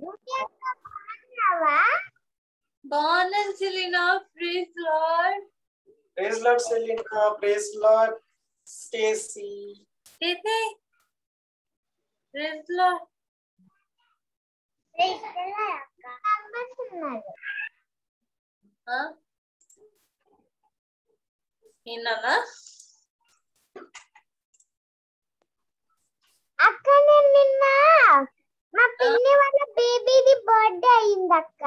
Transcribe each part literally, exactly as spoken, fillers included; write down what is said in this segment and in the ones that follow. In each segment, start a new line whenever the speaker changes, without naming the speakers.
బాగున్నాను Selena. Praise Lord.
Praise Lord Selena. Praise Lord Stacy.
Stacy praise Lord.
Praise Lord అక్క. అమ్మస్తున్నారు.
ఆ ఏంటన్నా?
అక్క నేను నిన్న మా పిన్ని వాళ్ళ బేబీది బర్త్డే అయింది అక్క.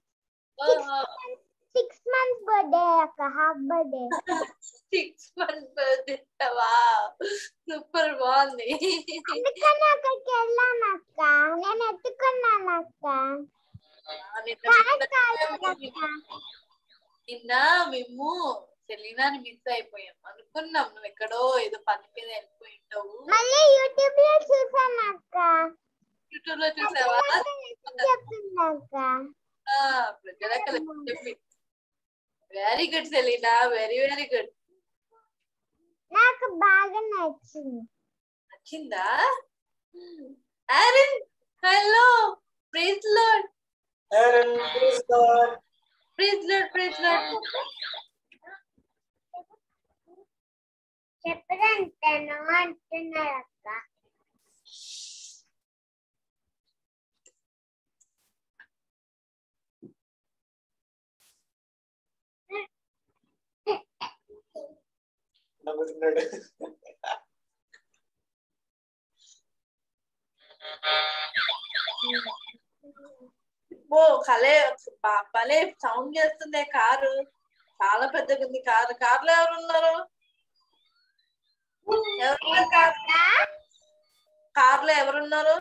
సిక్స్ మంత్స్ బర్త్డే అక్క. Half birthday.
Six months birthday. Wow super బాగుంది.
అందుకని అక్కడికి వెళ్ళాను అక్క. నేను ఎత్తుకున్నాను అక్క.
నిన్న మేము సెలీనాని మిస్ అయిపోయాం. అనుకున్నాం నువ్వు ఎక్కడో ఏదో పని మీద వెళ్ళిపోయి ఉంటావు.
మళ్ళీ యూట్యూబ్ లో చూసాను అక్క.
యూట్యూబ్ లో చూసావా? Very good Selena. Very very good.
నాకు బాగా నచ్చింది.
నచ్చిందా? Aaron hello. Praise Lord.
Aaron praise Lord.
Praise Lord. Praise Lord.
చెప్పదంటాను అంటున్నారు అక్క.
నవ్వుతున్నాడు.
ఓ కలే భలే సౌండ్ చేస్తుంది కారు. చాలా పెద్దగా ఉంది కారు. కార్లో ఎవరు ఉన్నారు? కార్లో ఎవరున్నారు?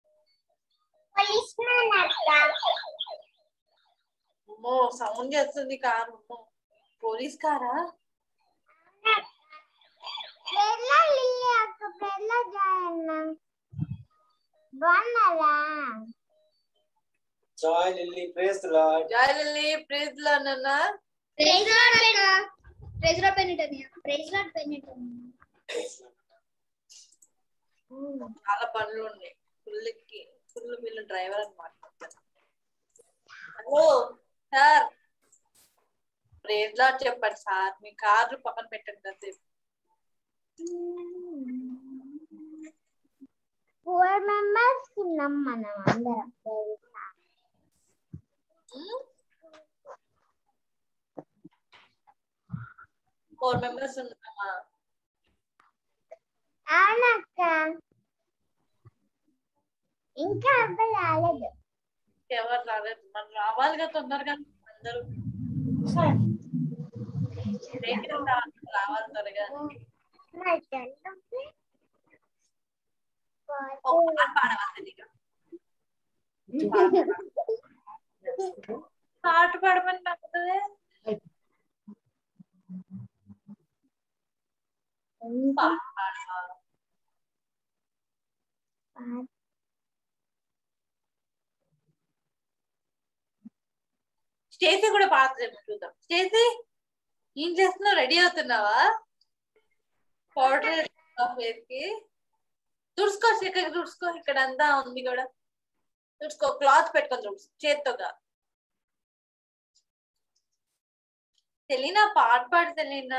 అమ్మో సౌండ్ చేస్తుంది కారు. పోలీస్ కారా?
Joy Lily. Praise Lord.
Joy Lily. Praise lord నాన్న.
ప్రైజ్ లార్డ్ అన్న. ప్రైజ్ లార్డ్ పెనిటని. ప్రైజ్ లార్డ్ పెనిటని.
చాలా పనులు ఉన్నాయి. ఫుల్కి ఫుల్ వీళ్ళు డ్రైవర్ అనమాట. Hello sir. ప్రైజ్ లార్డ్ చెప్పండి సార్. మీ కారు పక్కన పెట్టండి కాసేపు.
ఫోర్ మెంబర్స్ ఉన్నాం మనం అందరం.
ఫోర్ మెంబర్స్ ఉన్నామా?
అవునక్క. ఇంకా అబ్బాయి రాలేదు.
ఎవరు రాలేదు. మనం రావాలిగా తొందరగా. అందరూ రావాలి త్వరగా. పాట పాడమని నచ్చదే. పాట పాడవా? స్టేసీ కూడా పాడతారేమో చూద్దాం. స్టేసీ ఏం చేస్తున్నావు? రెడీ అవుతున్నావా? పౌడర్ ఫేస్కి తుడుచుకో. ఇక్కడ తుడుచుకో. ఇక్కడ అంతా ఉంది కూడా. తుడుచుకో. క్లాత్ పెట్టుకొని తుడుచు చేత్తోగా. సెలీనా పాట పాడు సెలీనా.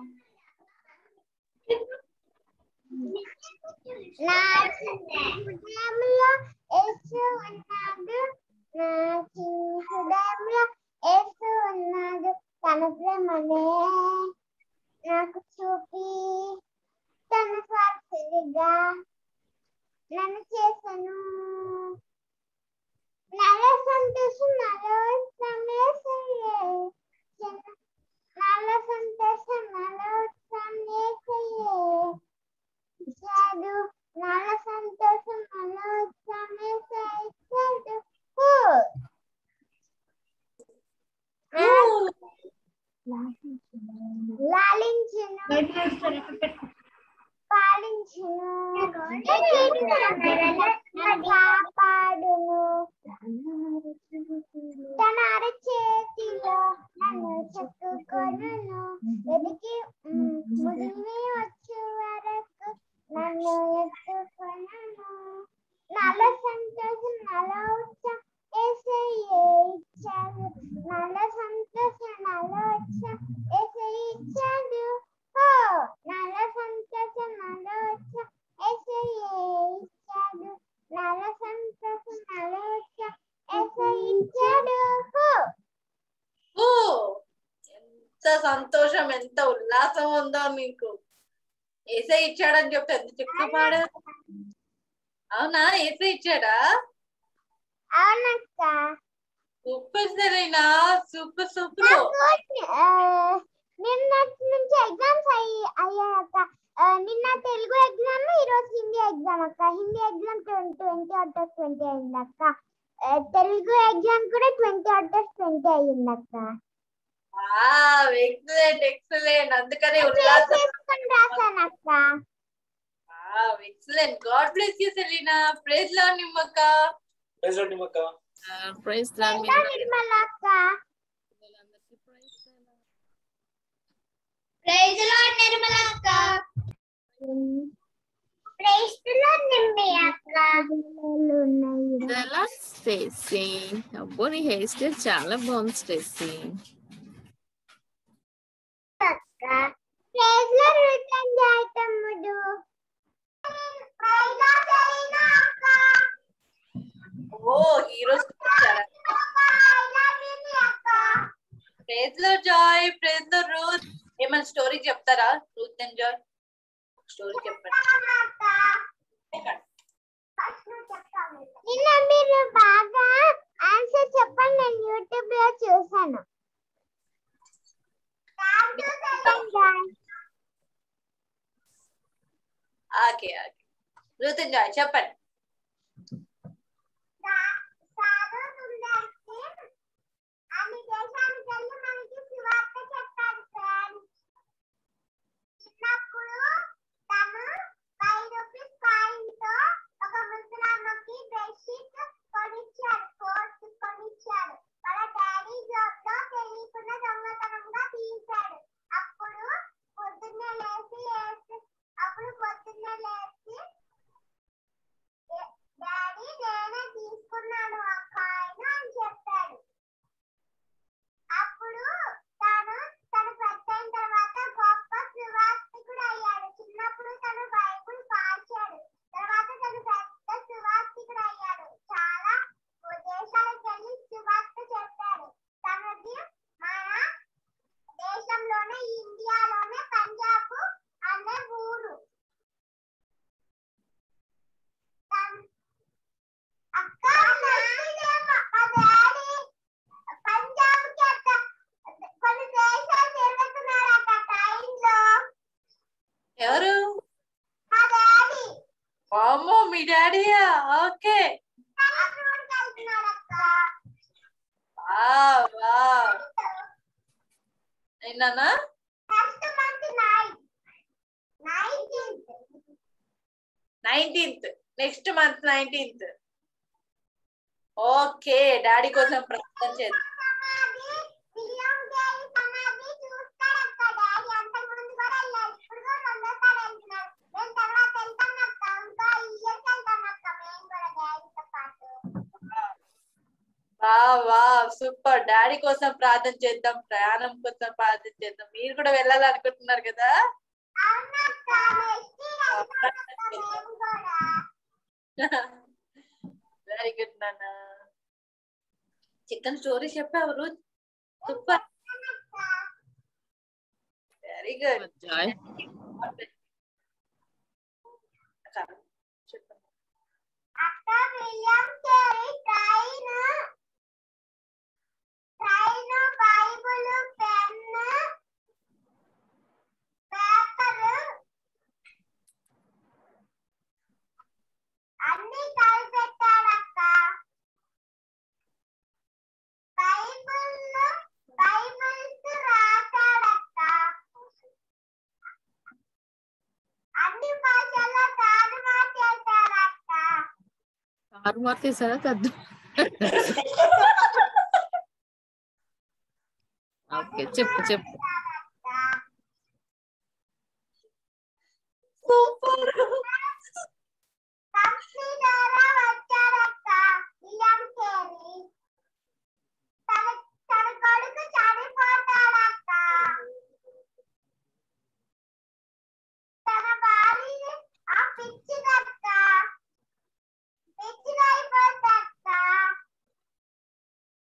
నా హృదయంలో యేసు ఉన్నాడు. నా హృదయంలో యేసు ఉన్నాడు. తన ప్రేమనే నాకు చూపి తన స్వార్థిగా నన్ను చేసను. నాలో సంతోషం నాలో ఇష్టం యేసయ్యే. నాలో సంతోషం నాలో ఇష్టం యేసయ్యే. ఇచ్చాడు నాలో సంతోషం నాలో ఇష్టం యేసయ్యే. ఇచ్చాడు లాలించును పాలించును కాపాడును. తన అరచేతిలో నన్ను చెక్కుకొనును. వెతికి ముదిమి వచ్చే వరకు నన్ను ఎత్తుకొనును. నాలో సంతోషం నాలో ఉత్సాహం ఇచ్చాడు.
ఓ ఎంత సంతోషం, ఎంత ఉల్లాసం ఉందో నీకు. ఏసై ఇచ్చాడని చెప్తే ఎంత చెక్క పాడా. అవునా, ఏసై ఇచ్చాడా?
అవునక్క.
సూపర్ సరేనా, సూపర్ సూపర్.
నిన్నటి నుంచి ఎగ్జామ్స్ అయ్యి అయ్యాక నిన్న తెలుగు ఎగ్జామ్, ఈ రోజు హిందీ ఎగ్జామ్ అక్క. Hindi exam twenty out of twenty అయింది అక్క. తెలుగు ఎగ్జామ్ కూడా ట్వంటీ అవుట్ ఆఫ్ ట్వంటీ అయ్యింది అక్క.
Excellent excellent. అందుకనే ఉల్లాసం
రాసాను అక్క.
Excellent. God bless you Selena. Praise Lord నిమ్మక్క.
ప్రైజ్ లార్డ్ నిమ్మక్క.
ప్రైజ్ లార్డ్
నిర్మల అక్క.
ప్రైజ్ లార్డ్ నిర్మల అక్క.
ప్రైజ్ లార్డ్ నిమ్మి అక్క.
ఎలా స్టేసీ, అబ్బో నీ హెయిర్ స్టైల్ చాలా బాగుంది స్టేసీ.
అక్క ప్రైజ్ లార్డ్ రిటర్న్ చేయటముడు. ప్రైజ్ లార్డ్ సెలీనా అక్క.
ఓ హీరోస్ వచ్చారా? Praise Lord Joy, praise Lord Ruth. ఏమైనా స్టోరీ చెప్తారా? రూత్ అండ్ జాయ్ స్టోరీ చెప్పండి.
నిన్న మీరు బాగా ఆన్సర్ చెప్పండి, నేను యూట్యూబ్ లో చూసాను.
Okay okay. Ruth and Joy చెప్పండి.
అన్ని దేశానికి వెళ్ళి మనకి సువార్త చెప్పాడు ఫ్రెండ్స్. చిన్నప్పుడు తను ఫైవ్ రూపీస్ కాయిన్ తో ఒక ముసలమ్మకి బెడ్షీట్ కొనిచ్చాడు, కోట్ కొనిచ్చాడు. వాళ్ళ డాడీ జాబ్ లో తెలియకుండా దొంగతనంగా తీశాడు. అప్పుడు పొద్దున్నే లేచి అప్పుడు పొద్దున్నే లేచి డాడీ నేనే తీసుకున్నాను ఆ కాయిన్ అని చెప్పాడు. అప్పుడు తను తను పెద్దయిన తర్వాత గొప్ప సువార్తికుడు అయ్యాడు. చిన్నప్పుడు తను బైబిల్ పాచాడు, తర్వాత తను పెద్ద సువార్తికుడు అయ్యాడు. చాలా దేశాలకు వెళ్ళి సువార్త చెప్పాడు. తనది మన దేశంలోనే, ఇండియాలోనే పంజాబ్ అనే ఊరు. అక్క పంజాబ్ కొన్ని దేశాలు తిరుగుతున్నాడట ట్రైన్లో.
ఎవరు?
మా డాడీ
అమ్మో మీ డాడీయా? ఓకే.
అబ్రాడ్కి వెళ్తున్నాడక్క.
Wow wow. ఏంటన్నా?
Next month nine nineteenth
nineteenth next month nineteenth. Okay, daddy కోసం ప్రార్థన చేద్దాం.
విలియం గేల్ సమాధి చూస్తాడక్క డాడీ. అంతకు ముందు కూడా వెళ్ళాడు, ఇప్పుడు కూడా రెండోసారి వెళ్తున్నాడు. నేను తర్వాత వెళ్తానక్క, ఇంకా ఇయర్కి వెళ్తానక్క మేము కూడా డాడీతో పాటు.
Wow wow super. డాడీ కోసం ప్రార్థన చేద్దాం, ప్రయాణం కోసం ప్రార్థన చేద్దాం. మీరు కూడా వెళ్ళాలనుకుంటున్నారు కదా?
అవునక్క, నెక్స్ట్ ఇయర్ వెళ్తానక్క మేము కూడా.
వెరీ గుడ్ నాన్న. చికెన్ స్టోరీ చెప్పావు Ruth. Super, very good.
Joy
చెప్పండి.
అక్క William Carey train train Bible pen paper అన్ని కలిపెట్టాడక్క. Bible Bibles రాశాడక్క. అన్ని భాషల్లో తారుమారు చేశాడక్క.
కారు మార్చేసారా కద్దు? ఓకే చెప్పు చెప్పు.
సూపర్.
కంపెనీ ద్వారా వచ్చాడక్క విలియం కేరీ. తన తన కొడుకు చనిపోతాడక్క. తన భార్య ఆ పిచ్చిదక్క, పిచ్చిదైపోద్దక్క.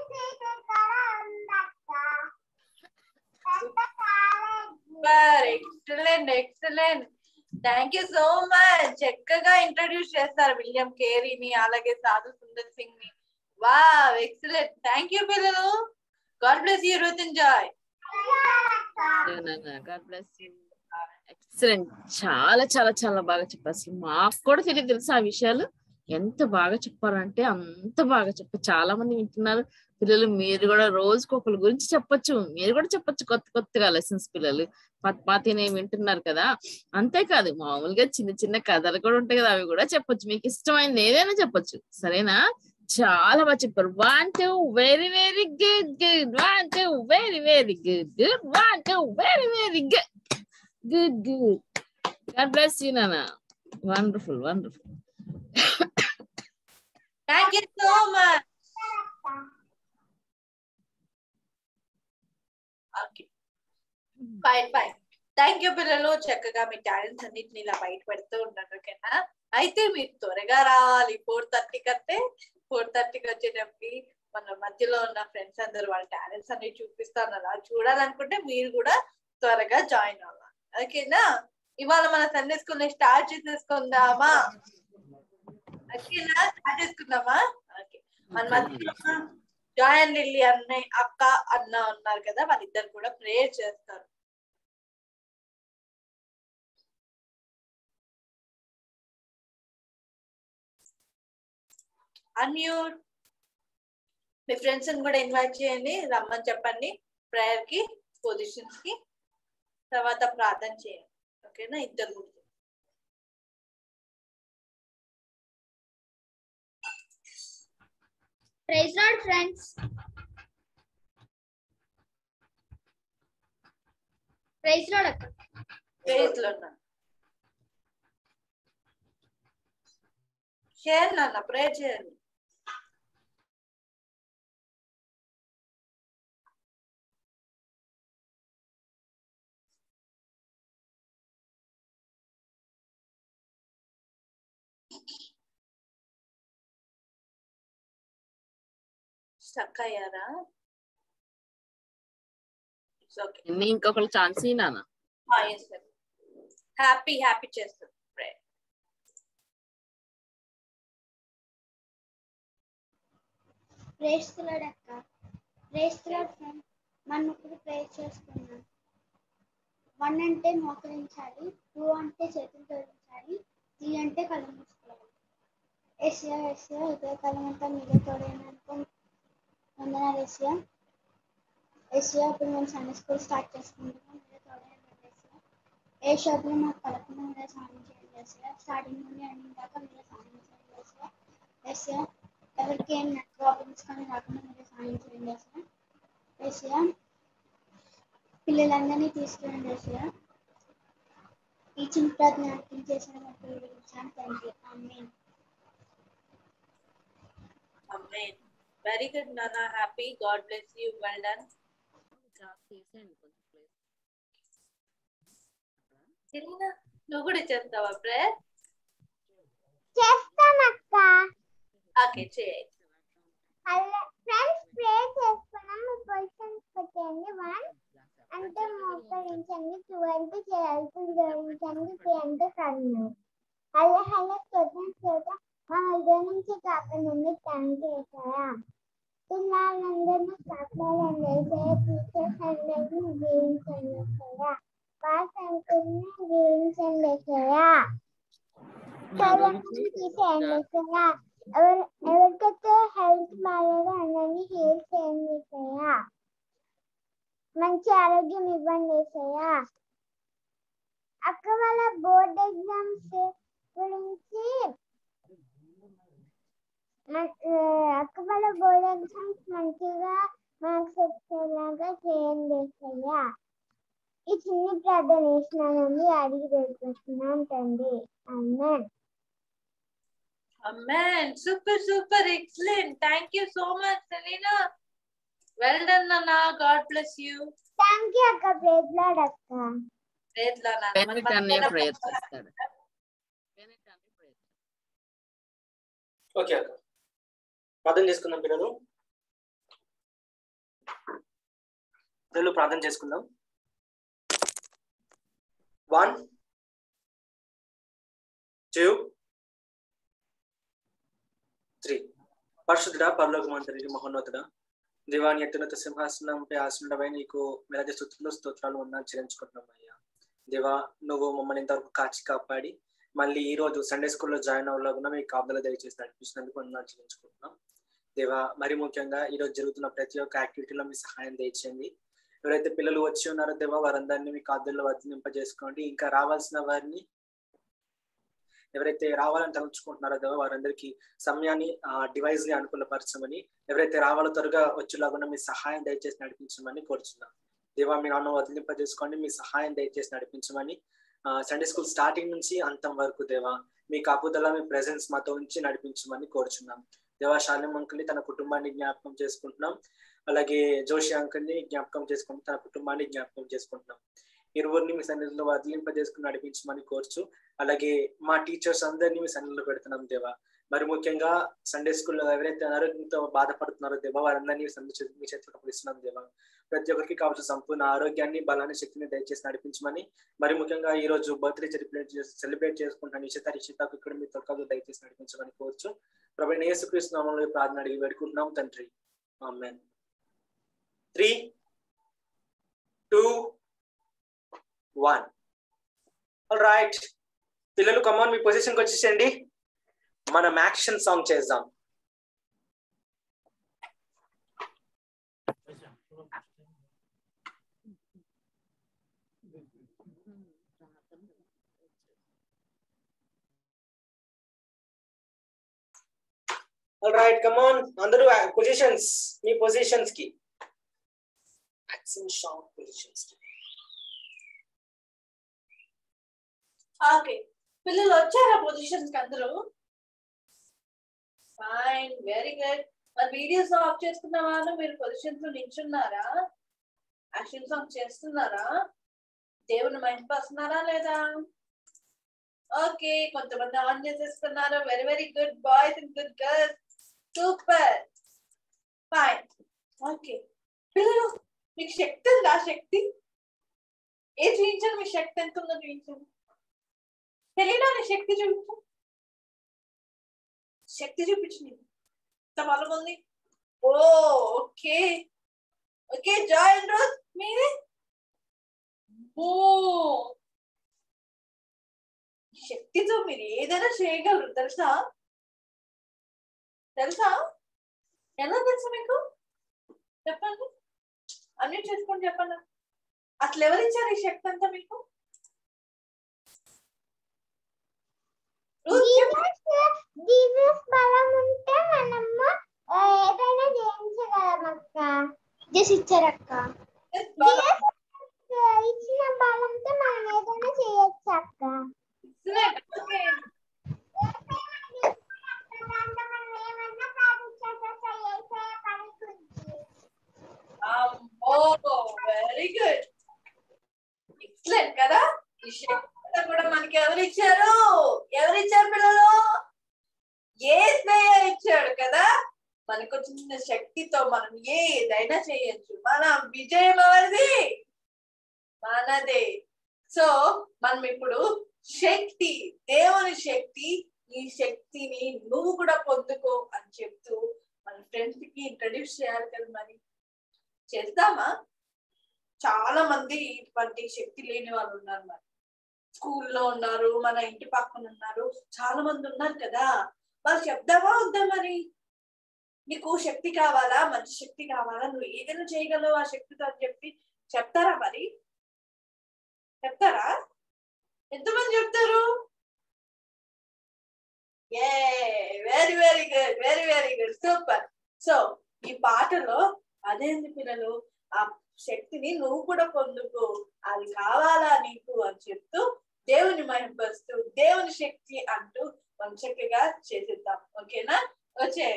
Excellent excellent thank you so much. చక్కగా ఇంట్రడ్యూస్ చేస్తారు విలియం కేరీని, అలాగే సాధు సుందర్ సింగ్ ని. Wow excellent. థ్యాంక్ యూ పిల్లలు. God bless you Ruth and Joy.
God bless you. Excellent. చాలా చాలా చాలా బాగా చెప్పారు. అసలు మాకు కూడా తెలియదు తెలుసా ఆ విషయాలు. ఎంత బాగా చెప్పారంటే అంత బాగా చెప్పారు. చాలా మంది వింటున్నారు పిల్లలు. మీరు కూడా రోజుకి ఒకరి గురించి చెప్పొచ్చు, మీరు కూడా చెప్పొచ్చు కొత్త కొత్తగా లెసన్స్. పిల్లలు పద్మావతిని వింటున్నారు కదా, అంతేకాదు మామూలుగా చిన్న చిన్న కథలు కూడా ఉంటాయి కదా, అవి కూడా చెప్పొచ్చు. మీకు ఇష్టమైనది ఏదైనా చెప్పొచ్చు. సరేనా? చాలా బాగా చెప్పారు. One two very very good good. One two very very good good. One two very very good good good. God bless you నాన్న. Wonderful wonderful.
Thank you so much. Okay fine fine. Thank you పిల్లలు. చక్కగా మీ talents అన్నిటిని ఇలా బయట పెడుతూ ఉండండి. ఓకేనా? అయితే మీరు త్వరగా రావాలి. ఫోర్ థర్టీకి అంటే ఫోర్ థర్టీకి వచ్చేటప్పటికి మన మధ్యలో ఉన్న ఫ్రెండ్స్ అందరూ వాళ్ళ టాలెంట్స్ అన్ని చూపిస్తారు. అలా చూడాలనుకుంటే మీరు కూడా త్వరగా జాయిన్ అవ్వాలి. ఓకేనా? ఇవాళ మన సండే స్కూల్ ని స్టార్ట్ చేసేసుకుందామా? ఓకేనా? స్టార్ట్ చేసుకుందామా? ఓకే. మన మధ్యలో జాయన్ లిల్లీ అన్నయ్య అక్క అన్న ఉన్నారు కదా, వాళ్ళిద్దరు కూడా ప్రేయర్ చేస్తారు. అన్మ్యూట్. మీ ఫ్రెండ్స్ కూడా ఇన్వైట్ చేయండి, రమ్మని చెప్పండి ప్రేయర్ కి, పొజిషన్స్ కి. తర్వాత ప్రార్థన చేయండి. ఓకేనా? ఇద్దరు కూడా.
Praise Lord, friends. Praise Lord, akka.
Prayer లో ఉన్నా. షేర్ నాన్న, ప్రేయర్ చేయండి. స్టక్ అయ్యారా? ఓకే.
ఇంకొకరు ఛాన్స్ నాన్న.
హ్యాపీ హ్యాపీ చేస్తారు ప్రేయర్.
ప్రేస్ ది లార్డ్ అక్క. Praise the Lord friend. మనం ఇప్పుడు ప్రేయర్ చేసుకున్నాం. వన్ అంటే మోకరించాలి, టూ అంటే చేతులు జోడించాలి, త్రీ అంటే కళ్ళు మూసుకోవాలి. ఏసియా ఏసియా ఉదయకాలం అంతా మీరే తోడైనా వందనాలు ఏసియా. ఏసియా ఇప్పుడు మేము సండే స్కూల్ స్టార్ట్ చేసుకుంటున్నాం, మీరే తోడైనా ఏసియా. ఏ షాప్లో మాకు కలపకుండా మీరే సాయం చేయండి ఏసియా. స్టార్టింగ్ నుండి ఎండింగ్ దాకా మీరే సాయం చేయండి ఏసియా. ఏసియా ఎవరికి ఏం నెట్ ప్రాబ్లమ్స్ కానీ రాకుండా మీరే సాయం చేయండి ఏసియా. ఏసియా పిల్లలందరినీ తీసుకురండి ఏసియా. టీచింగ్ ప్రార్థన చేసిన థ్యాంక్ యూ. ఆమేన్.
Amen. Very good, Nana. Happy. God bless you. Well done. Selena, నువ్వు కూడా చేస్తావా ప్రేయర్?
చేస్తానక్క.
ఓకే చేయి.
హలో ఫ్రెండ్స్, ప్రేయర్ చేసుకున్నాం. మీ పొజిషన్స్ పెట్టండి. వన్ అంటే మోకరించండి, టూ అంటే చేతులు జోడించండి, త్రీ అంటే కళ్ళు. హలో హలో చూద్దాం చూద్దాం. మా హృదయం నుంచి కాపాడండి. థ్యాంక్ యూ ఏసయ్యా. పిల్లలందరినీ కాపాడండి ఏసయ్యా. టీచర్స్ అందరినీ దీవించండి ఏసయ్యా. పాస్ అంకుల్ని దీవించండి ఏసయ్యా. చదువుని తీసేయండి ఏసయ్యా. ఎవరు ఎవరికైతే హెల్త్ బాగాలేదో అందరినీ హీల్ చేయండి ఏసయ్యా. మంచి ఆరోగ్యం ఇవ్వండి ఏసయ్యా. అక్క వాళ్ళ బోర్డ్ ఎగ్జామ్స్ గురించి అక్క వాళ్ళ బోర్డ్ ఎగ్జామ్స్ మంచిగా మార్క్స్ వచ్చేలాగా చేయండి ఏసయ్యా. ఈ చిన్న ప్రార్థన వేసినానండి, అడిగి పెట్టుకుంటున్నాను తండ్రి. ఆమేన్.
Amen. Super, super, excellent. Thank you so much, Selena. Well done, Nana. God bless you.
Thank you అక్క. ప్రైజ్ లార్డ్ అక్క.
Praise Lord, Nana. మన
బెనెట్ అన్నయ్య
మధ్యలో
ప్రేయర్ చేస్తాడు. బెనెట్ అన్నయ్య ప్రేయర్.
ఓకే అక్క, ప్రార్థన చేసుకుందాం పిల్లలు.
పిల్లలు ప్రార్థన చేసుకుందాం. One two three. పరిశుద్ధుడా, పరలోకమంతటి మహోన్నతుడా, దేవాని అత్యున్నత సింహాసనంపై ఆసనుడవై నీకు మెలది స్తుతులు స్తోత్రాలు ఉన్నాను చెల్లించుకుంటున్నాం అయ్యా. దేవా, నువ్వు మమ్మల్ని ఇంతవరకు కాచి కాపాడి మళ్ళీ ఈ రోజు సండే స్కూల్లో జాయిన్ అవ్వకుండా మీకు కాపుదల దయచేసి నడిపించినందుకు ఉన్నాను చెల్లించుకుంటున్నాం. దేవా, మరి ముఖ్యంగా ఈ రోజు జరుగుతున్న ప్రతి ఒక్క యాక్టివిటీలో మీ సహాయం దయచేయండి. ఎవరైతే పిల్లలు వచ్చి ఉన్నారో దేవా, వారందరినీ మీ కాపుదల్లో వర్తింపజేసుకోండి. ఇంకా రావాల్సిన వారిని ఎవరైతే రావాలని తలుచుకుంటున్నారో దేవా, వారందరికీ సమయాన్ని ఆ డివైస్ ని అనుకూలపరచమని, ఎవరైతే రావాలో త్వరగా వచ్చేలాగా మీ సహాయం దయచేసి నడిపించమని కోరుచున్నాం. దేవా, మీ నాన్న వదిలింపజేసుకోండి, మీ సహాయం దయచేసి నడిపించమని. ఆ సండే స్కూల్ స్టార్టింగ్ నుంచి అంతం వరకు దేవా, మీ కాపుదల మీ ప్రెసెన్స్ మాతో ఉంచి నడిపించమని కోరుచున్నాం. దేవా, శాలిం అంకుల్ని తన కుటుంబాన్ని జ్ఞాపకం చేసుకుంటున్నాం. అలాగే జోషి అంకుల్ని జ్ఞాపకం చేసుకుంటూ తన కుటుంబాన్ని జ్ఞాపకం చేసుకుంటున్నాం. ఇరువురిని మీ సన్నిధిలో వదిలింపజేసుకుని నడిపించమని కోరుచు. అలాగే మా టీచర్స్ అందరినీ మీ సన్నిధిలో పెడుతున్నాం దేవా. మరి ముఖ్యంగా సండే స్కూల్లో ఎవరైతే అనారోగ్యంతో బాధపడుతున్నారో దేవా, వారందరినీ మీ చేతులకు అప్పగిస్తున్నాం దేవా. ప్రతి ఒక్కరికి కావాల్సిన సంపూర్ణ ఆరోగ్యాన్ని, బలాన్ని, శక్తిని దయచేసి నడిపించమని, మరి ముఖ్యంగా ఈ రోజు బర్త్డే సెలబ్రేట్ సెలబ్రేట్ చేసుకుంటాను నిశ్చిత నిశ్చితకు ఇక్కడ మీ తొక్కలు దయచేసి నడిపించమని కోరుచు. ప్రభువైన యేసుక్రీస్తు నామములో ప్రార్థన అడిగి వేడుకుంటున్నాం తండ్రి, ఆమేన్. Three two one. All right పిల్లలు, కమాన్ మీ పొజిషన్కి వచ్చేసండి. మనం యాక్షన్ సాంగ్ చేద్దాం. ఆల్ రైట్, కమాన్ అందరూ పొజిషన్స్, మీ పొజిషన్స్ కి యాక్షన్ సాంగ్ పొజిషన్స్ కి.
ఓకే, పిల్లలు వచ్చారా పొజిషన్స్ కి అందరూ? Fine, very good. మరి వీడియోస్ ఆఫ్ చేసుకున్న వాళ్ళు మీరు పొజిషన్స్ లో నిల్చున్నారా? యాక్షన్ సాంగ్ చేస్తున్నారా? దేవుని మహిమపరుస్తున్నారా లేదా? ఓకే, కొంతమంది ఆన్ చేసేస్తున్నారు. Very very good boys and good girls, super, fine. Okay పిల్లలు, మీకు శక్తి ఉందా? శక్తి ఏ చూపించండి, మీ శక్తి ఎంత ఉందో చూపించండి. తెలియడానికి శక్తి చూపించు, శక్తి చూపించండి. ఎంత బలం ఉంది. Oh okay okay, Joy and Rose మీరే. ఓ శక్తితో మీరు ఏదైనా చేయగలరు తెలుసా? తెలుసా? ఎలా తెలుసా మీకు? చెప్పండి, అన్ని చేసుకొని చెప్పండి. అసలు ఎవరిచ్చారు ఈ శక్తి అంతా మీకు?
జీసస్ బలం ఉంటే మనము ఏదైనా చేయించగలం అక్క. జస్ ఇచ్చారక్క. ఇచ్చిన బలంతో మనం ఏదైనా చేయొచ్చు అక్క.
వెరీ గుడ్, ఎక్సలెంట్ కదా. ఈ శక్తి కూడా మనకి ఎవరు ఇచ్చారు? ఎవరు ఇచ్చారు పిల్లలు? యేసయ్య ఇచ్చాడు కదా. మనకు వచ్చిన శక్తితో మనం ఏదైనా చేయొచ్చు. మన విజయం ఎవరిది? మనదే. సో మనం ఇప్పుడు శక్తి, దేవుని శక్తి, ఈ శక్తిని నువ్వు కూడా పొందుకో అని చెప్తూ మన ఫ్రెండ్స్ కి ఇంట్రడ్యూస్ చేయాలి కదా. మరి చేద్దామా? చాలా మంది ఇటువంటి శక్తి లేని వాళ్ళు ఉన్నారు. మరి స్కూల్లో ఉన్నారు, మన ఇంటి పక్కన ఉన్నారు, చాలా మంది ఉన్నారు కదా. వాళ్ళు చెప్దామా వద్దా? మరి నీకు శక్తి కావాలా, మంచి శక్తి కావాలా, నువ్వు ఏదైనా చేయగలవు ఆ శక్తితో అని చెప్పి చెప్తారా? మరి చెప్తారా? ఎంతమంది చెప్తారు? ఏ very very good, very very good, super. So ఈ పాటలో అదేంటి పిల్లలు, ఆ శక్తిని నువ్వు కూడా పొందుకో, అది కావాలా నీకు అని చెప్తూ దేవుని మహిమపరుస్తూ దేవుని శక్తి అంటూ మనం చక్కగా చేసేద్దాం. ఓకేనా? వచ్చే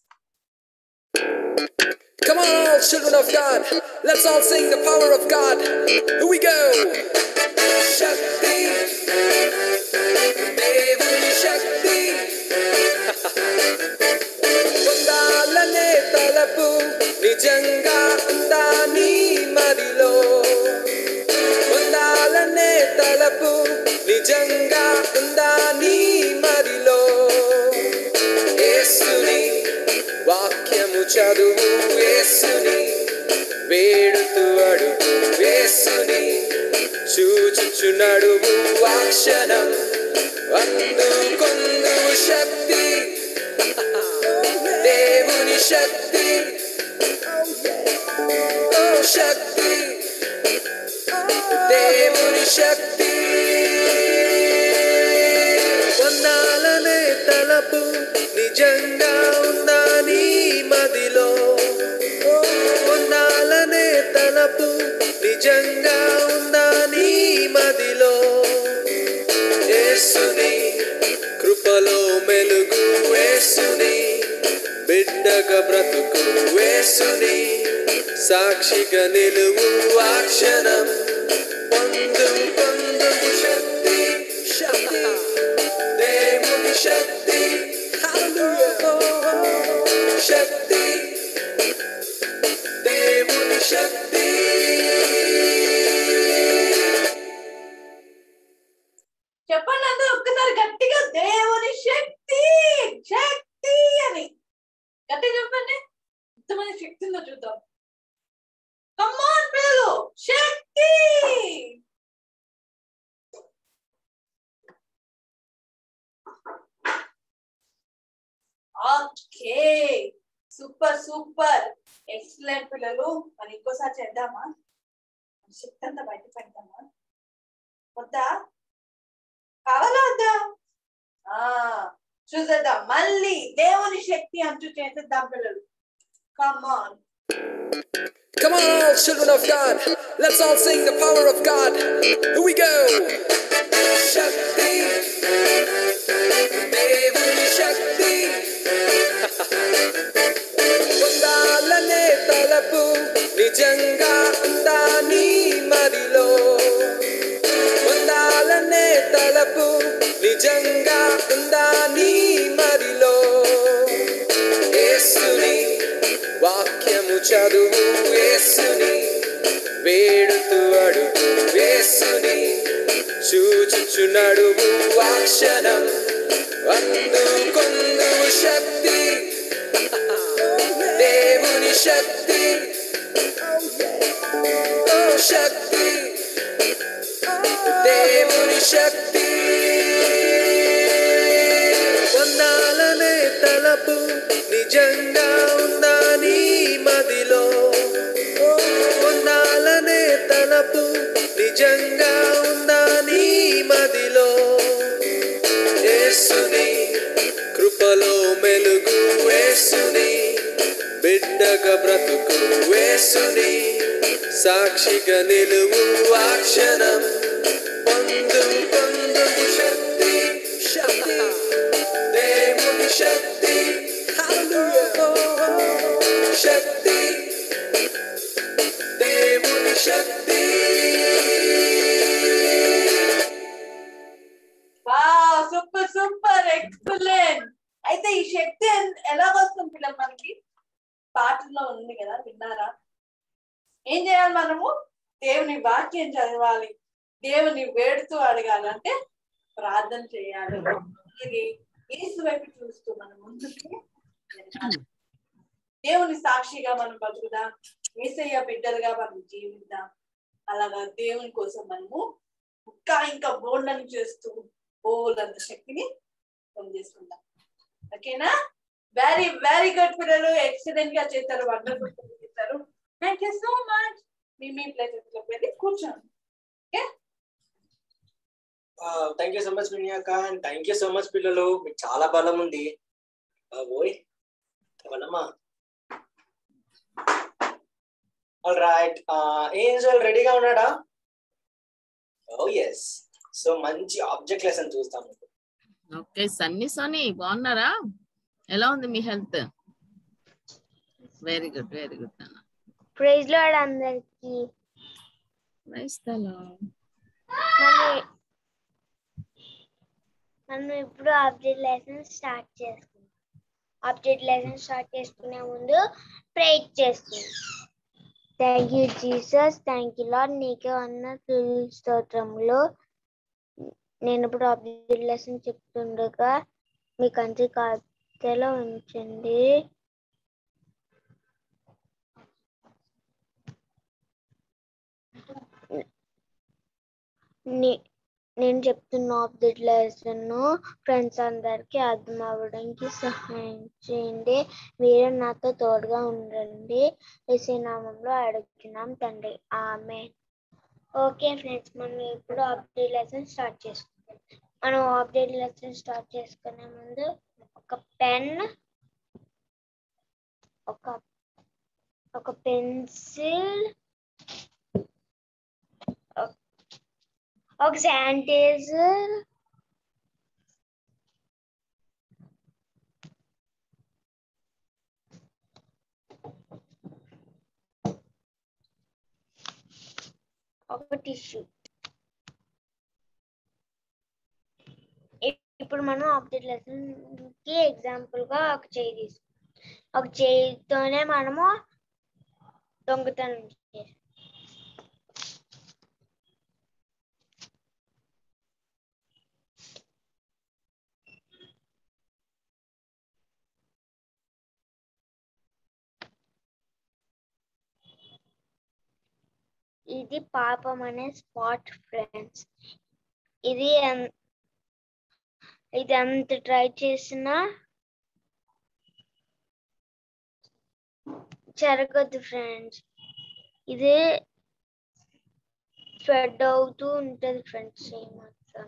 Come on, all children of God, let's all sing the power of God. Here we go. Shakti, Devani Shakti. Vandalane talapu nijanga anta nee madi. ఉందా నీ మదిలో యేసుని వాక్యము చదువు యేసుని వేడుతూ అడుగు యేసుని చూచుచు నడువు ఆ క్షణం అందుకొందు శక్తి దేవుని శక్తి ఓ శక్తి దేవుని శక్తి పొందాలనే తలపు నిజంగా ఉందా నీ మదిలో పొందాలనే తలపు నిజంగా ఉందా నీ మదిలో యేసుని కృపలో మెలుగు యేసుని బిడ్డగా బ్రతుకు యేసుని సాక్షిగా నిలువు ఆ క్షణం పొందు పొందు శక్తి శక్తి దేవుని శక్తి శక్తి దేవుని శక్తి
చెప్పండి అందరూ ఒక్కసారి గట్టిగా దేవుని శక్తి శక్తి అని గట్టిగా చెప్పండి. ఎంతమంది శక్తి ఉందో చూద్దాం. కమ్ ఆన్ పిల్లలు, శక్తి. ఓకే, సూపర్ సూపర్, ఎక్సలెంట్ పిల్లలు. మరి ఇంకోసారి చేద్దామా? శక్తి అంతా బయట పెడతామా? వద్దా? కావాలా వద్దా? ఆ చూసేద్దాం. మళ్ళీ దేవుని శక్తి అంటూ చేసేద్దాం పిల్లలు. Come on.
Come on, all children of God. Let's all sing the power of God. Here we go. Shakti, Devuni Shakti. Undalane talapu nijanga unda nee madilo. Undalane talapu nijanga unda nee madilo. Yesuni వాక్యము చదువు యేసుని వేడుతూ అడుగు యేసుని చూచుచు నడువు ఆ క్షణం అందుకొందు శక్తి దేవుని శక్తి ఓ శక్తి దేవుని శక్తి పొందాలనే తలపు నిజంగా ఉందా నీ మదిలో పొందాలనే తలపు నిజంగా ఉందా నీ మదిలో యేసుని కృపలో మెలుగు యేసుని బిడ్డగా బ్రతుకు యేసుని సాక్షిగా నిలువు ఆ క్షణం పొందు పొందు శక్తి శక్తి దేవుని శక్తి శక్తి దేవుని శక్తి.
Wow, super super, excellent. అయితే ఈ శక్తి ఎలా వస్తుంది పిల్లలు? మనకి పాటల్లో ఉంది కదా, విన్నారా? ఏం చేయాలి మనము? దేవుని వాక్యం చదవాలి, దేవుని వేడుతూ అడగాలి, అంటే ప్రార్థన చేయాలి. అలాగే యేసు వైపు చూస్తూ మనం ముందుకు వెళ్ళాలి. దేవుని సాక్షిగా మనం బతుకుదాం, యేసయ్య బిడ్డలుగా మనం జీవిద్దాం. అలాగా దేవుని కోసం మనము ఇంకా ఇంకా బోల్డని చేస్తూ బోల్డంత శక్తిని పొందేసుకుందాం. ఓకేనా? వెరీ వెరీ గుడ్ పిల్లలు, ఎక్సలెంట్ గా చేస్తారు, వండర్ఫుల్ చేస్తారు. Thank you so much. మీ మీ ప్లేసెస్ లోకి వెళ్ళి కూర్చోండి. Okay,
thank you so much వినియాక, and thank you so much పిల్లలు. మీకు చాలా బలం ఉంది. ఓయ్ బలమా. ఆల్ రైట్, ఏంజల్ రెడీగా ఉన్నాడా? Oh yes. సో మంచి ఆబ్జెక్ట్ లెసన్ చూస్తాం.
ఓకే, సన్నీ సోనీ బాగున్నారా? ఎలా ఉంది మీ health? Very good very good అన్న.
ప్రైజ్ లార్డ్ అందరికి.
Praise the Lord.
మనం మనం ఇప్పుడు ఆబ్జెక్ట్ లెసన్ స్టార్ట్ చేసుకుందాం. ఆబ్జెక్ట్ లెసన్ స్టార్ట్ చేసుకునే ముందు ప్రే చేసుకుందాం. Thank you Jesus, thank you Lord, నీకే ఉన్న స్తోత్రములు. నేను ఇప్పుడు ఆబ్జెక్ట్ లెసన్ చెప్తుండగా మీ కంటి ఖాతాలో ఉంచండి. నేను చెప్తున్న ఆబ్జెక్ట్ లెసన్ ఫ్రెండ్స్ అందరికి అర్థం అవ్వడానికి సహాయం చేయండి. మీరు నాతో తోడుగా ఉండండి. యేసు నామంలో అడుగుతున్నాం తండ్రి, ఆమేన్. ఓకే ఫ్రెండ్స్, మనం ఇప్పుడు ఆబ్జెక్ట్ లెసన్ స్టార్ట్ చేసుకుందాం. మనం ఆబ్జెక్ట్ లెసన్ స్టార్ట్ చేసుకునే ముందు ఒక పెన్, ఒక ఒక పెన్సిల్, ఒక శానిటైజర్, ఒక టిష్యూ. ఇప్పుడు మనం ఆబ్జెక్ట్ లెసన్ కి ఎగ్జాంపుల్ గా ఒక చేయి తీసుకుంటాం. ఒక చేయితోనే మనము దొంగతనం చేస్తాం. ఇది పాపం అనే స్పాట్ ఫ్రెండ్స్. ఇది ఇది ఎంత ట్రై చేసినా జరగదు ఫ్రెండ్స్. ఇది స్ప్రెడ్ అవుతూ ఉంటది ఫ్రెండ్స్ ఈ మొత్తం.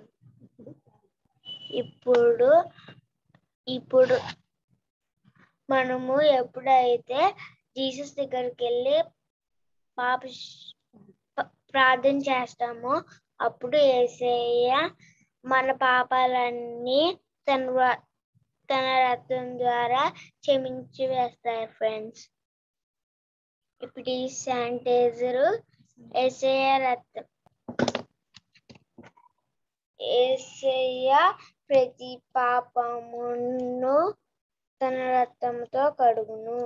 ఇప్పుడు ఇప్పుడు మనము ఎప్పుడైతే జీసస్ దగ్గరికి వెళ్ళి పాప ప్రార్థన చేస్తామో అప్పుడు యేసయ్య మన పాపాలన్నీ తన తన రక్తం ద్వారా క్షమించి వేస్తారు ఫ్రెండ్స్. ఇప్పుడు ఈ శానిటైజర్ యేసయ్య రక్తం. యేసయ్య ప్రతి పాపమును తన రక్తంతో కడుగును.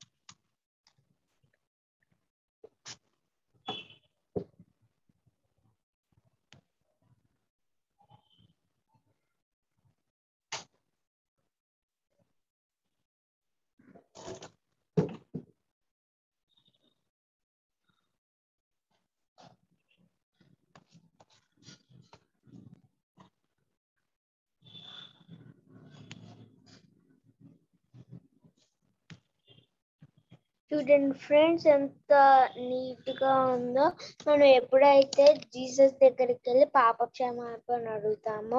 చూడండి ఫ్రెండ్స్ ఎంత నీట్ గా ఉందో. మనం ఎప్పుడైతే జీసస్ దగ్గరికి వెళ్ళి పాప క్షమాపణ అడుగుతామో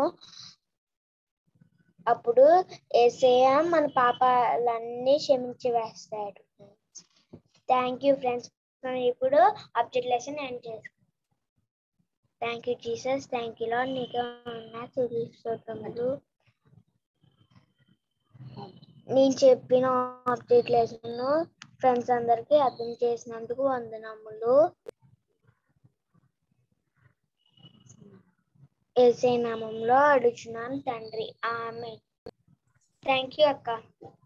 అప్పుడు యేసయ్య మన పాపాలన్నీ క్షమించి వేస్తాడు. Thank you friends. మనం ఇప్పుడు ఆబ్జెక్ట్ లెసన్ ఎండ్ చేసుకుంటాం. Thank you Jesus, thank you Lord. నీకు ఉన్న స్తుతి స్తోత్రములు. నేను చెప్పిన ఆబ్జెక్ట్ లెసన్ ఫ్రెండ్స్ అందరికి అర్థం చేసినందుకు వందనములు. యేసయ్య నామంలో అడుగుచున్నాను తండ్రి, ఆమేన్. థ్యాంక్ యూ అక్క.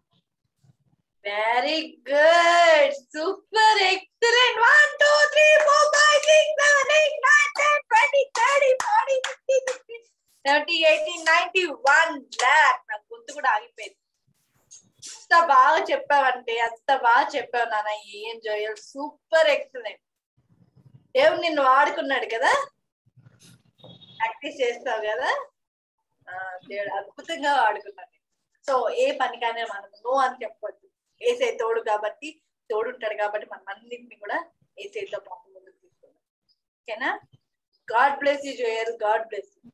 Very good, super, excellent. One two three four five six seven eight nine ten twenty thirty forty fifty sixty seventy eighty ninety one lakh. నా గొంతు కూడా ఆగిపోయింది. అంత బాగా చెప్పావంటే అంత బాగా చెప్పావు నాన్న. ఏం జోయల్, సూపర్, ఎక్సలెంట్. దేవుడు నిన్ను వాడుకున్నాడు కదా, ప్రాక్టీస్ చేస్తావు కదా. దేవుడు అద్భుతంగా వాడుకున్నాడు. సో ఏ పనికైనా మనం నో అని చెప్పొద్దు. ఏసై తోడు కాబట్టి, తోడుంటాడు కాబట్టి మనం అన్నింటినీ కూడా ఏసైతో పాటు ముందుకు తీసుకున్నాం. ఓకేనా? God bless you Joel, God bless you.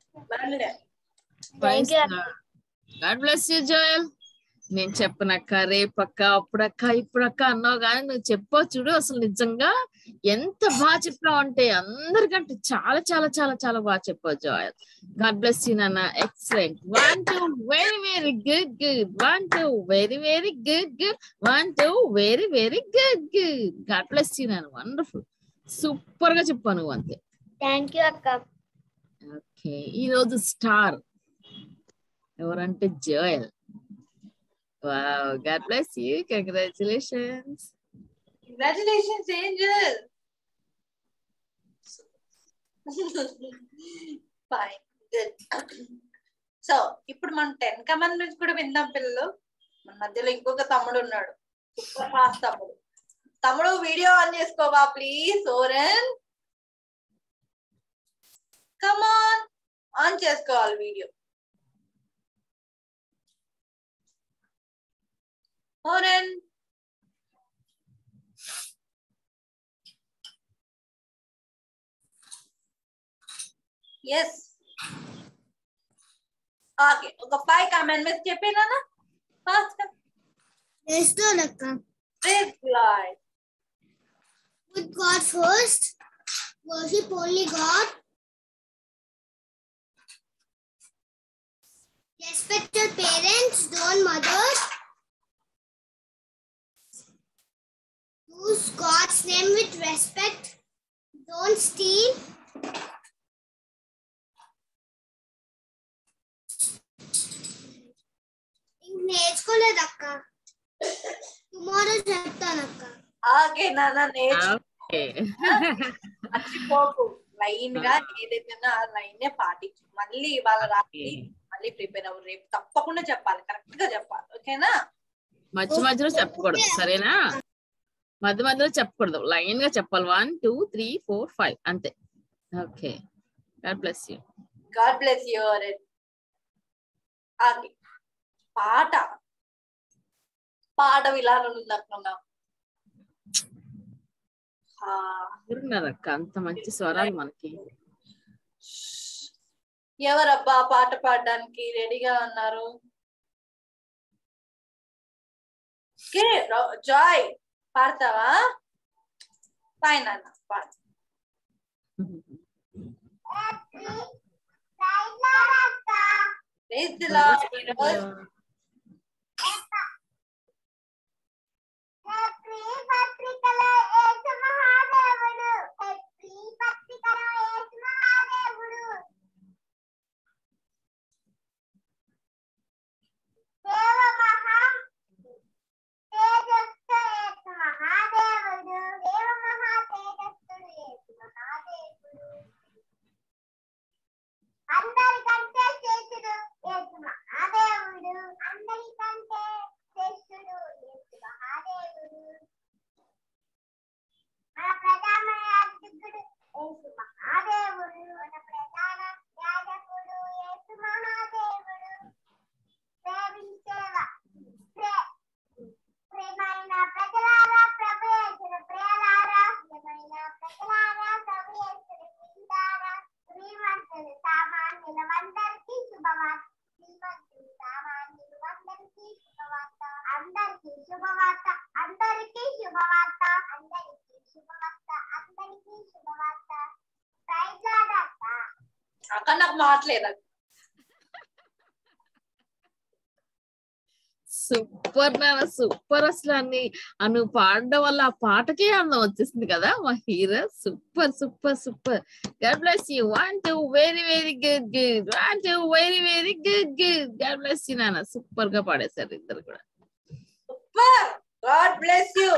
God bless you Joel. నేను చెప్పనక్క, రేపక్క, అప్పుడక్క, ఇప్పుడక్క అన్నావు కానీ నువ్వు చెప్పో చూడు, అసలు నిజంగా ఎంత బాగా చెప్పావు అంటే అందరికంటే చాలా చాలా చాలా చాలా బాగా చెప్పావు జోయల్. గాడ్ బ్లెస్ యూ నాన్న. Excellent. One two very very good good. One two very very good good. One two very very good good. God bless you నాన్న. వండర్ఫుల్, సూపర్ గా చెప్పావు నువ్వు అంతే.
థ్యాంక్ యూ అక్క.
ఓకే, ఈ రోజు star ఎవరంటే Joel. Wow, God bless you. Congratulations.
Congratulations, Angel. Fine. So ఇప్పుడు మనం టెన్ కమాండ్మెంట్స్ కూడా విందాం పిల్లలు. మన మధ్యలో ఇంకొక తమ్ముడు ఉన్నాడు, సూపర్ ఫాస్ట్ తమ్ముడు. తమ్ముడు వీడియో ఆన్ చేసుకోవా ప్లీజ్? ఓరెన్ కమాన్ ఆన్ చేసుకోవాలి వీడియో. Oren yes okay. ఒక ఫైవ్ కమాండ్మెంట్స్ చెప్పేనా fast?
Praise the Lord.
Praise Lord.
Put God first. Worship only God. Respect your parents, don't mothers. Use God's name with respect. Don't steal. నేర్చుకోలేదక్క, tomorrow చెప్తానక్క.
Okay నాన్న నేర్చు.
Okay
మర్చిపోకు, line గా ఏదైతే ఆ లైన్ నే పాటించు. మళ్ళీ ఇవాళ రాత్రి మళ్ళీ ప్రిపేర్ అవ్వు, రేపు తప్పకుండా చెప్పాలి, కరెక్ట్ గా చెప్పాలి. ఓకేనా?
మధ్య మధ్యలో చెప్పకూడదు, సరేనా? మధ్య మధ్యలో చెప్పకూడదు, లైన్ గా చెప్పాలి. One two three four five అంతే. Okay, God bless you.
God bless you. Okay, పాట పాట విలానం ఉందనుకున్నా.
అక్క అంత మంచి స్వరాలు మనకి.
ఎవరబ్బా పాట పాడడానికి రెడీగా ఉన్నారు? జాయ్ పాడతావా? ఫైన్ అన్న పాడు.
అందరికంటే శ్రేష్ఠుడు యేసు మహాదేవుడు, అందరికంటే శ్రేష్ఠుడు యేసు మహాదేవుడు, మన ప్రధాన యాజకుడు యేసు మహాదేవుడు, మన ప్రధాన యాజకుడు యేసు మహాదేవుడు. ప్రేమించేవా ప్రేమైన ప్రజలారా, ప్రభు యేసున ప్రియలారా, ప్రియమైన ప్రజలారా, ప్రభు యేసున ప్రియులారా, శ్రీమంతులు సామాన్యులందరికీ శుభవార్త. శ్రీమంతులు సామాన్యులందరికీ శుభవార్త. అందరికీ శుభవార్త. అందరికీ శుభవార్త. అందరికీ శుభవార్త. అందరికీ శుభవార్త. ప్రైజ్ లార్డ్ అక్క.
అక్క నాకు మాట్లేదు.
సూపర్ నాన్న, సూపర్. అసలు అన్ని నువ్వు పాడడం వల్ల ఆ పాటకే అందం వచ్చేసింది కదా మా hero. Super super super. God bless you. One two very very good good. One two very very good good. God bless you నాన్న, సూపర్ గా పాడేశారు ఇద్దరు కూడా.
సూపర్. God bless you.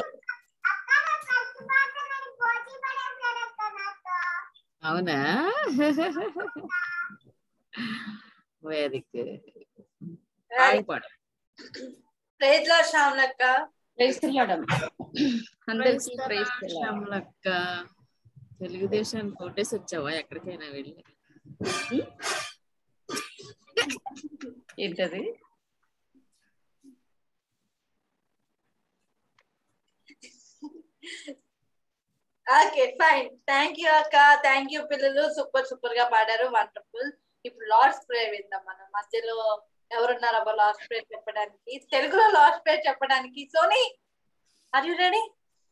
అవునా? Very good. పాడు.
ప్రైజ్ లార్డ్ శ్యామలక్క.
Praise Lord అందరికీ praise Lord.
శ్యామలక్క, తెలుగుదేశాన్ని కోటేసి వచ్చావా ఎక్కడికైనా వెళ్ళి?
ఏంటది?
Okay fine. థ్యాంక్ యూ అక్క, థ్యాంక్ యూ పిల్లలు, సూపర్ సూపర్ గా పాడారు. వండర్ఫుల్. ఇప్పుడు లార్డ్స్ ప్రేయర్ విందాం మనం. మధ్యలో ఎవరున్నారబ్బా లాస్ట్ ప్రేయర్ చెప్పడానికి, తెలుగులో లాస్ట్ ప్రేయర్ చెప్పడానికి? Sony, are you ready?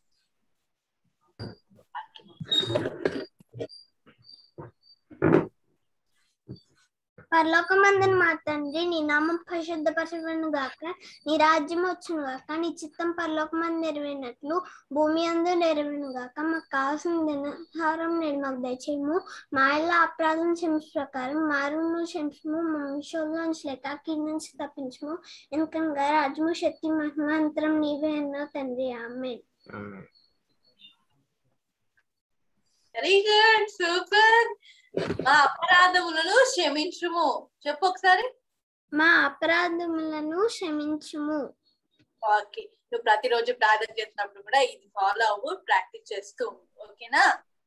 పరలోకమందున మా తండ్రి, నీ నామం పరిశుద్ధపరచబడును గాక, నీ రాజ్యం వచ్చును గాక, నీ చిత్తం పరలోకమందు నెరవేరినట్లు భూమి అందు నెరవేరును గాక. మాకు కావాల్సిన దినాహారం నేడు మాకు దయచేయము. మా ఇళ్ళ అపరాధం క్షమించు ప్రకారం మారును క్షమించము. మా విషయంలో లేక కీడు నుంచి తప్పించము. ఎందుకనగా రాజ్యము, శక్తి, మహిమాంతరం నీవే అన్నా తండ్రి. ఆమేన్.
Very good, super. మా అపరాధములను క్షమించుము. చెప్పు ఒకసారి.
మా అపరాధములను క్షమించుము.
ఓకే, నువ్వు ప్రతిరోజు ప్రార్థన చేసినప్పుడు కూడా ఇది ఫాలో అవ్వు, ప్రాక్టీస్ చేస్తూ ఓకేనా?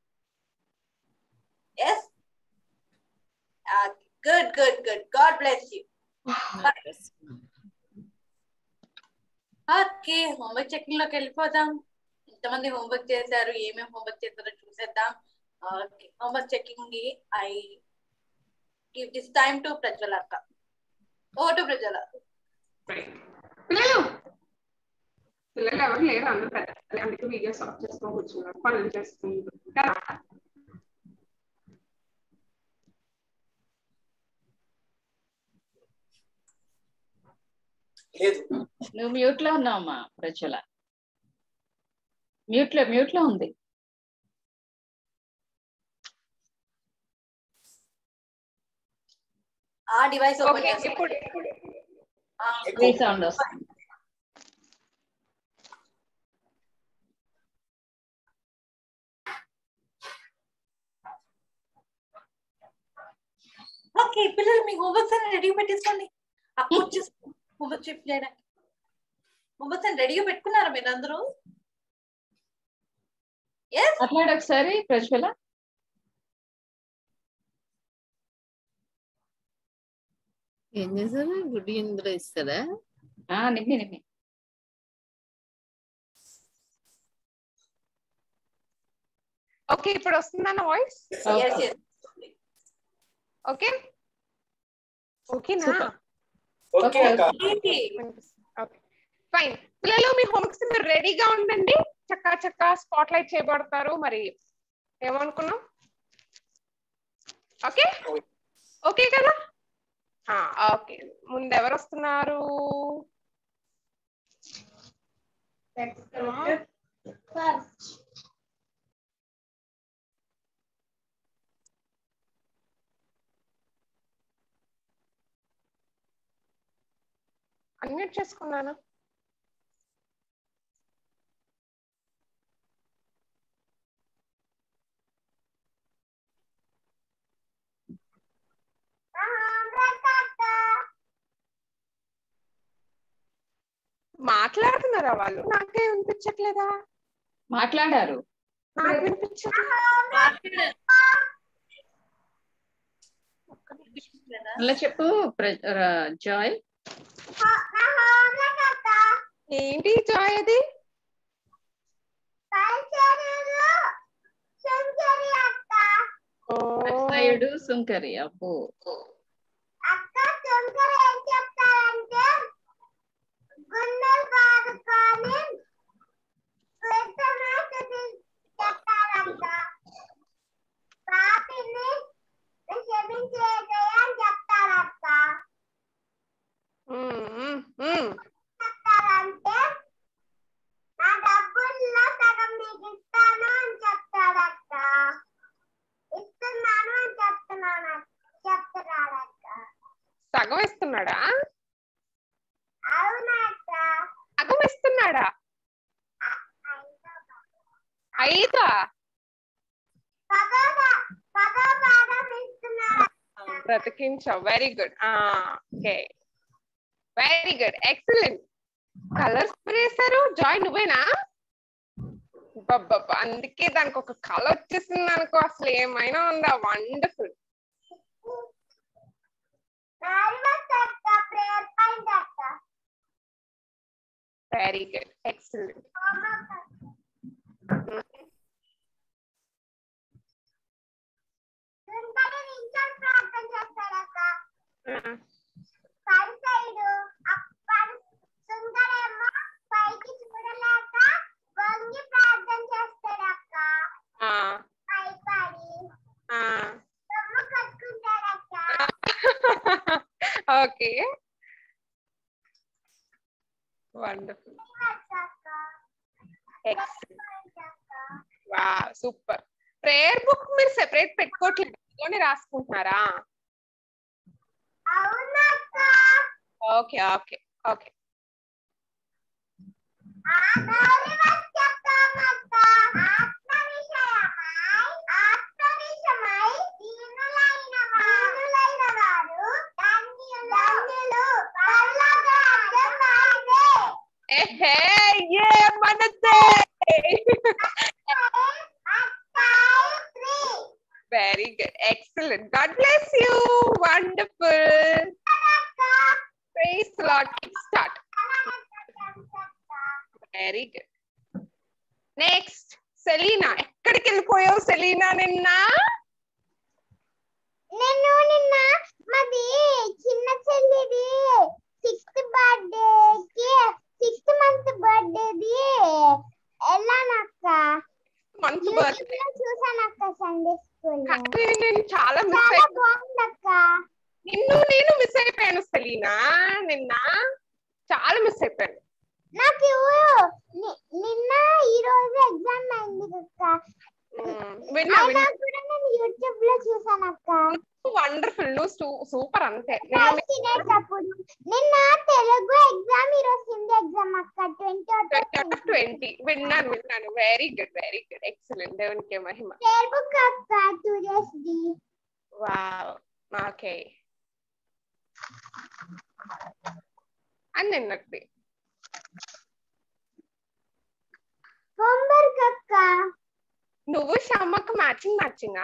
Yes, good good good. God bless you. Okay, homework checking లోకి వెళ్ళిపోదాం. ఎంతమంది హోంవర్క్ చేశారు, ఏమేమి హోంవర్క్ చేశారో చూసేద్దాం. Okay, homework checking I give this time to Prajwala అక్క. Oh to Prajwala.
పిల్లలు పిల్లలు ఎవరు లేరు, అందరూ పెద్ద, అందుకే వీడియోస్ ఆఫ్ చేసుకొని కూర్చున్నారు, పనులు చేసుకుంటారు.
నువ్వు మ్యూట్ లో ఉన్నావమ్మా ప్రజ్వల. మ్యూట్ లో మ్యూట్ లో ఉంది.
ఆ డివైస్ ఓపెన్
ఓకే,
చేసి
ఇప్పుడు
సౌండ్ వస్తుంది.
ఓకే పిల్లలు, మీ హోంవర్క్స్ అన్ని రెడీగా పెట్టేసుకోండి. అప్పుడు వచ్చేసి హోంవర్క్ చెప్పి చేయడానికి హోంవర్క్స్ అన్ని రెడీగా పెట్టుకున్నారా మీరు అందరూ?
మాట్లాడు ఒకసారి ప్రజ్వల.
ఏం చేశారు? గుడ్డి ఇందులో ఇస్తారా?
నిమ్మి నిమ్మి
ఓకే, ఇప్పుడు వస్తుందన్న వాయిస్? ఓకే ఓకేనా?
Okay
fine. పిల్లలు మీ హోంవర్క్స్ మీరు రెడీగా ఉండండి, చక్కా చక్కా స్పాట్ లైట్ చేయబడతారు. మరి ఏమనుకున్నాం? ఓకే ఓకే కదా? ఓకే, ముందు ఎవరు వస్తున్నారు? అన్మ్యూట్ చేసుకున్నాను. మాట్లాడుతున్నారా వాళ్ళు? నాకే వినిపించట్లేదా?
మాట్లాడారు,
నాకు వినిపించట్లేదు.
అలా చెప్పు జాయ్.
ఏంటి జాయ్ అది?
అక్షయుడు సుంకరి. అబ్బో,
అక్క సుంకరి ఏం చెప్తారంటే గుండెలు బాదుకొని చెప్తారంట. పాపిని క్షమించేదే అని చెప్తారక్క. చెప్తారంటే నా డబ్బుల్లో సగం నీకు ఇస్తాను అని చెప్తారక్క. ఇస్తున్నాను అని చెప్తున్నాను చెప్తున్నాడక్క.
సగం ఇస్తున్నాడా?
అవునక్క.
సగం ఇస్తున్నాడా? ఐదా? బ్రతికించావు. Very good. Okay, very good, excellent. Colours వేశారు జాయ్, నువ్వేనా? బాబా, అందుకే దానికి ఒక కలర్ వచ్చేసింది అనుకో. అసలు ఏమైనా ఉందా? Wonderful. Very good, excellent. Okay, wonderful, wow super. Prayer book మీరు సెపరేట్ పెట్టుకోవట్లేదు, ఇందులోనే రాసుకుంటున్నారా? Okay okay okay. ఆత్మ విషయమై Very good. Excellent. God bless you. Wonderful. Praise the Lord. Start. Very good. Next. Selena. ఎక్కడికి వెళ్ళిపోయావు సెలీనా నిన్న?
నేను నిన్న మాది చిన్న చెల్లిది సిక్స్త్ బర్త్డేకి సిక్స్త్ మంత్ బర్త్డేది వెళ్ళానక్క.
మంత్ బర్త్డే
చూసానక్క సండే స్కూల్.
నేను చాలా మిస్
చాలా
అయిపోయాను.
బాగుందక్క.
నిన్ను నేను మిస్ అయిపోయాను సెలీనా. నిన్న చాలా మిస్ అయిపోయాను.
నాకు నిన్న ఈ రోజు ఎగ్జామ్ అయింది అక్క.
విన్నా
అయినా కూడా నేను యూట్యూబ్ లో చూసాను అక్క.
వండర్ఫుల్. నువ్వు సూపర్ అంతే.
తినేటప్పుడు నిన్న తెలుగు ఎగ్జామ్ ఈ రోజు హిందీ ఎగ్జామ్ అక్క. ట్వంటీ
ట్వంటీ విన్నాను విన్నాను. Very good very good. Excellent. దేవునికి మహిమ.
ఫేర్ బుక్ అక్క టూ డేస్ ది.
వావ్. ఓకే. అన్నది
హోంవర్క్ అక్క.
నువ్వు షమ్మకు మ్యాచింగ్ మ్యాచింగా?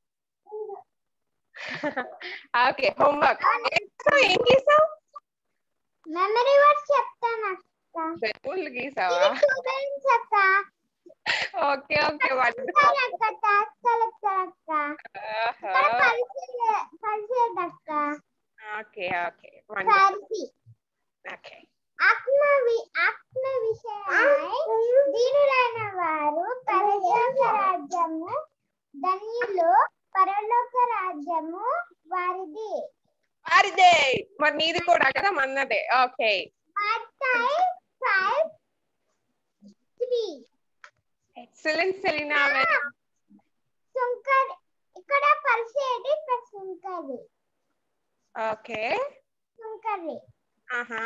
ఓకే. హోంవర్క్ ఏం గీసావు?
మెమరీ వర్డ్స్ చెప్తాను అక్క.
బెలూన్లు గీసావా?
స్టూడెంట్స్ అక్క.
Okay okay.
వండర్ఫుల్ అక్క. టాస్క్ కలెక్టర్ అక్క. పరిచయ పరిచయ అక్క.
Okay okay.
సార్సి.
ఓకే.
ఆత్మ ఆత్మ విషయమై దీనులైన వారు పరలోక రాజ్యము ధన్యులు. పరలోక రాజ్యము వారిది.
వారిదే. మరి నీది కూడా కదా? మన్నదే. Okay.
Mattayi five three.
Excellent Selina.
సుంకరి ఇక్కడ పరిచేది సుంకరి.
ఓకే.
సుంకరి.
ఆహా.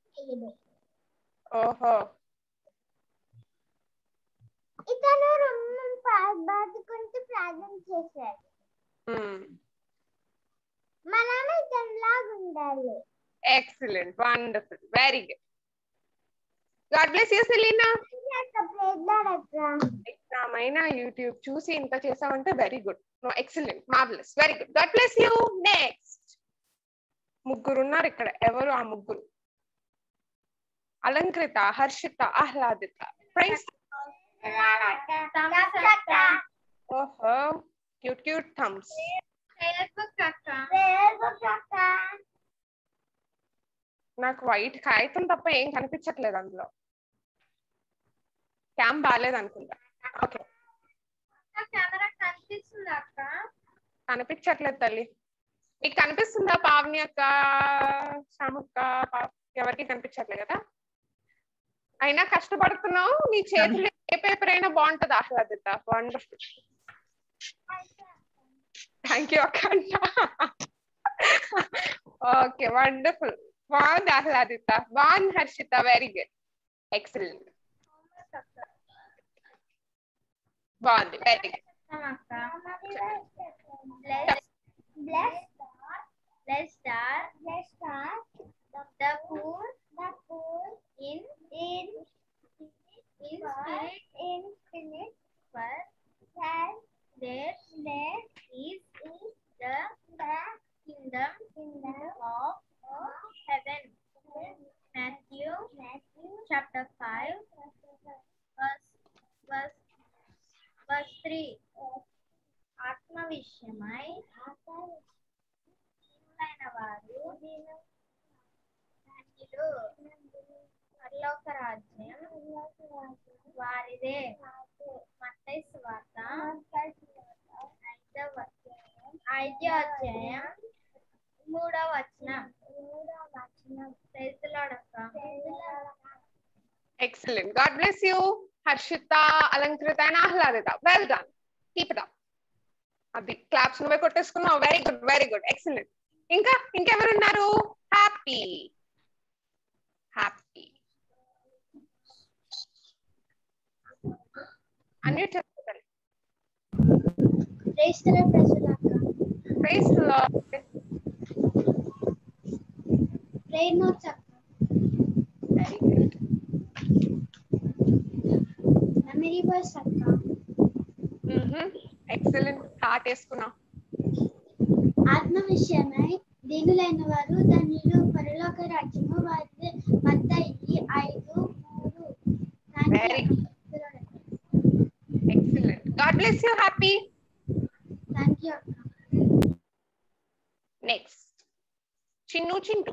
ఓహో.
ఇతను రొమ్ము బాదుకుంటూ ప్రార్థన చేశాడు. మనం ఇతనిలాగా ఉండాలి.
Excellent. Wonderful. Very good. God bless you Selina. ఇష్టమైన యూట్యూబ్ చూసి ఇంత చేసావంటే very good. No excellent. Marvellous. Very good. God bless you. Next. ముగ్గురు ఉన్నారు ఇక్కడ. ఎవరు ఆ ముగ్గురు? అలంకృత, హర్షిత, ఆహ్లాదిత. ప్రైజ్. ఓహో. Cute cute thumbs. నాకు వైట్ కాగితం తప్ప ఏం కనిపించట్లేదు అందులో. క్యామ్ బాగాలేదు అనుకుంటా. ఓకే. కనిపించట్లేదు తల్లి. నీకు కనిపిస్తుందా పావని అక్క, శ్యామక్క? ఎవరికి కనిపించట్లేదు కదా? అయినా కష్టపడుతున్నావు. నీ చేతులు ఏ పేపర్ అయినా బాగుంటది ఆహ్లాదిత. వండర్ఫుల్. థ్యాంక్ యూ అక్క. ఓకే. వండర్ఫుల్. బాగుంది ఆహ్లాదిత. బాగుంది హర్షిత. Very good. ఎక్సలెంట్. బాగుంది. Very good.
Blessed are, blessed are the poor, the poor in in in spirit, in spirit, for that there there is is the the kingdom kingdom of of heaven. Matthew Matthew chapter five verse verse verse three. ఆత్మ విషయమై వారు ధన్యులు. పరలోక రాజ్యం వారిదే. మత్తయి సువార్త ఐదవ ఐదో అధ్యాయం మూడవ వచనం. మూడవ వచనం. ప్రైజ్ ది లార్డ్ అక్క.
Excellent. God bless you Harshitha, Alankritha and Ahladitha. Well done. Keep it up. అది క్లాప్స్ నువ్వే కొట్టేసుకున్నావు. Very good very good. Excellent. ఇంకా ఇంకెవరున్నారు? హ్యాపీ హ్యాపీ అన్ని చెప్తారు.
Praise the Lord.
Praise the Lord.
Prayer notes అక్క.
Very good.
మెమరీ వర్స్ అక్క.
ఎక్సలెంట్. దాటేసుకున్నావు.
ఆత్మ విషయమై దీనులైన వారు ధన్యులు, పరలోక రాజ్యము వారిదే. మత్తయి ఐదు మూడు.
Very excellent. God bless you. Happy.
Thank you.
Next Chinnu Chintu.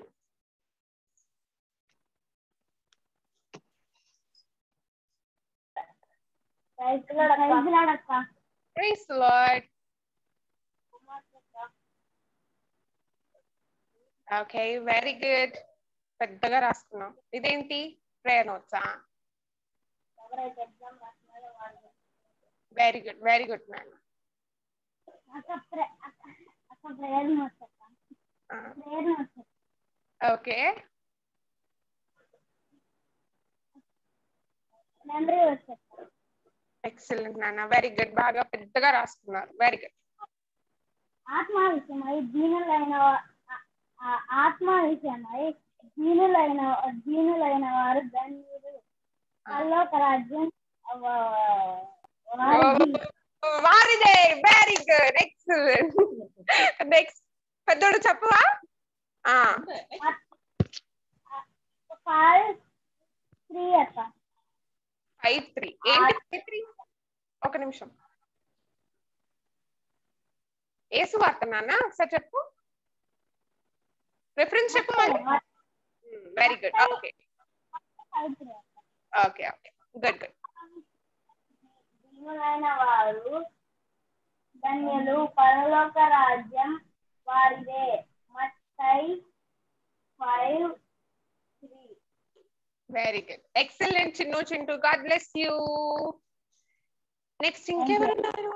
Praise the Lord. Okay, very good. పెద్దగా రాసుకున్నాం. ఇదేంటి? ప్రేయర్ నోట్సా? Very good, very good ma'am. Okay, excellent నాన్న. Very good. బాగా పెద్దగా రాసుకున్నారు. Very good.
ఆత్మ విషయమై దీనులైన ఆత్మ విషయమై దీనులైన దీనులైన వారు ధన్యులు, పరలోక రాజ్యం
వారిదే. Very good, excellent. నెక్స్ట్ పెద్దోడు చెప్పవా?
ఫైవ్ త్రీ అక్క.
ఫైవ్ త్రీ ఏంటి? ఫైవ్ త్రీ ఒక నిమిషం. ఏసు వార్త నాన్న ఒకసారి చెప్పు. రిఫరెన్స్ చెప్పు. Very good. Okay okay okay good good.
దీనులైన వారు ధన్యులు, పరలోక రాజ్యం వారిదే. Mattayi five three.
Very good, excellent Chinnu Chintu. God bless you. Next ఇంకెవరున్నారు?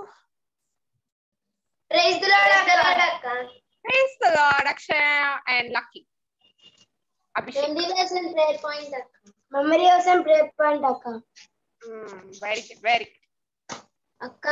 ప్రైజ్ ది లార్డ్ అక్క.
Praise the Lord Akshaya and Lucky. Abhishek.
Memory prayer point అక్క. మెమరీ కోసం ప్రేయర్ పాయింట్ అక్క.
వెరీ గుడ్, వెరీ గుడ్
అక్క.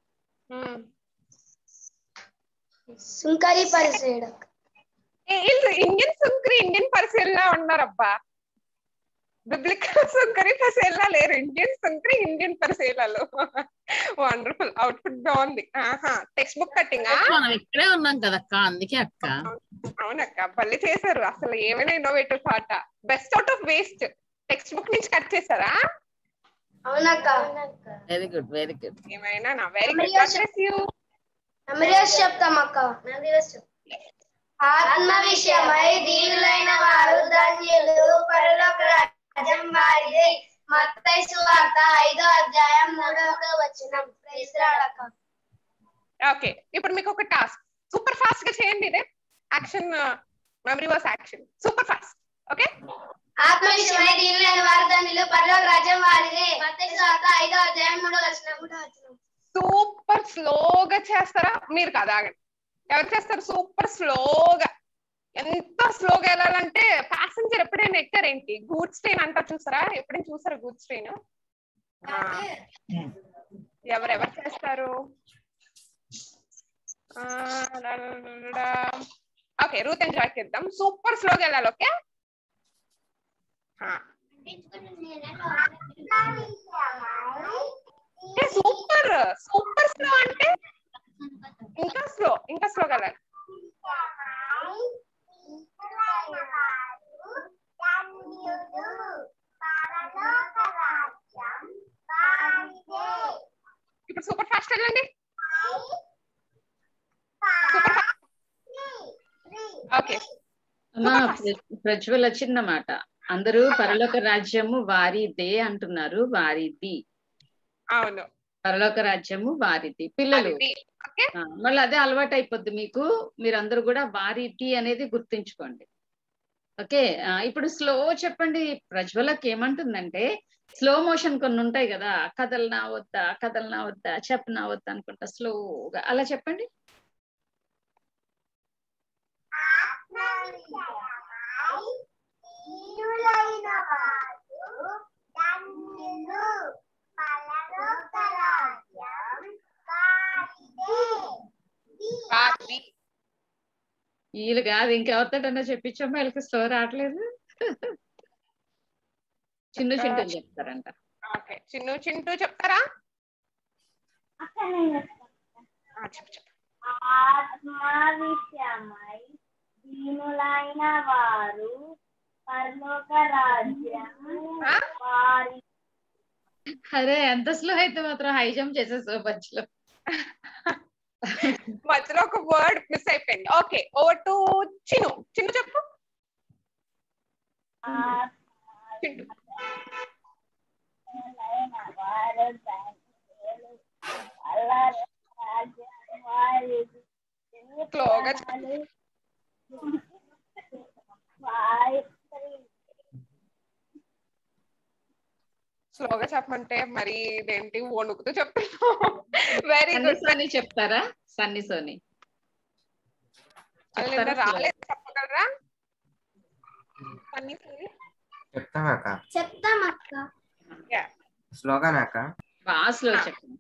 సుంకరి పరిసేడ్ అక్క.
ఇండియన్ సుంకరి ఇండియన్ పరిశీలన ఉన్నారబ్బా. బిబ్లికల్ సుంకరి పరిశీలన లేరు. ఇండియన్ సుంకరి ఇండియన్ పరిశీలనలు. వండర్ఫుల్. అవుట్పుట్ బాగుంది. టెక్స్ట్ బుక్ కట్టింగ్
మనం ఇక్కడే ఉన్నాం కదక్క, అందుకే అక్క.
అవునక్క, భలే చేశారు. అసలు ఏమైనా innovative thought. Best out of waste text book నుంచి కట్ చేశారా?
అవునక్క.
Very good, very good.
ఏమైనా నా very good. God bless you.
Memories చెప్తాం అక్క. మెమరీస్ ఆత్మ విషయమై దీనులైన వారు ధన్యులు, పరలోక రాజ్యం వారిదే. మత్తయి సువార్త ఐదో అధ్యాయం మూడవ వచనం. ప్రైజ్ ది లార్డ్ అక్క.
ఓకే, ఇప్పుడు మీకు ఒక టాస్క్. సూపర్ ఫాస్ట్ గా చేయండి. ఇదే action, memory verse action. Super fast. Okay.
ఆత్మ విషయమై దీనులైన వారు ధన్యులు, పరలోక రాజ్యం వారిదే. మత్తయి సువార్త ఐదో అధ్యాయం మూడవ వచనం.
సూపర్ స్లోగా చేస్తారా? మీరు కదా, ఆగండి. ఎవరు చేస్తారు సూపర్ స్లోగా? ఎంత స్లోగా వెళ్ళాలంటే ప్యాసింజర్ ఎప్పుడైనా ఎక్కారేంటి? గూడ్స్ ట్రైన్ అంటారు చూసారా? ఎప్పుడైనా చూసారా గూడ్స్ ట్రైన్? ఎవరెవరు చేస్తారు? ఓకే, రూత్ అండ్ జాయ్ చేద్దాం. సూపర్ స్లోగా వెళ్ళాలి. ఓకే. సూపర్ సూపర్ స్లో అంటే ఇంకా స్లో, ఇంకా స్లోగా వెళ్ళాలి. ఇప్పుడు సూపర్ ఫాస్ట్ వెళ్ళండి. Super fast. ఓకే.
ప్రజ్వల చిన్న మాట. అందరూ పరలోక రాజ్యము వారిదే అంటున్నారు. వారిది.
అవును,
పరలోక రాజ్యము వారిది. పిల్లలు మళ్ళీ అదే అలవాటు అయిపోద్ది మీకు. మీరందరూ కూడా వారిది అనేది గుర్తుంచుకోండి. ఓకే. ఇప్పుడు స్లో చెప్పండి. ప్రజ్వలకి ఏమంటుందంటే స్లో మోషన్ కొన్ని ఉంటాయి కదా, కదలనా వద్దా కదలనా వద్దా చెప్పనా వద్దా అనుకుంటా స్లోగా అలా చెప్పండి. వీళ్ళు కాదు, ఇంకెవరితోటన్నా చెప్పించమ్మా. వీళ్ళకి స్లో రావట్లేదు. చిన్ను చింటూ చెప్తారంట.
చిన్ను చింటూ చెప్తారా? చెప్పు చెప్పు.
ఆత్మ విషయమై దీనులైన వారు పరలోక రాజ్యం వారి.
అరే ఎంత స్లో అయితే మాత్రం హై జంప్ చేసేసావు మధ్యలో.
మధ్యలో ఒక వర్డ్ మిస్ అయిపోయింది. Okay, over to Chinnu. Chinnu చెప్పు. చింటు. స్లోగా స్లోగా చెప్పమంటే మరి ఇదేంటి వణుకుతూ చెప్తాను. Very good.
సన్నీ చెప్తారా? సన్నీ సోని
రాలేదు, చెప్పగలరా? సన్నీ సోని
చెప్తామక్క.
చెప్తామక్క.
స్లోగానక్క.
బాగా స్లో చెప్పండి.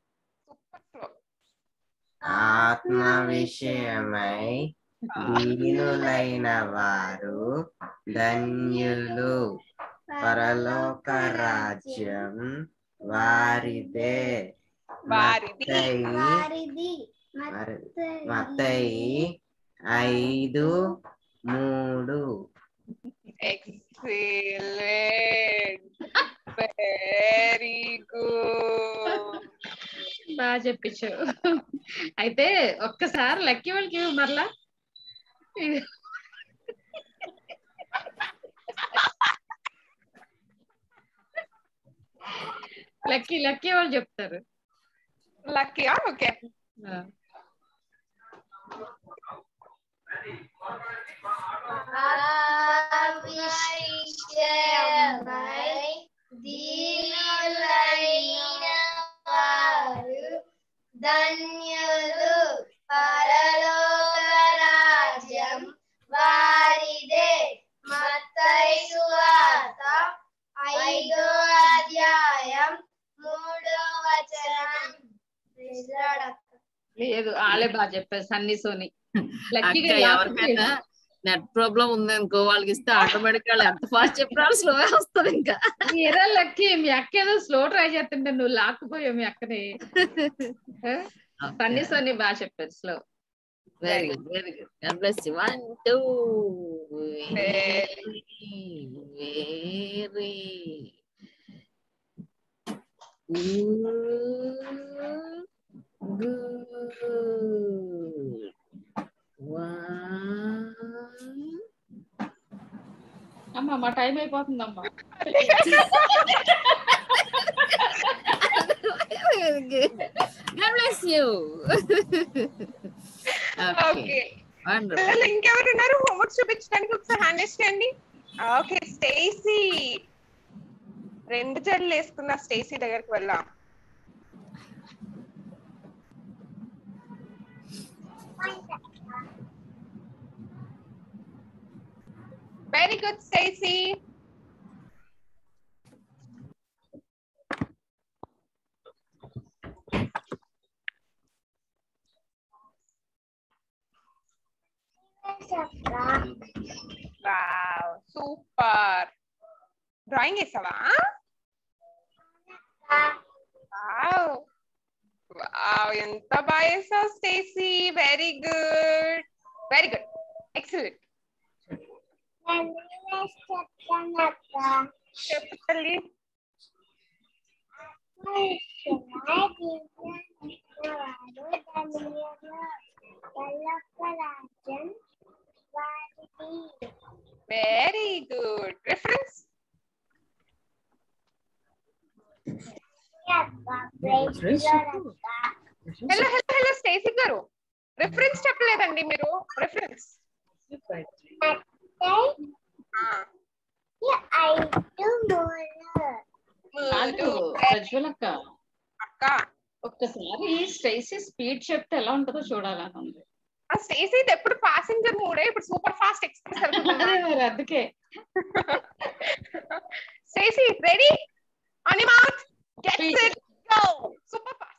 ఆత్మ విషయమై దీనులైన వారు ధన్యులు, పరలోక రాజ్యం వారిదే.
వారిది.
మత్తయి ఐదు మూడు.
Excellent, very good.
బాగా చెప్పించావు. అయితే ఒక్కసారి లక్కీ వాళ్ళకి మరలా లక్కీ లక్కీ వాళ్ళు చెప్తారు.
లక్కీయా? ఓకే.
దీనులైన వారు ధన్యులు, పరలోక రాజ్యం వారిదే. మత్తయి సువార్త ఐదో అధ్యాయం మూడో వచనం.
లేదు ఆలే బాగా చెప్పారు సన్నీ సోని.
అక్క ఎవరికైనా నెట్ ప్రాబ్లం ఉందనుకో వాళ్ళకి ఇస్తే ఆటోమేటిక్ వాళ్ళు ఎంత ఫాస్ట్ చెప్పినా స్లో వస్తుంది. ఇంకా
ఏరా లక్కీ, మీ అక్క ఏదో స్లో ట్రై చేస్తుంటే నువ్వు లాక్కుపోయావు మీ అక్కని. సన్నీ సోని బాగా చెప్పారు slow.
Very good, very good. God bless you. One, two. Very, very good. Good. One.
అమ్మా మా టైం అయిపోతుందమ్మా.
God bless you.
ఓకే, ఇంకెవరు ఉన్నారు హోంవర్క్ చూపించడానికి? ఒకసారి హ్యాండ్ వేసుకోండి. Okay, Stacy. రెండు జడలు వేసుకున్న స్టేసీ దగ్గరికి వెళ్దాం. Very good Stacy. Wow, super. Drawing వేసావా? వావ్ వావ్, ఎంత బాగా వేసావు Stacy. Very good, very good, excellent. చెప్పు తల్లి. Very good. Reference? Hello hello hello Stacy గారు, రిఫరెన్స్ చెప్పలేదండి మీరు. రిఫరెన్స్
ప్రజ్వలక్క
అక్క,
ఒక్కసారి స్టేసీ స్పీడ్ చెప్తే ఎలా ఉంటుందో చూడాలని ఉంది.
ఆ స్టేసీ ఎప్పుడు ప్యాసింజర్ మూడే, ఇప్పుడు సూపర్ ఫాస్ట్ ఎక్స్ప్రెస్ వెళ్తుంది.
అందుకే
Stacy ready? On your mark, get set, go. Super fast.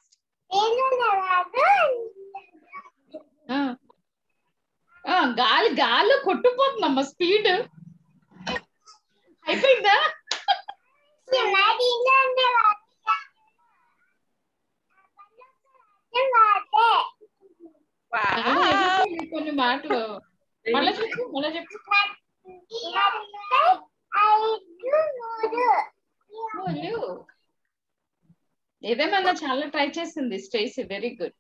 గాలి గాల్లో కొట్టుకుపోతుందమ్మా స్పీడ్. అయిపోయిందా? కొన్ని మాటలు మళ్ళా చెప్పు మళ్ళా చెప్పు. ఏదేమన్నా చాలా ట్రై చేసింది స్టేసీ, వెరీ గుడ్.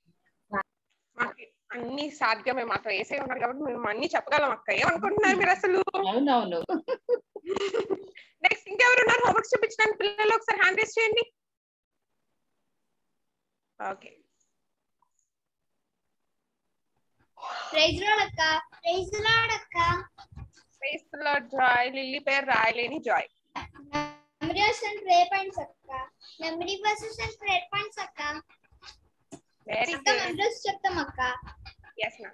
అన్ని సాధ్యమే, మాకు వేసే ఉన్నారు కాబట్టి మేము అన్ని చెప్పగలం అక్క. ఏమనుకుంటున్నారు మీరు అసలు?
అవునవును.
నెక్స్ట్ ఇంకెవరు ఉన్నారు హోంవర్క్ చూపించడానికి? పిల్లలు ఒకసారి హ్యాండ్ రేస్ చేయండి. ఓకే.
ప్రైజ్ లార్డ్ అక్క. ప్రైజ్ లార్డ్ అక్క.
Praise Lord Joy. లిల్లీ పేరు రాయలేని Joy.
Memory verses and pray points అక్క. Memory verses and pray points అక్క.
వెరీ
అక్క మెమరీస్ చెప్తాం అక్క.
yes ma'am.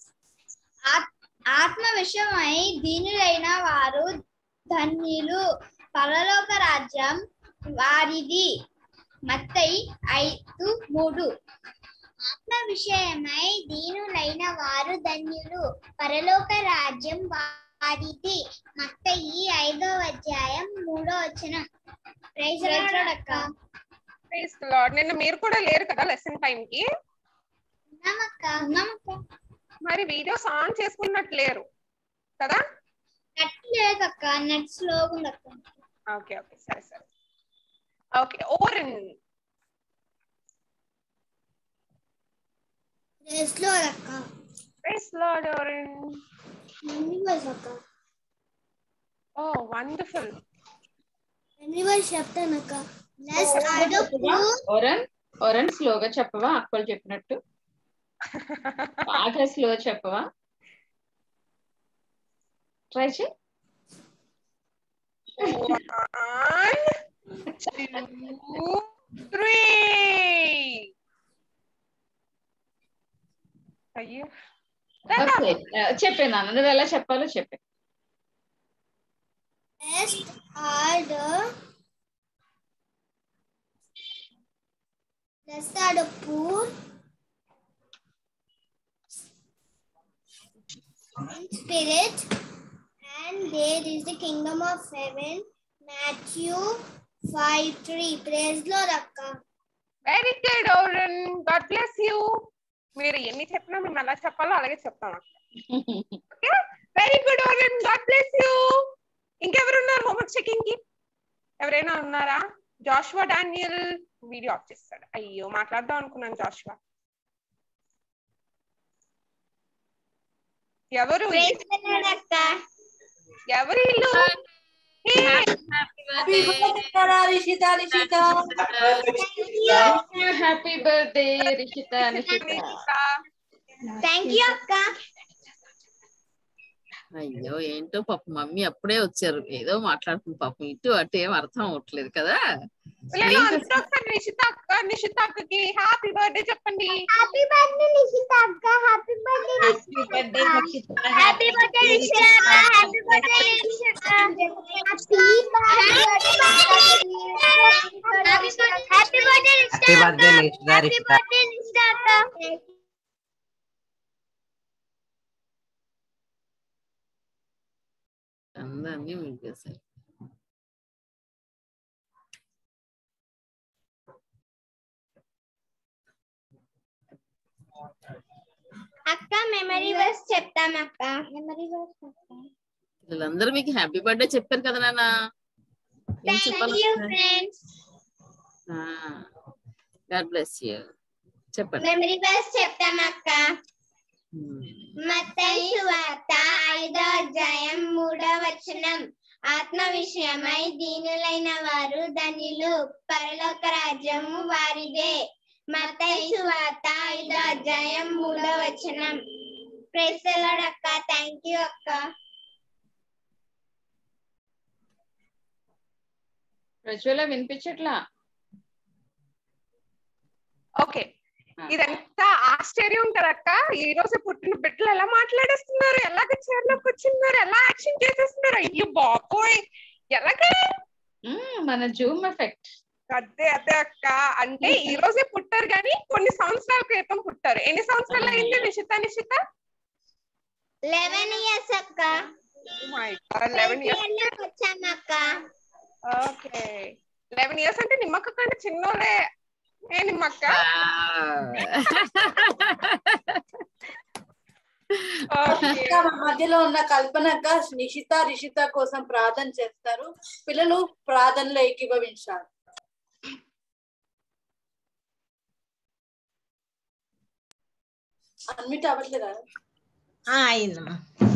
ఆత్మ విషయమై దీనులైన వారు ధన్యులు, పరలోక రాజ్యం వారిది. మత్తయి ఐదు మూడు. ఆత్మ విషయమై దీనులైన వారు ధన్యులు, పరలోక రాజ్యం వారిది. మత్తయి ఐదో అధ్యాయం మూడో వచనం. ప్రైజ్ లార్డ్ అక్క.
Praise Lord. నిన్న మీరు కూడా లేరు కదా లెసన్ టైం కి?
ఉన్నామక్క. ఉన్నామక్క.
మరి వీడియోస్ ఆన్ చేసుకున్నట్టు లేరు కదా?
నెట్ లేదక్క, నెట్ స్లోగా ఉందక్క.
ఓకే ఓకే సరే సరే. Okay Oren.
ప్రైజ్ లార్డ్ అక్క.
Praise Lord Oren.
Memory verse అక్క.
Oh wonderful.
మెమరీ వర్స్ చెప్తానక్క. నెక్స్ట్ ఆడపు.
ఓరన్ ఓరన్ స్లోగా చెప్పవా? అక్కలు చెప్పినట్టు బాగా స్లో చెప్పవా? ట్రై చేయి.
అయ్యో
చెప్పే నాన్న, నువ్వు ఎలా చెప్పాలో చెప్పే.
Next order. Next order poor in spirit, and there is the kingdom of heaven. Matthew five three. Praise Lord akka.
Very good Oren. God bless you. మీరు ఎన్ని చెప్పినా మేము ఎలా చెప్పాలో అలాగే చెప్తాం అక్క. Okay very good Oren. God bless you. ఇంకెవరు ఉన్నారు హోంవర్క్ చెకింగ్ కి? ఎవరైనా ఉన్నారా? జాషువా డానియల్ వీడియో ఆఫ్ చేస్తాడు. అయ్యో మాట్లాడదాం అనుకున్నాను. జాషువా ఎవరు? ఎవరు ఇల్లు?
Happy birthday Rishitha.
Thank you అక్క.
అయ్యో ఏంటో పాప మమ్మీ అప్పుడే వచ్చారు, ఏదో మాట్లాడుతుంది పాపం, ఇటు అటు ఏం అర్థం అవట్లేదు కదా.
నిషిత అక్క, నిషిత అక్కకి హ్యాపీ బర్త్డే చెప్పండి.
హ్యాపీ బర్త్డే నిషిత అక్క. Happy birthday happy birthday Nishitha. Happy birthday Nishitha. Happy birthday Nishitha. Happy birthday happy birthday Nishitha.
Happy birthday Nishitha.
Happy birthday Nishitha అక్క.
అందరినీ మింగేశారు.
అక్క మెమరీ వర్స్ చెప్తాం అక్క. మెమరీ వర్స్
వీళ్ళందరూ మీకు హ్యాపీ బర్త్డే చెప్పారు కదా నాన్న. God bless you. చెప్పండి.
మెమరీ వర్స్ చెప్తాం అక్క. మత్తయి సువార్త ఐదో అధ్యాయం మూడో వచనం. ఆత్మ విషయమై దీనులైన వారు ధన్యులు, పరలోక రాజ్యము వారిదే. మత్తయి సువార్త ఐదో అధ్యాయం మూడో వచనం. ప్రైజ్ ది లార్డ్ అక్క. థ్యాంక్ యూ అక్క.
ప్రజ్వల వినిపించట్లా?
ఓకే ఇదంతా ఆశ్చర్యం కదక్క. ఈ రోజు పుట్టిన బిడ్డలు ఎలా మాట్లాడేస్తున్నారు, ఎలాగ చైర్లోకి వచ్చిన్నారు, ఎలా యాక్షన్ చేసేస్తున్నారు. అయ్యో బాబోయ్ ఎలాగే
మన జూమ్ ఎఫెక్ట్.
అదే అదే అక్క. అంటే ఈ రోజే పుట్టారు కానీ కొన్ని సంవత్సరాల క్రితం పుట్టారు. ఎన్ని సంవత్సరాలు అయింది నిషిత? నిషిత
లెవెన్ ఇయర్స్ అక్క.
లెవెన్ ఇయర్స్
వచ్చాను అక్క.
ఓకే లెవెన్ ఇయర్స్ అంటే నిమ్మక్క కంటే చిన్నోళ్ళే. ఏ నిమ్మక్క
ఇంకా మన మధ్యలో ఉన్న కల్పనక్క నిషిత రిషిత కోసం ప్రార్థన చేస్తారు. పిల్లలు ప్రార్థనలో ఏకీభవించారు. అన్మిట్ అవ్వట్లేదా?
అయిందమ్మా.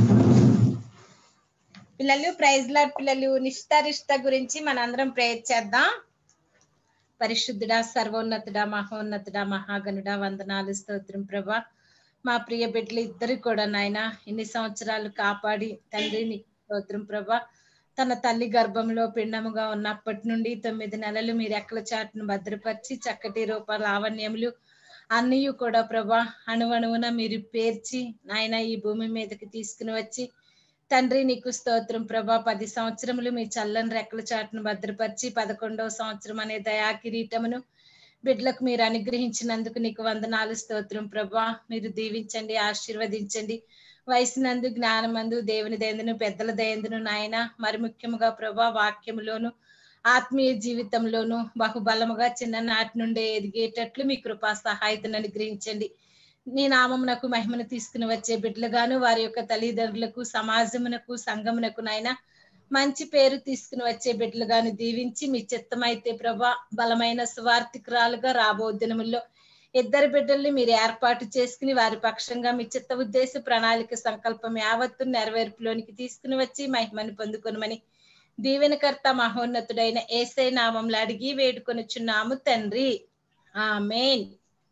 పిల్లలు ప్రైజ్ లార్డ్. పిల్లలు నిష్ఠ రిష్ట గురించి మనందరం ప్రేయర్ చేద్దాం. పరిశుద్ధుడా, సర్వోన్నతుడా, మహోన్నతుడా, మహాగణుడా, వందనాలు, స్తోత్రం ప్రభా. మా ప్రియ బిడ్డలు ఇద్దరు కూడా నాయన ఇన్ని సంవత్సరాలు కాపాడి తండ్రి నీకు స్తోత్రం ప్రభా. తన తల్లి గర్భంలో పిండముగా ఉన్నప్పటి నుండి తొమ్మిది నెలలు మీరు రెక్కల చాటును భద్రపరిచి చక్కటి రూప లావణ్యములు అన్నీ కూడా ప్రభా అణువణువున మీరు పేర్చి నాయన ఈ భూమి మీదకి తీసుకుని వచ్చి తండ్రి నీకు స్తోత్రం ప్రభా. పది సంవత్సరములు మీ చల్లని రెక్కల చాటును భద్రపరిచి పదకొండవ సంవత్సరం అనే దయా కిరీటమును బిడ్డలకు మీరు అనుగ్రహించినందుకు నీకు వందనాలు, స్తోత్రం ప్రభా. మీరు దీవించండి, ఆశీర్వదించండి. వయసునందు, జ్ఞానమందు, దేవుని దయందును, పెద్దల దయందును నాయన మరి ముఖ్యముగా ప్రభా వాక్యములోను ఆత్మీయ జీవితంలోను బహుబలముగా చిన్ననాటి నుండే ఎదిగేటట్లు మీ కృపా సహాయతను అనుగ్రహించండి. నీ నామమునకు మహిమను తీసుకుని వచ్చే బిడ్డలుగాను వారి యొక్క తల్లిదండ్రులకు, సమాజమునకు, సంఘమునకు నాయన మంచి పేరు తీసుకుని వచ్చే బిడ్డలుగాను దీవించి మీ చిత్తమైతే ప్రభా బలమైన సువార్థికురాలుగా రాబో దినముల్లో ఇద్దరు బిడ్డల్ని మీరు ఏర్పాటు చేసుకుని వారి పక్షంగా మీ చిత్త ఉద్దేశ ప్రణాళిక సంకల్పం యావత్తు నెరవేర్పులోనికి తీసుకుని వచ్చి మహిమను పొందుకొనమని దీవెనకర్త మహోన్నతుడైన యేసయ్య నామములో అడిగి వేడుకొనుచున్నాము తండ్రి. ఆమేన్.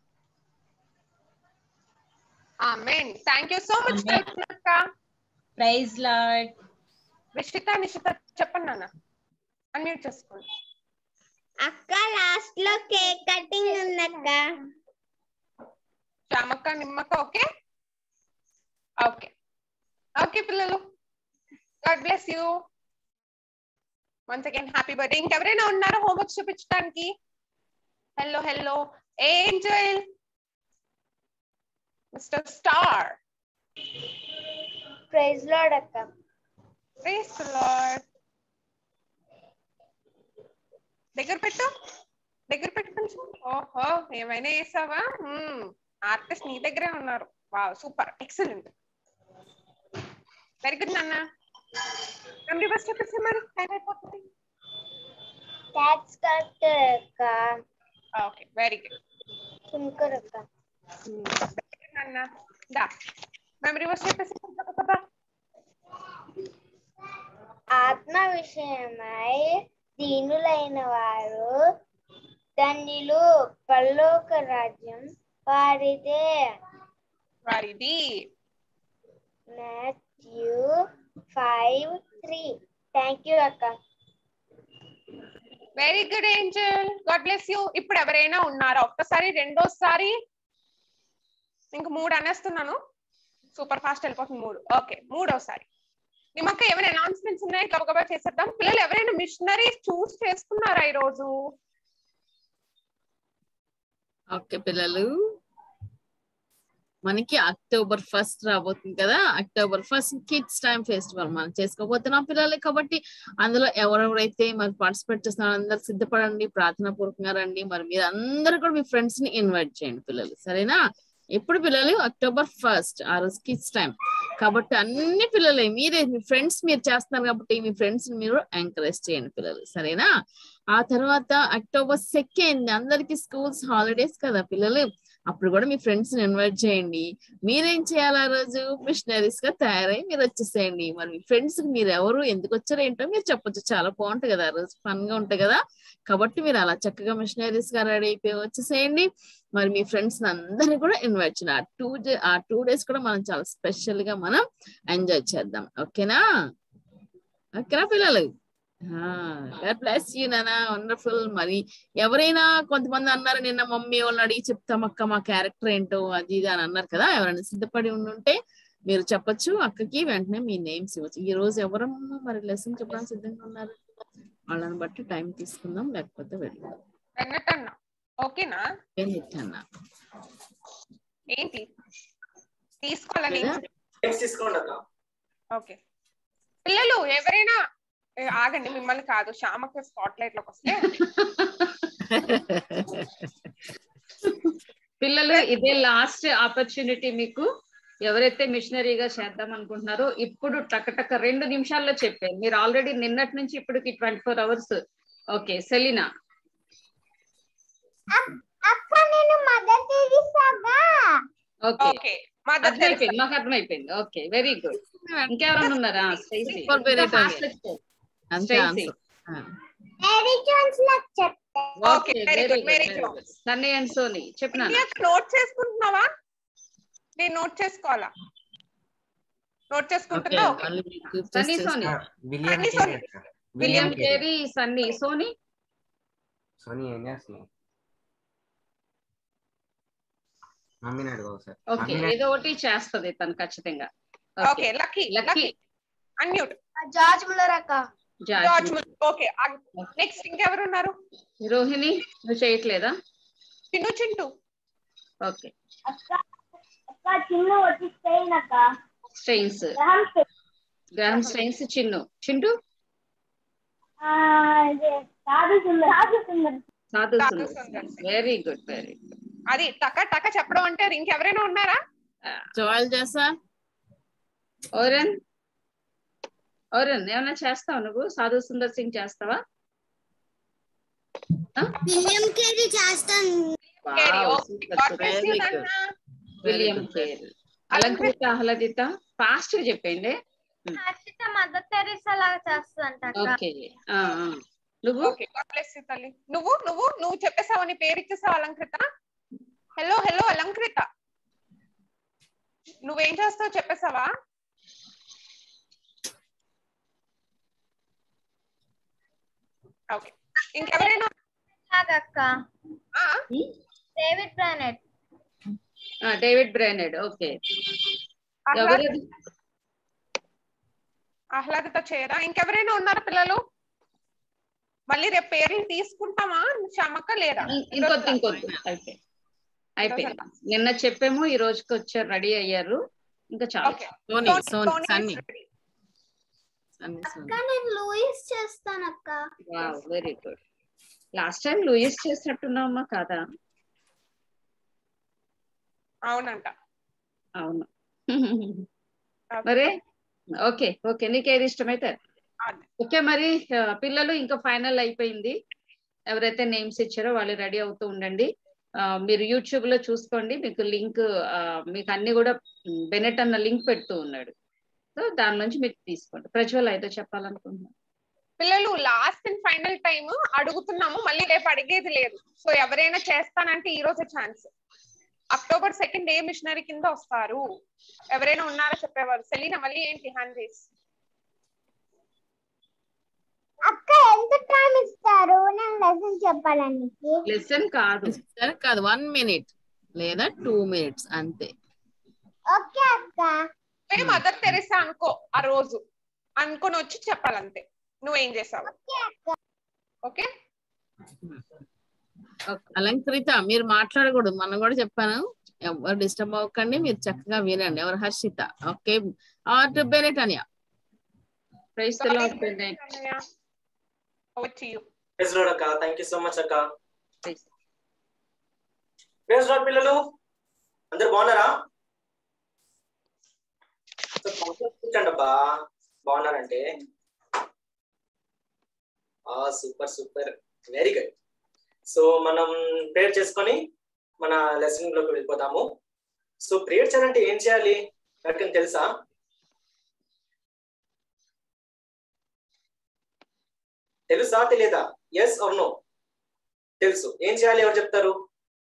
ఆమేన్. థాంక్యూ సో మచ్ అక్క.
Praise Lord.
రిషిత నిషిత చెప్పండి నాన్న. అన్మ్యూట్ చేసుకోండి.
అక్క లాస్ట్ లో కేక్ కటింగ్ ఉందక్క.
చామక్క నిమ్మక్క ఓకే ఓకే ఓకే పిల్లలు. God bless you. Once again happy birthday. ఇంకెవరైనా ఉన్నారో హోంవర్క్ చూపించడానికి? Hello hello Angel, mister star.
Praise Lord అక్క.
Praise the Lord. దగ్గర పెట్టు దగ్గర పెట్టు కొంచెం. ఓహో ఏమైనా వేసావా? ఆర్టిస్ట్ నీ దగ్గరే ఉన్నారు. Wow super excellent very good నాన్న. మెమరీ బస్ చెప్పేసి మరి టైం అయిపోతుంది.
ట్యాక్స్ కలెక్టర్ అక్క.
Okay very good.
సుంకర్ అక్క.
నాన్న దా మెమరీ బస్ చెప్పేసి.
ఆత్మ విషయమై దీనులైన వారు ధన్యులు, పరలోక రాజ్యం వారిదే.
వారిది.
Matthew five three. Thank you అక్క.
Very good Angel. God bless you. ఇప్పుడు ఎవరైనా ఉన్నారా? ఒక్కసారి, రెండోసారి, ఇంక మూడు అనేస్తున్నాను. సూపర్ ఫాస్ట్ వెళ్ళిపోతుంది మూడు. ఓకే మూడోసారి. నిమ్మక్క ఏమైనా అనౌన్స్మెంట్స్ ఉన్నాయి? గబగబా చేసేద్దాం. పిల్లలు ఎవరైనా మిషనరీస్ చూస్ చేసుకున్నారా ఈ రోజు?
ఓకే పిల్లలు, మనకి అక్టోబర్ ఫస్ట్ రాబోతుంది కదా. October first kids time festival మనం చేసుకోబోతున్నాం పిల్లలు. కాబట్టి అందులో ఎవరెవరైతే మరి పార్టిసిపేట్ చేస్తున్నారో అందరు సిద్ధపడండి, ప్రార్థనా పూర్వకంగా రండి. మరి మీరు అందరూ కూడా మీ ఫ్రెండ్స్ ని ఇన్వైట్ చేయండి పిల్లలు, సరేనా? ఎప్పుడు పిల్లలు? అక్టోబర్ ఫస్ట్ ఆ రోజు కిడ్స్ టైం. కాబట్టి అన్ని పిల్లలే మీరే మీ ఫ్రెండ్స్ మీరు చేస్తున్నారు కాబట్టి మీ ఫ్రెండ్స్ ని మీరు ఎంకరేజ్ చేయండి పిల్లలు, సరేనా? ఆ తర్వాత అక్టోబర్ సెకండ్ అందరికి స్కూల్స్ హాలిడేస్ కదా పిల్లలు. అప్పుడు కూడా మీ ఫ్రెండ్స్ ని ఇన్వైట్ చేయండి. మీరేం చేయాలి? ఆ రోజు మిషనరీస్ గా తయారై మీరు వచ్చేసేయండి. మరి మీ ఫ్రెండ్స్ కి మీరు ఎవరు, ఎందుకు వచ్చారో ఏంటో మీరు చెప్పొచ్చు. చాలా బాగుంటుంది కదా, ఆ రోజు ఫన్ గా ఉంటాయి కదా. కాబట్టి మీరు అలా చక్కగా మిషనరీస్ గా రెడీ అయిపోయి వచ్చేసేయండి. మరి మీ ఫ్రెండ్స్ అందరినీ కూడా ఇన్వైట్ చేయండి. ఆ టూ డే ఆ టూ డేస్ కూడా మనం చాలా స్పెషల్ గా మనం ఎంజాయ్ చేద్దాం. ఓకేనా? ఓకేనా పిల్లలు? గాడ్ బ్లెస్ యూ నానా. వండర్ఫుల్. మరి ఎవరైనా కొంతమంది అన్నారు నిన్న మమ్మీ వాళ్ళని అడిగి చెప్తాం అక్క మా క్యారెక్టర్ ఏంటో అది ఇది అని అన్నారు కదా. ఎవరైనా సిద్ధపడి ఉండుంటే మీరు చెప్పొచ్చు. అక్కకి వెంటనే మీ నేమ్స్ ఇవ్వచ్చు. ఈ రోజు ఎవరమ్మా మరి లెసన్ చెప్పడానికి సిద్ధంగా ఉన్నారు? వాళ్ళని బట్టి టైం తీసుకుందాం, లేకపోతే వెళ్దాం.
ఓకేనా? ఏంటి తీసుకోవాలని
తీసుకోండి అక్క.
ఓకే పిల్లలు ఎవరైనా ఆగండి, మిమ్మల్ని కాదు, శ్యామకి స్పాట్ లైట్ లోకి వస్తే.
పిల్లలు ఇదే లాస్ట్ ఆపర్చునిటీ మీకు. ఎవరైతే మిషనరీగా చేద్దాం అనుకుంటున్నారో ఇప్పుడు టక రెండు నిమిషాల్లో చెప్పారు. మీరు ఆల్రెడీ నిన్నటి నుంచి ఇప్పటికి twenty four hours. Okay Selina.
అక్క నేను మదర్ తెరీసాగా.
ఓకే అర్థమైపోయింది, మాకు అర్థమైపోయింది. Okay very good. ఇంకెవరైనా ఉన్నారా? Stacy. Okay very good. Sunny and Sony చెప్పినా
నోట్ చేసుకుంటున్నావా? నేను నోట్ చేసుకోవాలా? నోట్ చేసుకుంటున్నా.
Sunny Sony. William Carey Sunny Sony.
Sony ఏం చేస్తున్నావు? మమ్మీని అడుగు సార్.
ఓకే ఏదో ఒకటి చేస్తది తను ఖచ్చితంగా.
Okay Lucky Lucky unmute.
George Muller అక్క.
George Muller. ఓకే నెక్స్ట్ ఇంకెవరు ఉన్నారు?
రోహిణి నువ్వు చేయట్లేదా?
చిన్ను చింటూ.
ఓకే
అక్క అక్క చిన్ను వచ్చి స్టెయిన్ అక్క.
స్టెయిన్స్. గ్రహం స్టెయిన్స్. చిన్ను చింటూ.
ఆ ఇది సాధు Sundar. Sadhu Sundar.
Sadhu Sundar. Very good very good.
అది టక టక చెప్పడం అంటే ఇంకెవరైనా ఉన్నారా?
జోయల్ చేసా.
ఓరన్ ఓరన్ ఏమన్నా చేస్తావా నువ్వు? సాధు సుందర్ సింగ్ చేస్తావా?
విలియం కేరీ చేస్తాను.
William Carey. Alankritha Ahladitha fast గా చెప్పండి.
హర్షిత మదర్ తెరీసా లాగా చేస్తాంట.
ఓకే నువ్వు?
నువ్వు నువ్వు నువ్వు చెప్పేసావు, నీ పేరు ఇచ్చేసావు అలంకృత. హలో హలో అలంకృత, నువ్వేం చేస్తావు చెప్పేసావా? ఓకే ఇంకెవరైనా?
అక్క David Brainerd.
David Brainerd. Okay ఎవరు?
ఆహ్లాదిత చేయరా? ఇంకెవరైనా ఉన్నారా పిల్లలు? మళ్ళీ రేపు పేర్లు తీసుకుంటామా? క్షమక్క లేదా?
ఇంకొద్దు ఇంకొద్దు అయిపోయి అయిపోయింది. నిన్న చెప్పాము, ఈ రోజుకి వచ్చారు, రెడీ అయ్యారు. ఇంకా చాలా.
లూయిస్ చేస్తాను అక్క.
Very good. Last time Lewis చేసినట్టున్నావమ్మా కాదా?
అవునంట.
అవును మరి. ఓకే ఓకే నీకేది ఇష్టమైతే. ఓకే మరి పిల్లలు ఇంకా ఫైనల్ అయిపోయింది. ఎవరైతే నేమ్స్ ఇచ్చారో వాళ్ళు రెడీ అవుతూ ఉండండి. మీరు యూట్యూబ్ లో చూసుకోండి, మీకు లింక్ మీకు అన్ని కూడా బెనెట్ అన్న లింక్ పెడుతూ ఉన్నాడు. సో దాని నుంచి మీరు తీసుకోండి. ప్రజ్వల్ అయితే చెప్పాలనుకుంటున్నాను.
పిల్లలు లాస్ట్ అండ్ ఫైనల్ టైం అడుగుతున్నాము, మళ్ళీ రేపు అడిగేది లేదు. సో ఎవరైనా చేస్తానంటే ఈ రోజే ఛాన్స్. అక్టోబర్ సెకండ్ ఏ మిషనరీ కింద వస్తారు? ఎవరైనా ఉన్నారా చెప్పేవారు? సెలీనా మళ్ళీ ఏంటి హ్యాండ్ రేస్?
అక్క ఎంత టైం ఇస్తారు? నేను లెసన్ చెప్పాలని.
లెసన్ కాదు
కాదు వన్ మినిట్ లేదా టూ మినిట్స్ అంతే.
ఓకే అక్క.
మేము మదర్ తెరీసా అనుకో, ఆ రోజు అనుకొని వచ్చి చెప్పాలంతే. నువ్వేం చేసావు? ఓకే
అలంకృత మీరు మాట్లాడకూడదు, మనం కూడా చెప్పాను. ఎవరు డిస్టర్బ్ అవ్వకండి, మీరు చక్కగా వినండి. ఎవరు? Harshitha. Okay or Bennett Ania.
Praise the Lord Bennett.
Over to you.
Praise Lord అక్క. థాంక్యూ సో మచ్ అక్క. ప్రైజ్ లార్డ్ పిల్లలు అందరూ బాగున్నారా? కూర్చోండబ్బా బాగున్నారంటే. ఆ super super very good. So మనం ప్రేయర్ చేసుకొని మన లెసన్ లోకి వెళ్ళిపోదాము. సో ప్రేయర్ చేయాలంటే ఏం చేయాలి ఎవరికైనా తెలుసా? తెలుసా తెలియదా? Yes or no? తెలుసు. ఏం చేయాలి ఎవరు చెప్తారు?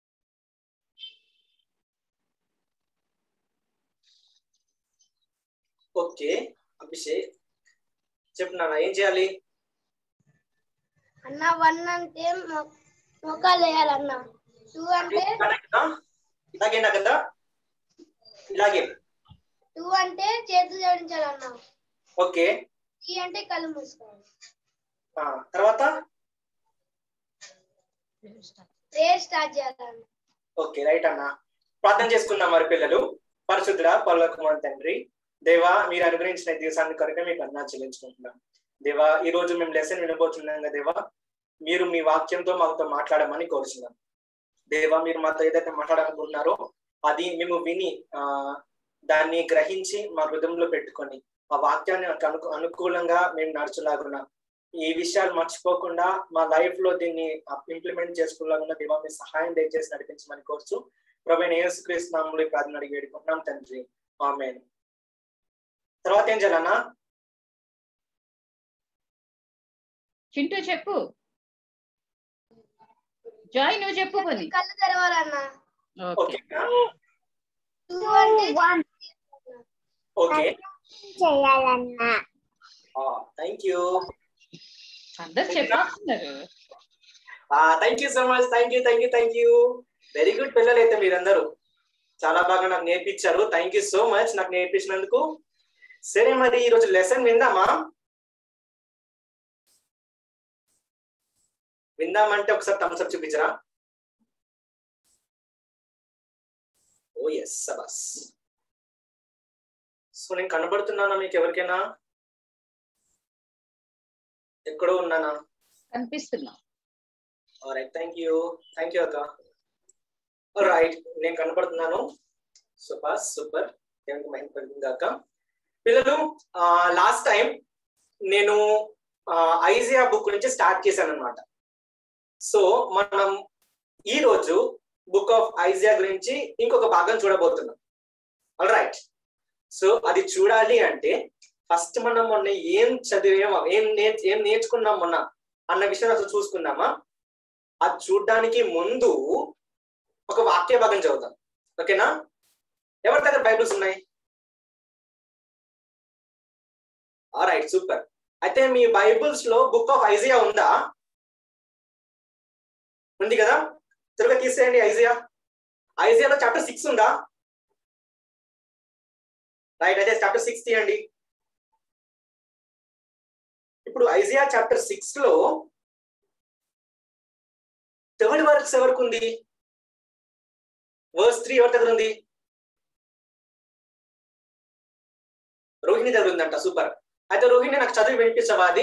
ఓకే అభిషేక్ చెప్తున్నా, ఏం చేయాలి
అన్న? వన్ అంటే మోకాలు వేయాలన్న. టూ అంటే
ఇలాగేనా కదా? ఇలాగే.
టూ అంటే చేతులు జోడించాలన్న.
ఓకే.
త్రీ అంటే కళ్ళు మూసుకోవాలి.
తర్వాత
ప్రేయర్ స్టార్ట్ చేయాలన్న.
ఓకే రైట్ అన్న. ప్రార్థన చేసుకుందాం మరి పిల్లలు. పరిశుద్ధుడా పరలోకమందు తండ్రి, దేవా మీరు అనుగ్రహించిన దివసాన్ని కొరకే మీకు వందనాలు చెల్లించుకుంటున్నాం. దేవా ఈ రోజు మేము లెసన్ వినబోతున్నాం కదా దేవా, మీరు మీ వాక్యంతో మాతో మాట్లాడమని కోరుచున్నాం. దేవా మీరు మాతో ఏదైతే మాట్లాడాలనుకుంటున్నారో అది మేము విని ఆ దాన్ని గ్రహించి మా హృదయంలో పెట్టుకొని ఆ వాక్యాన్ని అను అనుకూలంగా మేము నడుచులాగున్నా ఈ విషయాలు మర్చిపోకుండా మా లైఫ్ లో దీన్ని ఇంప్లిమెంట్ చేసుకునేలాగా దేవా మీ సహాయం దయచేసి నడిపించమని కోరుచు ప్రభువైన యేసుక్రీస్తు నామములో ఈ ప్రార్థన అడిగి వేడుకుంటున్నాం తండ్రి ఆమేన్. తర్వాత ఏం చేయాలన్నా?
చింటూ చెప్పు. జాయ్ నువ్వు చెప్పు కొని.
కళ్ళు తెరవాలన్నా.
ఓకే
ఓకే
చేయాలన్నా.
Thank you.
అందరు చెప్పేస్తున్నారు.
Thank you so much. Thank you thank you thank you very good పిల్లలు అయితే మీరందరూ చాలా బాగా నాకు నేర్పించారు. థ్యాంక్ యూ సో మచ్ నాకు నేర్పించినందుకు. సరే మరి ఈరోజు లెసన్ విందామా? విందామంటే ఒకసారి థమ్స్ అప్ చూపించరా? ఓ ఎస్ సబాస్. సో నేను కనబడుతున్నానా మీకు ఎవరికైనా? ఎక్కడో ఉన్నానా?
కనిపిస్తున్నా.
Alright thank you thank you అక్క. రైట్ నేను కనబడుతున్నాను. Super super. దేవునికి మహిమ కలుగును గాక. పిల్లలు లాస్ట్ టైం నేను ఐజియా బుక్ నుంచి స్టార్ట్ చేశాను అనమాట. సో మనం ఈ రోజు బుక్ ఆఫ్ ఐజియా గురించి ఇంకొక భాగం చూడబోతున్నాం. All right. సో అది చూడాలి అంటే ఫస్ట్ మనం మొన్న ఏం చదివామో ఏం నేర్ ఏం నేర్చుకున్నాం మొన్న అన్న విషయం అసలు చూసుకుందామా? అది చూడడానికి ముందు ఒక వాక్య భాగం చదువుతాం. ఓకేనా? ఎవరి దగ్గర బైబిల్స్ ఉన్నాయి? All right super. అయితే మీ బైబిల్స్ లో బుక్ ఆఫ్ ఐజియా ఉందా? ఉంది కదా? త్వరగా తీసేయండి ఐజియా. ఐజియాలో చాప్టర్ సిక్స్ ఉందా? రైట్ అయితే చాప్టర్ సిక్స్ తీయండి. ఇప్పుడు ఐజియా చాప్టర్ సిక్స్ లో థర్డ్ వర్క్స్ ఎవరికి ఉంది? వర్స్ త్రీ ఎవరి దగ్గర ఉంది? రోహిణి దగ్గర ఉందంట. సూపర్. అయితే రోహిణి నాకు చదివి వినిపించవా అది?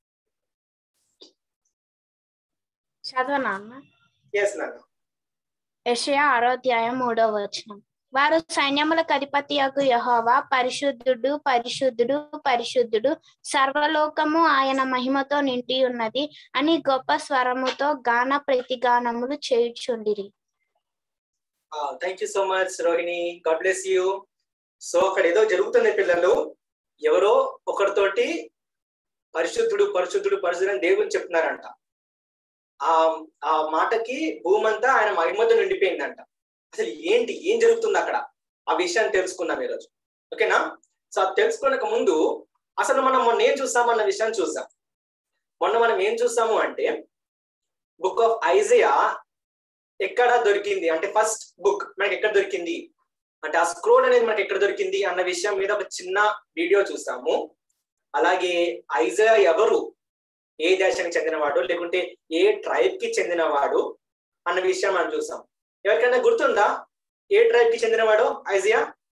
చదవనా అన్న?
ఎస్ నాన్న.
యెషయా ఆరో అధ్యాయం మూడో వచనం. వారు సైన్యములకు అధిపతి యగు యెహోవా పరిశుద్ధుడు పరిశుద్ధుడు పరిశుద్ధుడు సర్వలోకము ఆయన మహిమతో నిండి ఉన్నది అని గొప్ప స్వరముతో గాన ప్రతిగానములు చేయుచుండిరి.
Thank you so much Rohini. God bless you. So అక్కడ ఏదో జరుగుతుంది పిల్లలు. ఎవరో ఒకరితోటి పరిశుద్ధుడు పరిశుద్ధుడు పరిశుద్ధుడు అని దేవుని చెప్తున్నారంట. ఆ ఆ మాటకి భూమంతా ఆయన మహిమతో నిండిపోయిందంట. అసలు ఏంటి ఏం జరుగుతుంది అక్కడ? ఆ విషయాన్ని తెలుసుకుందాం ఈరోజు. ఓకేనా? సో అది తెలుసుకోనక ముందు అసలు మనం మొన్న ఏం చూస్తాము అన్న విషయాన్ని చూద్దాం. మొన్న మనం ఏం చూస్తాము అంటే బుక్ ఆఫ్ ఐజియా ఎక్కడ దొరికింది అంటే ఫస్ట్ బుక్ మనకి ఎక్కడ దొరికింది అంటే ఆ స్క్రోల్ అనేది మనకి ఎక్కడ దొరికింది అన్న విషయం మీద ఒక చిన్న వీడియో చూస్తాము. అలాగే ఐజియా ఎవరు, ఏ దేశానికి చెందినవాడు లేకుంటే ఏ ట్రైబ్ కి చెందినవాడు అన్న విషయం మనం చూస్తాం. ఎవరికైనా గుర్తుందా ఏ ట్రైబ్ కి చెందినవాడు ఐజియా?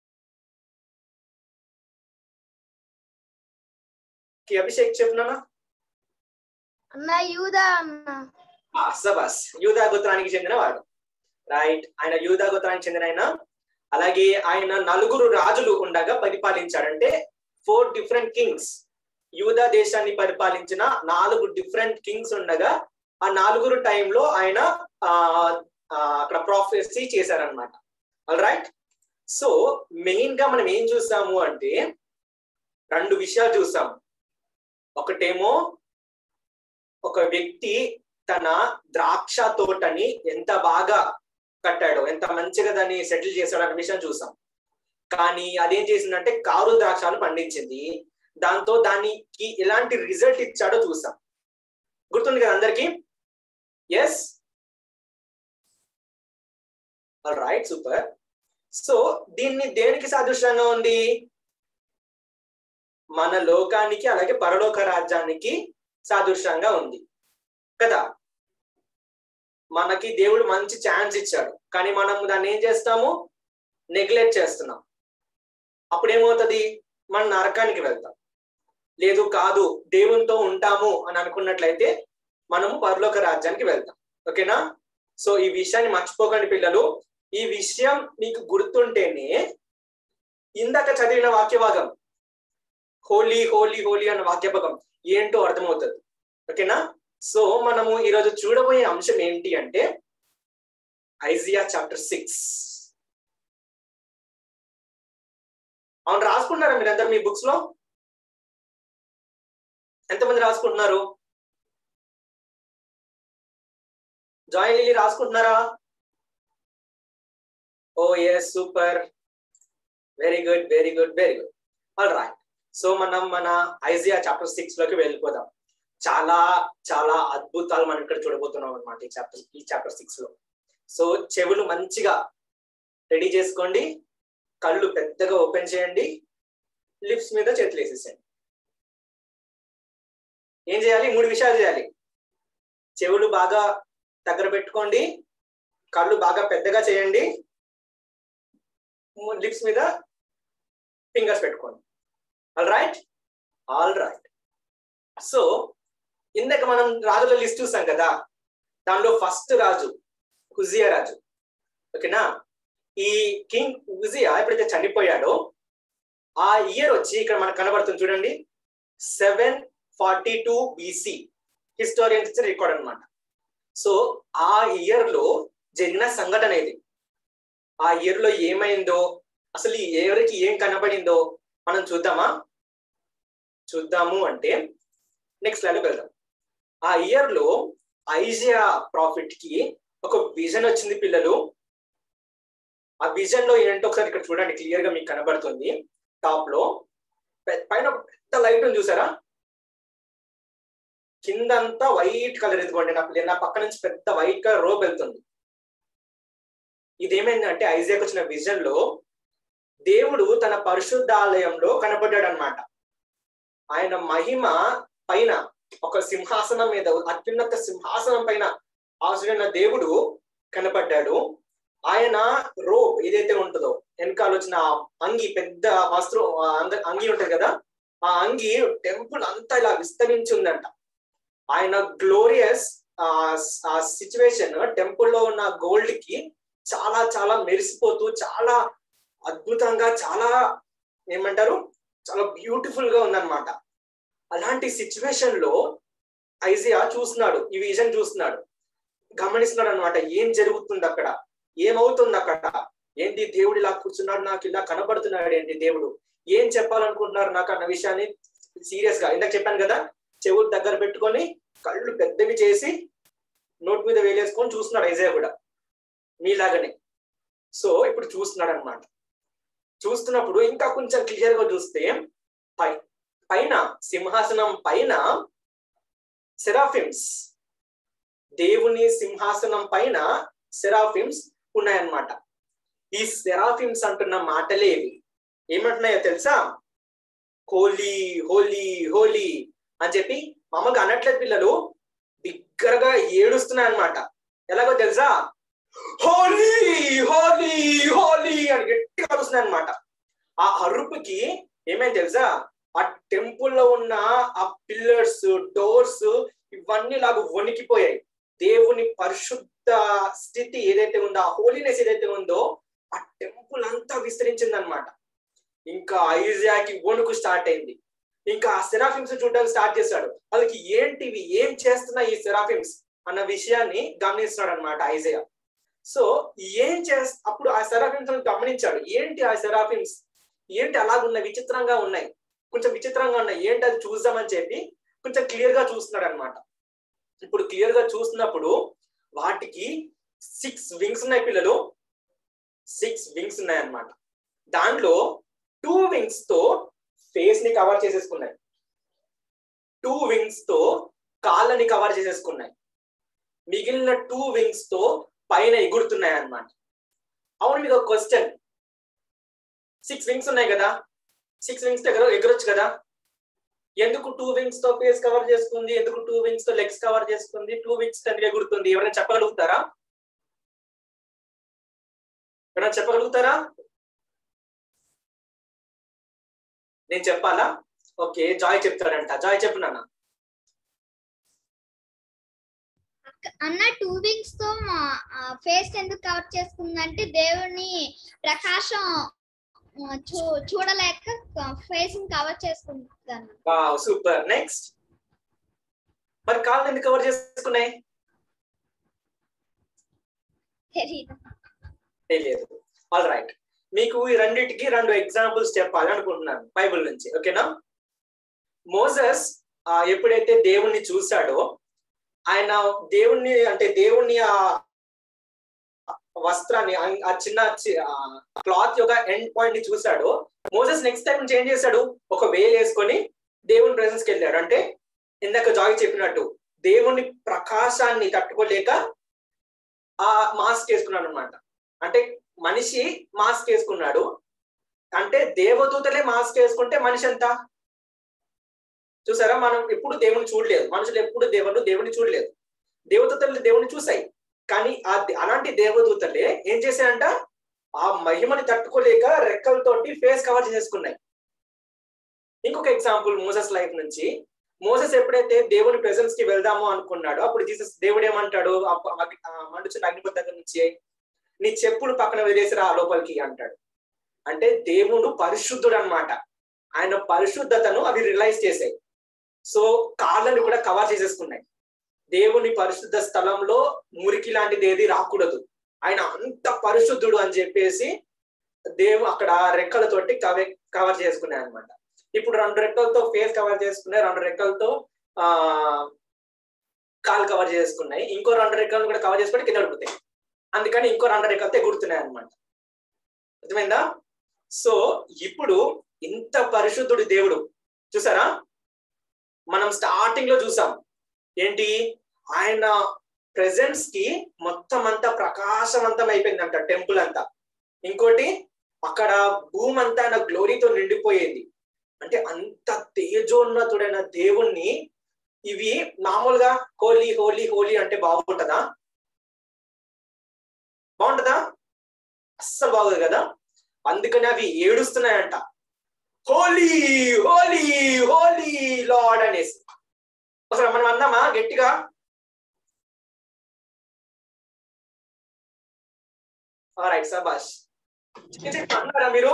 అభిషేక్ చెప్తున్నానా?
అన్న యూదా అన్న.
సబాస్. యూదా గోత్రానికి చెందినవాడు. రైట్. ఆయన యూదా గోత్రానికి చెందిన ఆయన. అలాగే ఆయన నలుగురు రాజులు ఉండగా పరిపాలించాడంటే ఫోర్ డిఫరెంట్ కింగ్స్. యూదా దేశాన్ని పరిపాలించిన నాలుగు డిఫరెంట్ కింగ్స్ ఉండగా ఆ నాలుగురు టైంలో ఆయన ఆ అక్కడ ప్రాఫెసీ చేశారనమాట. All right. సో మెయిన్ గా మనం ఏం చూసాము అంటే రెండు విషయాలు చూసాము. ఒకటేమో ఒక వ్యక్తి తన ద్రాక్ష తోటని ఎంత బాగా కట్టాడో, ఎంత మంచిగా దాన్ని సెటిల్ చేశాడో అనే విషయం చూసాం. కానీ అదేం చేసిందంటే కారు ద్రాక్షాలు పండించింది. దాంతో దానికి ఎలాంటి రిజల్ట్ ఇచ్చాడో చూసాం. గుర్తుంది కదా అందరికి? Yes. All right super. So దీన్ని దేనికి సాదృశ్యంగా ఉంది? మన లోకానికి అలాగే పరలోక రాజ్యానికి సాదృశ్యంగా ఉంది కదా. మనకి దేవుడు మంచి ఛాన్స్ ఇచ్చాడు, కానీ మనం దాన్ని ఏం చేస్తాము? నెగ్లెక్ట్ చేస్తున్నాం. అప్పుడేమవుతుంది? మనం నరకానికి వెళ్తాం. లేదు కాదు దేవునితో ఉంటాము అని అనుకున్నట్లయితే మనము పరలోక రాజ్యానికి వెళ్తాం. ఓకేనా? సో ఈ విషయాన్ని మర్చిపోకండి పిల్లలు. ఈ విషయం మీకు గుర్తుంటేనే ఇందాక చదివిన వాక్య భాగం హోలీ హోలీ హోలీ అన్న వాక్య భాగం ఏంటో అర్థమవుతుంది. ఓకేనా? సో మనము ఈరోజు చూడబోయే అంశం ఏంటి అంటే ఐజియా చాప్టర్ సిక్స్. అవును, రాసుకుంటున్నారా మీరందరూ మీ బుక్స్ లో? ఎంతమంది రాసుకుంటున్నారు? జాయ్ లిలీ రాసుకుంటున్నారా? Oh yes, super, very good very good very good. All right. So మనం మన ఐజియా చాప్టర్ సిక్స్ లోకి వెళ్ళిపోదాం. చాలా చాలా అద్భుతాలు మనం ఇక్కడ చూడబోతున్నాం అనమాట ఈ చాప్టర్ ఈ చాప్టర్ సిక్స్ లో. సో చెవులు మంచిగా రెడీ చేసుకోండి, కళ్ళు పెద్దగా ఓపెన్ చేయండి, లిప్స్ మీద చేతులు వేసేసేయండి. ఏం చేయాలి? మూడు విషయాలు చేయాలి. చెవులు బాగా దగ్గర పెట్టుకోండి, కళ్ళు బాగా పెద్దగా చేయండి, లిప్స్ మీద ఫింగర్స్ పెట్టుకోండి. All right all right. So ఇందాక మనం రాజుల లిస్ట్ చూసాం కదా, దానిలో ఫస్ట్ రాజు ఉజియా రాజు. ఓకేనా? ఈ కింగ్ ఉజియా ఎప్పుడైతే చనిపోయాడో ఆ ఇయర్ వచ్చి ఇక్కడ మనకు కనబడుతుంది చూడండి, seven forty two BC historians ఇచ్చిన రికార్డ్ అనమాట. సో ఆ ఇయర్ లో జరిగిన సంఘటన ఇది. ఆ ఇయర్ లో ఏమైందో, అసలు ఎవరికి ఏం కనబడిందో మనం చూద్దామా? చూద్దాము అంటే నెక్స్ట్ స్లైడ్ లో వెళ్దాం. ఆ ఇయర్ లో ఐజియా ప్రాఫిట్ కి ఒక విజన్ వచ్చింది పిల్లలు. ఆ విజన్ లో ఏంటో ఒకసారి ఇక్కడ చూడండి, క్లియర్ గా మీకు కనబడుతుంది. టాప్ లో పైన పెద్ద లైట్ ఉంది చూసారా? కిందంతా వైట్ కలర్, ఎదుకోండి నా నా పక్క నుంచి పెద్ద వైట్ కలర్ రోబ్ వెళ్తుంది. ఇదేమైందంటే ఐజియాకి వచ్చిన విజన్ లో దేవుడు తన పరిశుద్ధాలయంలో కనపడ్డాడు అనమాట. ఆయన మహిమ పైన ఒక సింహాసనం మీద, అత్యున్నత సింహాసనం పైన ఆశ్రయిన దేవుడు కనపడ్డాడు. ఆయన రోబ్ ఏదైతే ఉంటుందో, వెనకాల వచ్చిన అంగి, పెద్ద వస్త్రం అంగి ఉంటది కదా, ఆ అంగి టెంపుల్ అంతా ఇలా విస్తరించి ఉందంట. ఆయన గ్లోరియస్ ఆ సిచ్యువేషన్ టెంపుల్లో ఉన్న గోల్డ్ కి చాలా చాలా మెరిసిపోతూ, చాలా అద్భుతంగా, చాలా ఏమంటారు, చాలా బ్యూటిఫుల్ గా ఉందన్నమాట. అలాంటి సిచ్యువేషన్ లో ఐజియా చూస్తున్నాడు, ఈ విజన్ చూస్తున్నాడు, గమనిస్తున్నాడు అనమాట. ఏం జరుగుతుంది అక్కడ, ఏమవుతుంది అక్కడ, ఏంటి దేవుడు ఇలా కూర్చున్నాడు, నాకు ఇలా కనబడుతున్నాడు, ఏంటి దేవుడు ఏం చెప్పాలనుకుంటున్నారు నాకు అన్న విషయాన్ని సీరియస్ గా, ఇందాక చెప్పాను కదా, చెవులు దగ్గర పెట్టుకొని కళ్ళు పెద్దవి చేసి నోట్ మీద వేలేసుకొని చూస్తున్నాడు ఐజియా కూడా మీలాగనే. సో ఇప్పుడు చూస్తున్నాడు అనమాట. చూస్తున్నప్పుడు ఇంకా కొంచెం క్లియర్ గా చూస్తే పై పైన సింహాసనం పైన సెరాఫిమ్స్, దేవుని సింహాసనం పైన సెరాఫిమ్స్ ఉన్నాయన్నమాట. ఈ సెరాఫిమ్స్ అంటున్న మాటలే ఇవి. ఏమంటున్నాయో తెలుసా? హోలీ హోలీ హోలీ అని చెప్పి మామూలుగా అనట్లేదు పిల్లలు, బిగ్గరగా ఏడుస్తున్నాయి అనమాట. ఎలాగో తెలుసా? హోలీ హోలీ హోలీ అని గట్టిగా అరుస్తున్నాయి అనమాట. ఆ అరుపుకి ఏమైంది తెలుసా? ఆ టెంపుల్లో ఉన్న ఆ పిల్లర్స్, డోర్స్ ఇవన్నీ లాగా వణికిపోయాయి. దేవుని పరిశుద్ధ స్థితి ఏదైతే ఉందో, ఆ హోలీనెస్ ఏదైతే ఉందో ఆ టెంపుల్ అంతా విస్తరించింది అనమాట. ఇంకా ఐజియాకి వణుకు స్టార్ట్ అయింది. ఇంకా ఆ సెరాఫిమ్స్ చూడడానికి స్టార్ట్ చేశాడు. వాళ్ళకి ఏంటివి, ఏం చేస్తున్నా ఈ సెరాఫిమ్స్ అన్న విషయాన్ని గమనిస్తున్నాడు అనమాట ఐజియా. సో ఏం చేస్త అప్పుడు ఆ సెరాఫిమ్స్ గమనించాడు. ఏంటి ఆ సెరాఫిమ్స్, ఏంటి అలాగున్నాయి, విచిత్రంగా ఉన్నాయి, కొంచెం విచిత్రంగా ఉన్నాయి, ఏంటి అది చూద్దామని చెప్పి కొంచెం క్లియర్ గా చూస్తున్నాడు అనమాట. ఇప్పుడు క్లియర్ గా చూస్తున్నప్పుడు వాటికి సిక్స్ వింగ్స్ ఉన్నాయి పిల్లలు, సిక్స్ వింగ్స్ ఉన్నాయి అన్నమాట. దాంట్లో టూ వింగ్స్ తో ఫేస్ ని కవర్ చేసేసుకున్నాయి, టూ వింగ్స్ తో కాళ్ళని కవర్ చేసేసుకున్నాయి, మిగిలిన టూ వింగ్స్ తో పైన ఎగురుతున్నాయి అన్నమాట. అవును, మీకు ఒక క్వశ్చన్, సిక్స్ వింగ్స్ ఉన్నాయి కదా, సిక్స్ వింగ్స్ దగ్గర ఎగరొచ్చు కదా, ఎందుకు టూ వింగ్స్ తో ఫేస్ కవర్ చేసుకుంది, ఎందుకు టూ వింగ్స్ తో లెగ్స్ కవర్ చేసుకుంది, టూ వింగ్స్ ఎందుకు ఎగురుతుంది? ఎవరైనా చెప్పగలుగుతారా? ఎవరైనా చెప్పగలుగుతారా? నేను చెప్పాలా? Okay, Joy చెప్తాడంట. జాయ్ చెప్పు నాన్న.
అన్న టూ వింగ్స్ తో ఫేస్ ఎందుకు కవర్ చేసుకుందంటే దేవుని ప్రకాశం చూడలేక ఫేస్ కవర్ చేసుకుంటాను.
Wow super. నెక్స్ట్, మరి కాళ్ళు ఎందుకు కవర్ చేసుకున్నాయి? తెలియదు. ఆల్ రైట్, మీకు ఈ రెండింటికి రెండు ఎగ్జాంపుల్స్ చెప్పాలి అనుకుంటున్నాను బైబిల్ నుంచి. ఓకేనా? మోసెస్ ఎప్పుడైతే దేవుణ్ణి చూశాడో, ఆయన దేవుణ్ణి అంటే దేవుణ్ణి ఆ వస్త్రాన్ని ఆ చిన్న క్లాత్ యొక్క ఎండ్ పాయింట్ ని చూశాడు. మోసెస్ నెక్స్ట్ టైం చేంజ్ చేశాడు, ఒక వేలు వేసుకొని దేవుని ప్రెసెన్స్ కి వెళ్ళాడు. అంటే ఇందాక జాయ్ చెప్పినట్టు దేవుని ప్రకాశాన్ని తట్టుకోలేక ఆ మాస్క్ వేసుకున్నాడు అనమాట. అంటే మనిషి మాస్క్ వేసుకున్నాడు, అంటే దేవదూతలే మాస్క్ వేసుకుంటే మనిషి ఎంత చూసారా? మనం ఎప్పుడు దేవుని చూడలేదు, మనుషులు ఎప్పుడు దేవుడు దేవుని చూడలేదు. దేవదూతలు దేవుని చూసాయి, కానీ ఆ అలాంటి దేవదూతలే ఏం చేశాయంట, ఆ మహిమని తట్టుకోలేక రెక్కలతోటి ఫేస్ కవర్ చేసుకున్నాయి. ఇంకొక ఎగ్జాంపుల్ మోసెస్ లైఫ్ నుంచి. మోసెస్ ఎప్పుడైతే దేవుని ప్రెసెన్స్ కి వెళ్దాము అనుకున్నాడో, అప్పుడు జీసస్ దేవుడు ఏమంటాడు, మండుచున్న అగ్నిపథ దగ్గర నుంచి నీ చెప్పులు పక్కన వదిలేసిరా లోపలికి అంటాడు. అంటే దేవుడు పరిశుద్ధుడు అన్నమాట. ఆయన పరిశుద్ధతను అవి రియలైజ్ చేశాయి. సో కాళ్ళని కూడా కవర్ చేసేసుకున్నాయి. దేవుని పరిశుద్ధ స్థలంలో మురికి లాంటిది ఏది రాకూడదు, ఆయన అంత పరిశుద్ధుడు అని చెప్పేసి దేవు అక్కడ రెక్కలతోటి కవర్ కవర్ చేసుకున్నాయి అనమాట. ఇప్పుడు రెండు రెక్కలతో ఫేస్ కవర్ చేసుకున్నాయి, రెండు రెక్కలతో ఆ కాలు కవర్ చేసుకున్నాయి, ఇంకో రెండు రెక్కలను కూడా కవర్ చేసుకుని కింద పడిపోతాయి. అందుకని ఇంకో రెండు రెక్కలతో ఎగురుతున్నాయి అనమాట. అర్థమైందా? సో ఇప్పుడు ఇంత పరిశుద్ధుడు దేవుడు చూసారా? మనం స్టార్టింగ్ లో చూసాం ఏంటి, ఆయన ప్రెజెన్స్ కి మొత్తం అంతా ప్రకాశవంతం అయిపోయిందంట టెంపుల్ అంతా. ఇంకోటి అక్కడ భూమి అంతా ఆయన గ్లోరీతో నిండిపోయేది. అంటే అంత తేజోన్నతుడైన దేవుణ్ణి ఇవి మామూలుగా హోలీ హోలీ హోలీ అంటే బాగుంటుందా? బాగుంటుందా? అస్సలు బాగోదు కదా. అందుకని అవి ఏడుస్తున్నాయంట, హోలీ హోలీ హోలీ లార్డ్ అనేసి. అసలు మనం అన్నామా గట్టిగా? రైట్ సబాష్. అన్నారా మీరు?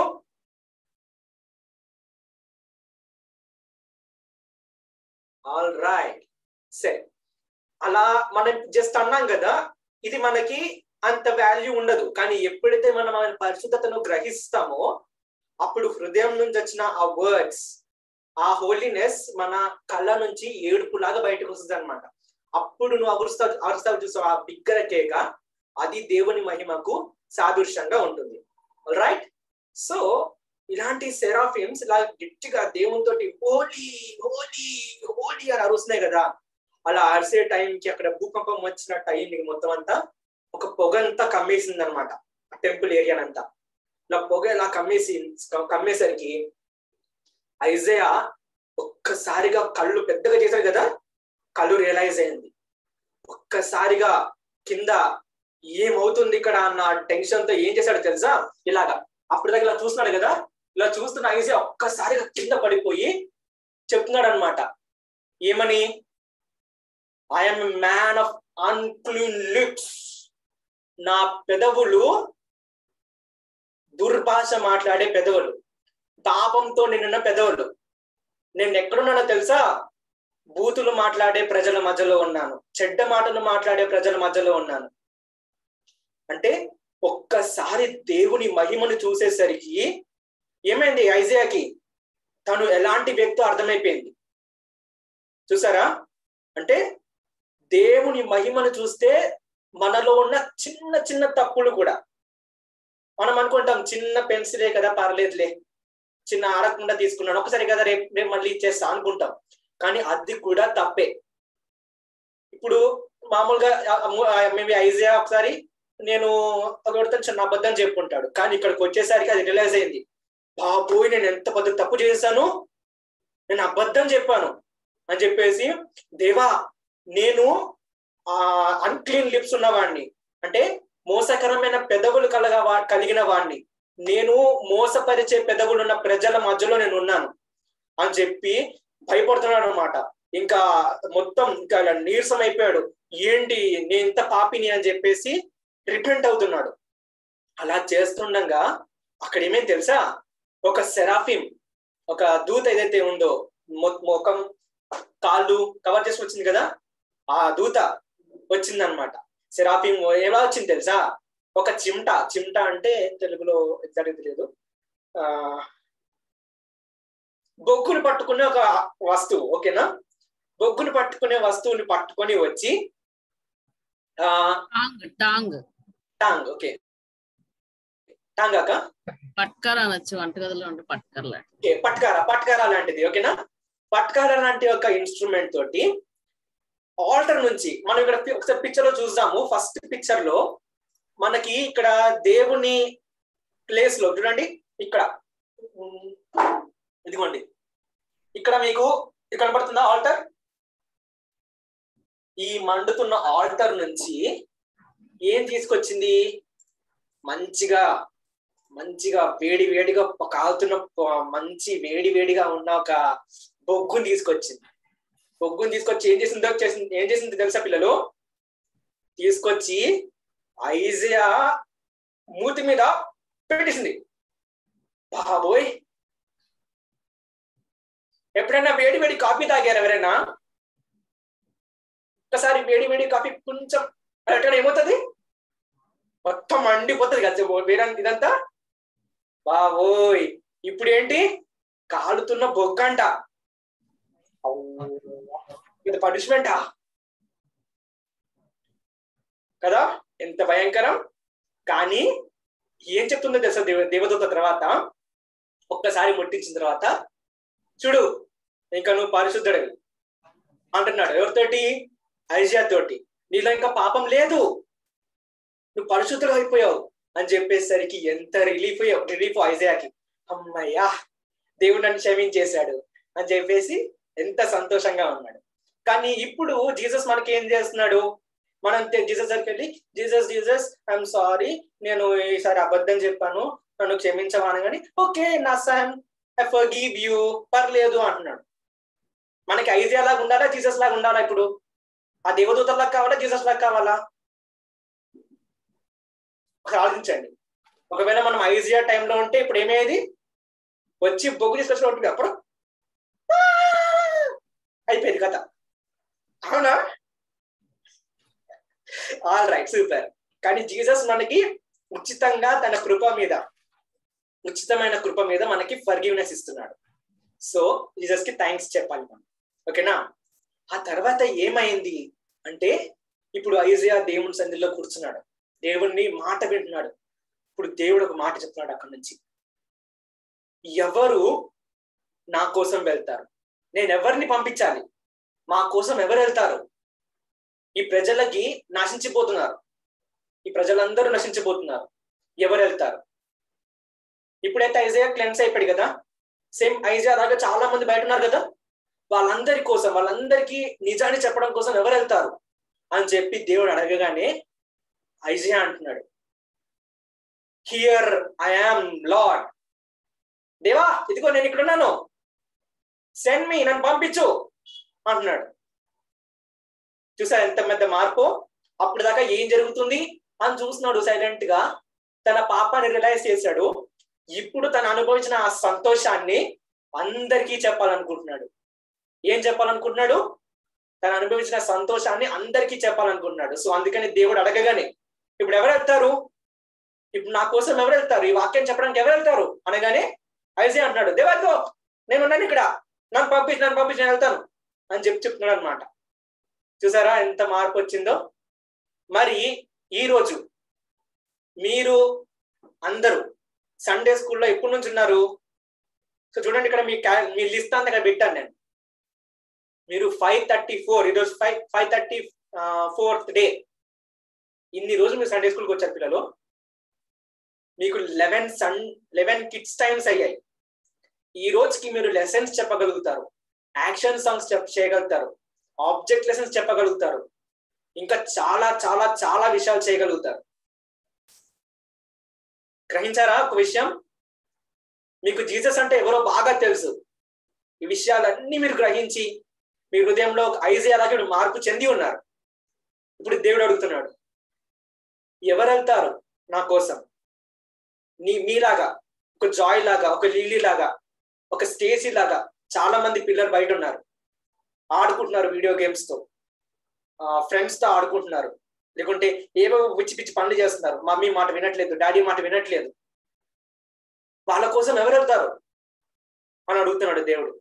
ఆల్ రైట్, సరే. అలా మనం జస్ట్ అన్నాం కదా, ఇది మనకి అంత వాల్యూ ఉండదు. కానీ ఎప్పుడైతే మనం ఆయన పరిశుద్ధతను గ్రహిస్తామో, అప్పుడు హృదయం నుంచి వచ్చిన ఆ వర్డ్స్, ఆ హోలీనెస్ మన కళ్ళ నుంచి ఏడుపులాగా బయటకు వస్తుంది అనమాట. అప్పుడు నువ్వు అరుస్తావు అరుస్తావు చూస్తావు ఆ బిగ్గర కేక, అది దేవుని మహిమకు సాదృశ్యంగా ఉంటుంది. రైట్? సో ఇలాంటి సెరాఫిమ్స్ ఇలా గట్టిగా దేవునితో హోలీ హోలీ హోలీ అని అరుస్తున్నాయి కదా. అలా అరిసే టైంకి అక్కడ భూకంపం వచ్చిన టైంకి మొత్తం అంతా ఒక పొగ అంతా కమ్మేసింది అనమాట టెంపుల్ ఏరియానంతా. ఇలా పొగ ఇలా కమ్మేసి కమ్మేసరికి ఐజయా ఒక్కసారిగా కళ్ళు పెద్దగా చేశారు కదా, కళ్ళు రియలైజ్ అయింది. ఒక్కసారిగా కింద ఏమవుతుంది ఇక్కడ అన్న టెన్షన్ తో ఏం చేశాడు తెలుసా, ఇలాగా అప్పుడు దగ్గర ఇలా చూస్తున్నాడు కదా, ఇలా చూస్తున్న ఐజయా ఒక్కసారిగా కింద పడిపోయి చెప్తున్నాడు అనమాట. ఏమని? I'm man of unclean lips. నా పెదవులు దుర్భాష మాట్లాడే పెదవులు, పాపంతో నిన్న పెదవులు. నేను ఎక్కడున్నానో తెలుసా? బూతులు మాట్లాడే ప్రజల మధ్యలో ఉన్నాను, చెడ్డ మాటలు మాట్లాడే ప్రజల మధ్యలో ఉన్నాను. అంటే ఒక్కసారి దేవుని మహిమను చూసేసరికి ఏమైంది ఐజయాకి? తను ఎలాంటి వ్యక్తో అర్థమైపోయింది. చూసారా? అంటే దేవుని మహిమను చూస్తే మనలో ఉన్న చిన్న చిన్న తప్పులు కూడా మనం అనుకుంటాం, చిన్న పెన్సిలే కదా పర్లేదులే, చిన్న ఆడకుండా తీసుకున్నాను, ఒకసారి కదా రేపు రేపు మళ్ళీ ఇచ్చేస్తా అనుకుంటాం. కానీ అది కూడా తప్పే. ఇప్పుడు మామూలుగా మేబీ ఐజయా ఒకసారి నేను ఒకటితో చిన్న అబద్ధం చెప్పుకుంటాడు, కానీ ఇక్కడికి వచ్చేసరికి అది రియలైజ్ అయింది, బాబోయ్ నేను ఎంత పెద్ద తప్పు చేశాను, నేను అబద్ధం చెప్పాను అని చెప్పేసి, దేవా నేను ఆ అన్క్లీన్ లిప్స్ ఉన్నవాడిని, అంటే మోసకరమైన పెదవులు కలగా కలిగిన వాడిని, నేను మోసపరిచే పెదవులు ఉన్న ప్రజల మధ్యలో నేను ఉన్నాను అని చెప్పి భయపడుతున్నాడు అనమాట. ఇంకా మొత్తం ఇంకా నీరసం అయిపోయాడు. ఏంటి నేను ఇంత పాపిని అని చెప్పేసి రిపెంట్ అవుతున్నాడు. అలా చేస్తుండగా అక్కడ ఏమేం తెలుసా, ఒక సెరాఫిం, ఒక దూత ఏదైతే ఉందో ముఖం కాళ్ళు కవర్ చేసి వచ్చింది కదా, ఆ దూత వచ్చింది అనమాట. సెరాఫిం ఎలా వచ్చింది తెలుసా? ఒక చిమ్ట, చిమ్ట అంటే తెలుగులో ఎగ్జాక్ట్ తెలియదు, ఆ బొగ్గును పట్టుకునే ఒక వస్తువు, ఓకేనా? బొగ్గును పట్టుకునే వస్తువుని పట్టుకొని వచ్చి ఆ
టాంగ్
టాంగ్ ఓకే టాంగ్ అక్క
పట్కార అనొచ్చు, వంటగదిలో ఉంటే పట్కర్లా,
ఓకే పట్కార పట్కార లాంటిది, ఓకేనా? పట్కార లాంటి ఒక ఇన్స్ట్రుమెంట్ తోటి ఆల్టర్ నుంచి మనం ఇక్కడ ఒకసారి పిక్చర్ లో చూద్దాము. ఫస్ట్ పిక్చర్ లో మనకి ఇక్కడ దేవుని ప్లేస్ లో చూడండి, ఇక్కడ ఇదిగోండి, ఇక్కడ మీకు ఇక్కడ కనబడుతుందా ఆల్టర్? ఈ మండుతున్న ఆల్టర్ నుంచి ఏం తీసుకొచ్చింది? మంచిగా మంచిగా వేడి వేడిగా కాలుతున్న మంచి వేడి వేడిగా ఉన్న ఒక బొగ్గుని తీసుకొచ్చింది. బొగ్గుని తీసుకొచ్చి ఏం చేసిందో చేసింది ఏం చేసింది తెలుసా పిల్లలు? తీసుకొచ్చి ఐజియా మూతి మీద పెట్టేసింది. బాబోయ్, ఎప్పుడైనా వేడి వేడి కాఫీ తాగారు ఎవరైనా? ఒకసారి వేడి వేడి కాఫీ కొంచెం ఎక్కడ ఏమవుతుంది? మొత్తం మండిపోతుంది కదా వేరే ఇదంతా. బాబోయ్, ఇప్పుడు ఏంటి? కాలుతున్న బొగ్గంట. ఇది పనిష్మెంటా కదా? ఎంత భయంకరం. కానీ ఏం చెప్తుందో తెలుసా దేవ దేవదూత తర్వాత? ఒక్కసారి ముట్టించిన తర్వాత, చూడు ఇంకా నువ్వు పరిశుద్ధుడివి అంటున్నాడు. ఎవరితోటి? ఐజియా తోటి. నీలో ఇంకా పాపం లేదు, నువ్వు పరిశుద్ధుడు అయిపోయావు అని చెప్పేసరికి ఎంత రిలీఫ్ అయ్యావు రిలీఫ్ ఐజియాకి. అమ్మయ్యా, దేవుడు నన్ను క్షమించేశాడు అని చెప్పేసి ఎంత సంతోషంగా ఉన్నాడు. కానీ ఇప్పుడు జీసస్ మనకి ఏం చేస్తున్నాడు? మనం జీసస్ దగ్గరికి వెళ్ళి, జీసస్ జీసస్ ఐఎమ్ సారీ, నేను ఈసారి అబద్ధం చెప్పాను, నన్ను క్షమించవాను. కానీ ఓకే నా సన్ ఐ ఫర్గివ్ యూ, పర్లేదు అంటున్నాడు. మనకి ఐజియా లాగా ఉండాలా, జీసస్ లాగా ఉండాలా? ఇప్పుడు ఆ దేవదూతలాగా కావాలా, జీసస్ లాగా కావాలా? ఆలోచించండి. ఒకవేళ మనం ఐజియా టైంలో ఉంటే ఇప్పుడు ఏమయ్యేది? వచ్చి బొగ్గు తీసుకొచ్చిన ఉంటుంది, అప్పుడు అయిపోయేది కథ, అవునా? All right, super. కానీ జీసస్ మనకి ఉచితంగా తన కృప మీద, ఉచితమైన కృప మీద మనకి ఫర్గివ్నెస్ ఇస్తున్నాడు. సో జీసస్ కి థ్యాంక్స్ చెప్పాలి మనం, ఓకేనా? ఆ తర్వాత ఏమైంది అంటే, ఇప్పుడు ఐజియా దేవుని సన్నిధిలో కూర్చున్నాడు, దేవుణ్ణి మాట వింటున్నాడు. ఇప్పుడు దేవుడు ఒక మాట చెప్తున్నాడు అక్కడి నుంచి, ఎవరు నా కోసం వెళ్తారు? నేను ఎవరిని పంపించాలి? మా కోసం ఎవరు వెళ్తారు? ఈ ప్రజలకి నశించిపోతున్నారు, ఈ ప్రజలందరూ నశించిపోతున్నారు, ఎవరు వెళ్తారు? ఇప్పుడైతే ఐజియా క్లెన్స్ అయిపోయాడు కదా, సేమ్ ఐజియా లాగా చాలా మంది బయట ఉన్నారు కదా, వాళ్ళందరి కోసం, వాళ్ళందరికీ నిజాన్ని చెప్పడం కోసం ఎవరు వెళ్తారు అని చెప్పి దేవుడు అడగగానే ఐజియా అంటున్నాడు, హియర్ ఐ యామ్ లార్డ్. దేవా, ఇదిగో నేను ఇక్కడ ఉన్నాను, సెండ్ మీ, నన్ను పంపించు అంటున్నాడు. చూసా ఎంత పెద్ద మార్పు? అప్పుడు దాకా ఏం జరుగుతుంది అని చూస్తున్నాడు సైలెంట్ గా, తన పాపాన్ని రియలైజ్ చేశాడు. ఇప్పుడు తను అనుభవించిన ఆ సంతోషాన్ని అందరికీ చెప్పాలనుకుంటున్నాడు. ఏం చెప్పాలనుకుంటున్నాడు? తను అనుభవించిన సంతోషాన్ని అందరికీ చెప్పాలనుకుంటున్నాడు. సో అందుకని దేవుడు అడగగానే, ఇప్పుడు ఎవరు వెళ్తారు? ఇప్పుడు నా కోసం ఎవరు వెళ్తారు? ఈ వాక్యం చెప్పడానికి ఎవరు వెళ్తారు అనగానే ఐజియా అంటున్నాడు, దేవాతో నేను ఉన్నాను ఇక్కడ, నన్ను పంపించి నన్ను పంపించి నేను వెళ్తాను అని చెప్పి చెప్తున్నాడు అనమాట. చూసారా ఎంత మార్పు వచ్చిందో? మరి ఈ రోజు మీరు అందరూ సండే స్కూల్లో ఎప్పటి నుంచి ఉన్నారు? సో చూడండి, ఇక్కడ మీ మీ లిస్ట్ అంతా ఇక్కడ పెట్టాను నేను. మీరు ఫైవ్ థర్టీ ఫోర్ ఈరోజు five five thirty fourth day, ఇన్ని రోజులు మీరు సండే స్కూల్కి వచ్చారు పిల్లలు. మీకు eleven son eleven kids times అయ్యాయి. ఈ రోజుకి మీరు లెసన్స్ చెప్పగలుగుతారు, యాక్షన్ సాంగ్స్ చేయగలుగుతారు, ఆబ్జెక్ట్ లెసన్స్ చెప్పగలుగుతారు, ఇంకా చాలా చాలా చాలా విషయాలు చేయగలుగుతారు. గ్రహించారా ఒక విషయం? మీకు జీసస్ అంటే ఎవరో బాగా తెలుసు. ఈ విషయాలన్నీ మీరు గ్రహించి మీ హృదయంలో ఐజియా అలాగే మార్పు చెంది ఉన్నారు. ఇప్పుడు దేవుడు అడుగుతున్నాడు, ఎవరు వెళ్తారు నా కోసం? నీ మీలాగా ఒక జాయ్ లాగా, ఒక లిల్లీ లాగా, ఒక స్టేసీ లాగా చాలా మంది పిల్లలు బయట ఉన్నారు, ఆడుకుంటున్నారు వీడియో గేమ్స్ తో, ఫ్రెండ్స్ తో ఆడుకుంటున్నారు, లేకుంటే ఏవో పిచ్చి పిచ్చి పనులు చేస్తున్నారు, మమ్మీ మాట వినట్లేదు, డాడీ మాట వినట్లేదు. వాళ్ళ కోసం ఎవరు వెళ్తారు అని అడుగుతున్నాడు దేవుడు.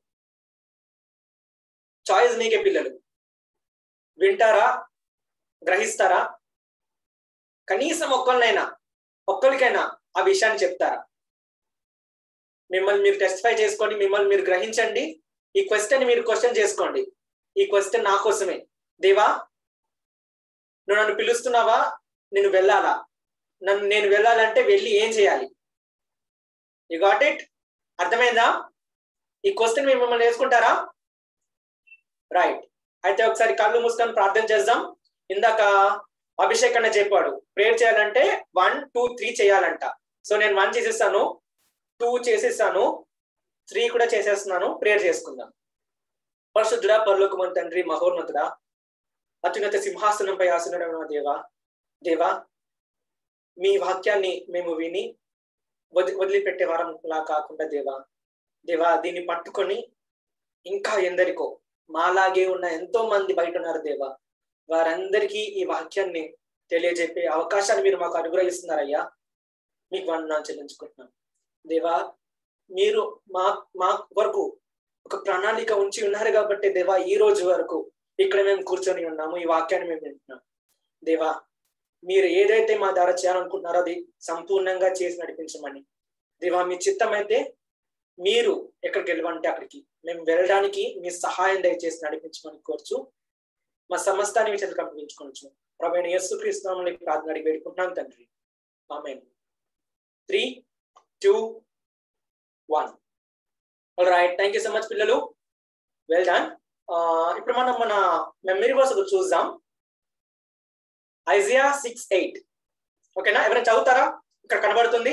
చాయిస్ నీకే పిల్లలు. వింటారా, గ్రహిస్తారా? కనీసం ఒక్కరినైనా ఒక్కరికైనా ఆ విషయాన్ని చెప్తారా? మిమ్మల్ని మీరు టెస్టిఫై చేసుకొని మిమ్మల్ని మీరు గ్రహించండి. ఈ క్వశ్చన్ మీరు క్వశ్చన్ చేసుకోండి. ఈ క్వశ్చన్ నా కోసమే. దేవా, నువ్వు నన్ను పిలుస్తున్నావా? నేను వెళ్ళాలా? నన్ను నేను వెళ్ళాలంటే వెళ్ళి ఏం చేయాలి? You got it? అర్థమైందా? ఈ క్వశ్చన్ మీరు మిమ్మల్ని వేసుకుంటారా? రైట్. అయితే ఒకసారి కళ్ళు మూసుకొని ప్రార్థన చేద్దాం. ఇందాక అభిషేక్ అన్న చెప్పాడు ప్రేయర్ చేయాలంటే వన్ టూ త్రీ చేయాలంట. సో నేను వన్ చేసేస్తాను, టూ చేసేస్తాను, త్రీ కూడా చేసేస్తున్నాను. ప్రేయర్ చేసుకుందాం. పరిశుద్ధుడా, పరలోకమందు తండ్రి, మహోన్నతుడా, అత్యున్నత సింహాసనంపై ఆసనుడైన దేవా, దేవా మీ వాక్యాన్ని మేము విని వది వదిలిపెట్టే వారంలా కాకుండా దేవా, దేవా దీన్ని పట్టుకొని ఇంకా ఎందరికో మాలాగే ఉన్న ఎంతో మంది బయట ఉన్నారు దేవా, వారందరికీ ఈ వాక్యాన్ని తెలియజెప్పే అవకాశాన్ని మీరు మాకు అనుగ్రహిస్తున్నారయ్యా. మీకు వందనాలు చెల్లించుకుంటున్నాం దేవా. మీరు మా మా వరకు ఒక ప్రణాళిక ఉంచి ఉన్నారు కాబట్టి దేవా ఈ రోజు వరకు ఇక్కడ మేము కూర్చొని ఉన్నాము, ఈ వాక్యాన్ని మేము వింటున్నాం దేవా. మీరు ఏదైతే మా ద్వారా చేయాలనుకుంటున్నారో అది సంపూర్ణంగా చేసి నడిపించమని దేవా. మీ చిత్తం అయితే మీరు ఎక్కడికి వెళ్ళమంటే అక్కడికి మేము వెళ్ళడానికి మీ సహాయం దయచేసి నడిపించమని కోరుచు మా సమస్తాన్ని మీ చేతులకు అప్పగించుకోవచ్చు. ప్రభువైన యేసుక్రీస్తు నామములో ప్రార్థన అడిగి వేడుకుంటున్నాం తండ్రి, ఆమేన్. Three two one. All right, thank you so much పిల్లలు, వెల్ డన్. ఇప్పుడు మనం మన మెమరీ వర్స్ చూద్దాం. Isaiah six eight. ఓకేనా? ఎవరైనా చదువుతారా? ఇక్కడ కనబడుతుంది.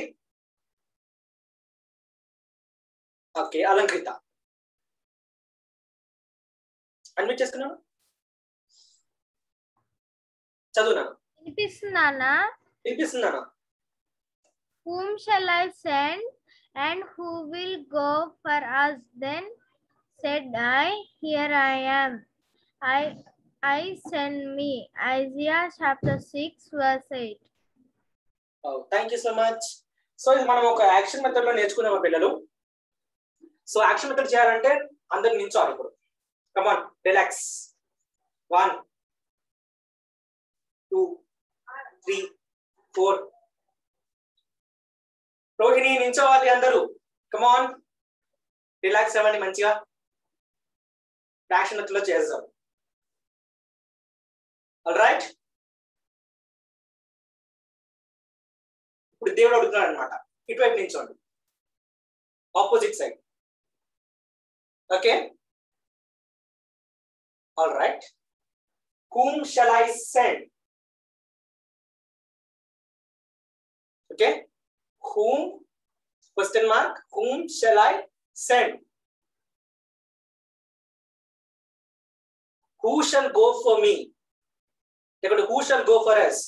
ఓకే, అలంకృత అడ్మిట్ చేసుకున్నాను, చదువునాను.
వినిపిస్తుందా?
వినిపిస్తుందా?
Whom shall I send, and who will go for us? Then said I, here I am. I I send me. Isaiah chapter six verse eight.
Oh, thank you so much. So ఇది మనం ఒక action method లో నేర్చుకున్నాము పిల్లలు. So action method చేయాలంటే అందరు నిల్చోవాలి. ఇప్పుడు come on, relax. One two three four. Rohini నిల్చోవాలి అందరూ. కమాన్, రిలాక్స్ అవ్వండి మంచిగా. యాక్షన్ మెథడ్ లో చేద్దాం. All right. ఇప్పుడు దేవుడు అడుగుతున్నాడు అనమాట, ఇటువైపు నిల్చోండి, opposite side. Okay, all right. whom shall I send? Okay, whom question mark whom shall I send? Who shall go for me? Who shall go for us?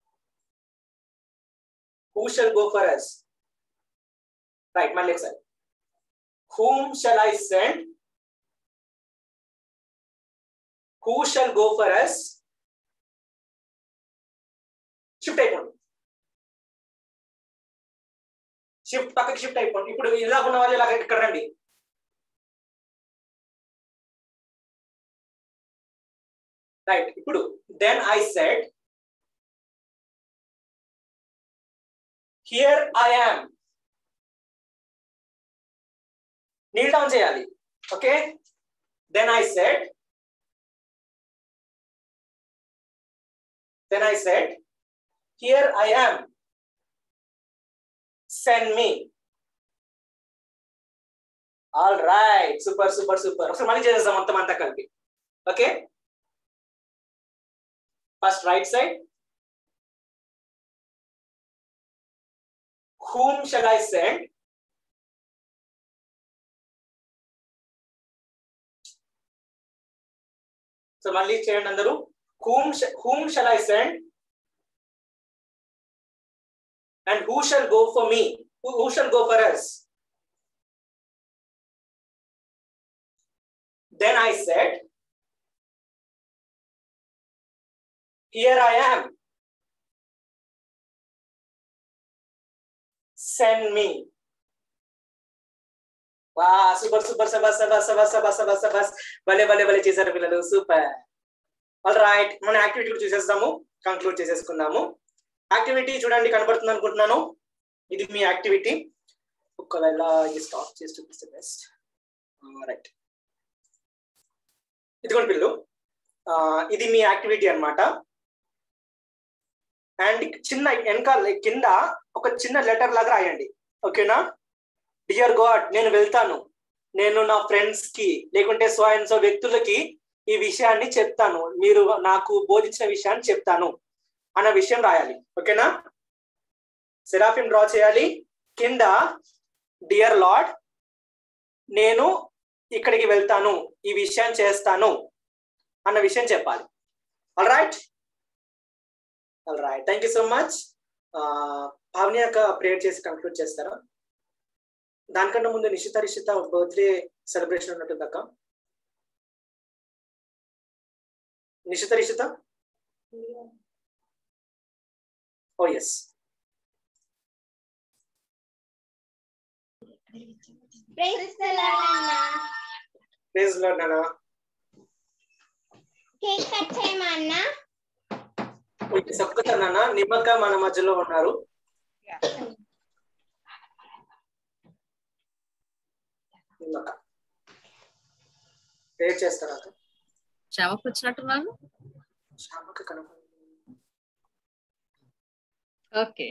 Who shall go for us? Right, my next side. Whom shall I send? Who shall go for us? Shift అయిపోండి. Shift పక్కకి shift అయిపోండి. ఇప్పుడు ఇలా ఉన్న వాళ్ళు ఇలా ఇక్కడ రండి. రైట్. ఇప్పుడు then I said, here I am. kneel down చేయాలి. Okay, then I said, then I said, here I am, send me. All right, super super super. ఒకసారి మళ్ళీ చేద్దాం మొత్తం అంతా కలిపి. Okay, first right side. whom shall I send? So మళ్ళీ చేయండి అందరూ. whom whom shall I send? And who shall go for me? Who, who shall go for us? Then I said, here I am. Send me. వా super super సబాస్ సబాస్ సబాస్ సబాస్ సబాస్ సబాస్ భలే భలే భలే చేశారు పిల్లలు, సూపర్. ఆల్ రైట్, మన యాక్టివిటీ కూడా చూసేస్తాము, కంక్లూడ్ చేసేసుకుందాము. యాక్టివిటీ చూడండి, కనబడుతుంది అనుకుంటున్నాను. ఇది మీ యాక్టివిటీ. ఒకవేళ ఇది స్టాప్ చేసి చూపిస్తే బెస్ట్. రైట్, ఇదిగోండి పిల్లలు, ఇది మీ యాక్టివిటీ అన్నమాట. అండ్ చిన్న వెనకాల కింద ఒక చిన్న లెటర్ లాగా రాయండి, ఓకేనా? డియర్ గాడ్, నేను వెళ్తాను, నేను నా ఫ్రెండ్స్ కి లేకుంటే సో అండ్ సో వ్యక్తులకి ఈ విషయాన్ని చెప్తాను, మీరు నాకు బోధించిన విషయాన్ని చెప్తాను అన్న విషయం రాయాలి, ఓకేనా? సెరాఫిమ్ డ్రా చేయాలి. కింద డియర్ లార్డ్, నేను ఇక్కడికి వెళ్తాను, ఈ విషయం చేస్తాను అన్న విషయం చెప్పాలి. All right, all right, thank you so much. Bhavani యొక్క ప్రేయర్ చేసి కంక్లూడ్ చేస్తారా? దానికన్నా ముందు నిషిత రిషిత బర్త్డే సెలబ్రేషన్ ఉన్నట్టుంది అక్క. Nishitha Rishitha, oh yes. Praise lord నాన్న.
కేక్ కట్ చేయమా అన్న?
ఒక్కసారి నాన్న, నిమ్మక మన మధ్యలో ఉన్నారు. నిమ్మక ప్రేయర్ చేస్తారా?
శ్యామకు వచ్చినట్టున్నాను.
శ్యామక కనప
ఓకే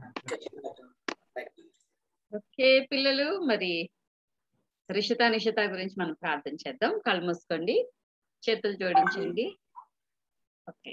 ఓకే పిల్లలు, మరి రిషిత నిషిత గురించి మనం ప్రార్థన చేద్దాం. కళ్ళు మూసుకోండి, చేతులు జోడించండి. ఓకే.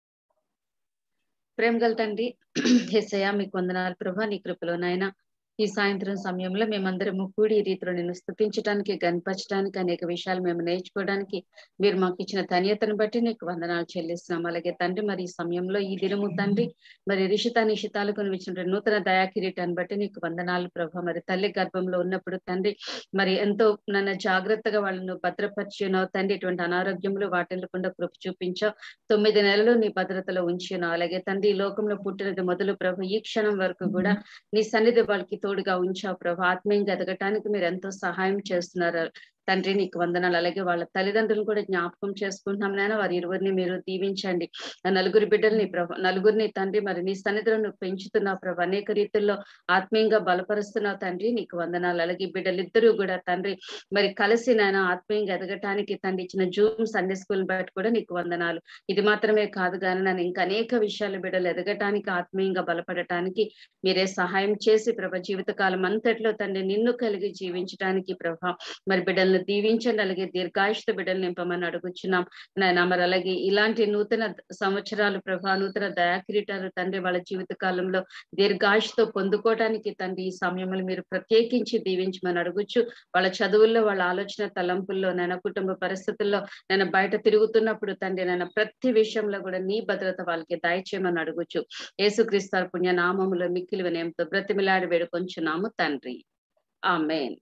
ప్రేమ గల తండ్రి యేసయ్యా, మీకు వందనాలు ప్రభా, నీ కృపలో నాయన ఈ సాయంత్రం సమయంలో మేమందరము కూడి ఈ రీతిలో నిన్ను స్తుతించడానికి, గణపరచడానికి, అనేక విషయాలు మేము నేర్చుకోవడానికి మీరు మాకు ఇచ్చిన ధన్యతను బట్టి నీకు వందనాలు చెల్లిస్తున్నాం. అలాగే తండ్రి, మరి ఈ సమయంలో ఈ దినము తండ్రి మరి రిషిత నిషితాలకు ఇచ్చిన నూతన దయాకిరీటాన్ని బట్టి నీకు వందనాలు ప్రభా. మరి తల్లి గర్భంలో ఉన్నప్పుడు తండ్రి మరి ఎంతో నన్ను జాగ్రత్తగా వాళ్ళను భద్రపరిచినావు తండ్రి. ఇటువంటి అనారోగ్యంలో వాటిల్లకుండా కృప చూపించావు. తొమ్మిది నెలలు నీ భద్రతలో ఉంచినావు. అలాగే తండ్రి, ఈ లోకంలో పుట్టినది మొదలు ప్రభు ఈ క్షణం వరకు కూడా నీ సన్నిధి వాళ్ళకి తోడుగా ఉంచావు ప్రభు. ఆత్మీయంగా ఎదగటానికి మీరు ఎంతో సహాయం చేస్తున్నారు తండ్రి, నీకు వందనాలు. అలాగే వాళ్ళ తల్లిదండ్రులను కూడా జ్ఞాపకం చేసుకుంటున్నాం నాయన. వారి ఇరువురిని మీరు దీవించండి. నలుగురి బిడ్డల్ని ప్రభు, నలుగురిని తండ్రి మరి నీ సన్నిధిలో నువ్వు పెంచుతున్నావు ప్రభు. అనేక రీతుల్లో ఆత్మీయంగా బలపరుస్తున్నావు తండ్రి, నీకు వందనాలు. అలాగే బిడ్డలిద్దరూ కూడా తండ్రి మరి కలిసి నాయన ఆత్మీయంగా ఎదగటానికి తండ్రి ఇచ్చిన జూమ్ సండే స్కూల్ బట్టి కూడా నీకు వందనాలు. ఇది మాత్రమే కాదు కానీ నన్ను ఇంకా అనేక విషయాలు బిడ్డలు ఎదగటానికి, ఆత్మీయంగా బలపడటానికి మీరే సహాయం చేసి ప్రభ, జీవితకాలం అంతట్లో తండ్రి నిన్ను కలిగి జీవించడానికి ప్రభ మరి బిడ్డలను దీవించండి. అలాగే దీర్ఘాయుష్తో బిడ్డలు నింపమని అడుగుచున్నాం నాయన. మరి అలాగే ఇలాంటి నూతన సంవత్సరాలు ప్రభా, నూతన దయాకిరీటాలు తండ్రి వాళ్ళ జీవిత కాలంలో దీర్ఘాయుష్తో పొందుకోవడానికి తండ్రి ఈ సమయంలో మీరు ప్రత్యేకించి దీవించమని అడుగుచు, వాళ్ళ చదువుల్లో, వాళ్ళ ఆలోచన తలంపుల్లో నైనా, కుటుంబ పరిస్థితుల్లో నేను బయట తిరుగుతున్నప్పుడు తండ్రి నేను ప్రతి విషయంలో కూడా నీ భద్రత వాళ్ళకి దయచేయమని అడుగుచు, యేసుక్రీస్తు పుణ్య నామములో మిక్కిలి వినయంతో బ్రతిమిలాడి వేడుకొంచున్నాము తండ్రి. ఆమేన్.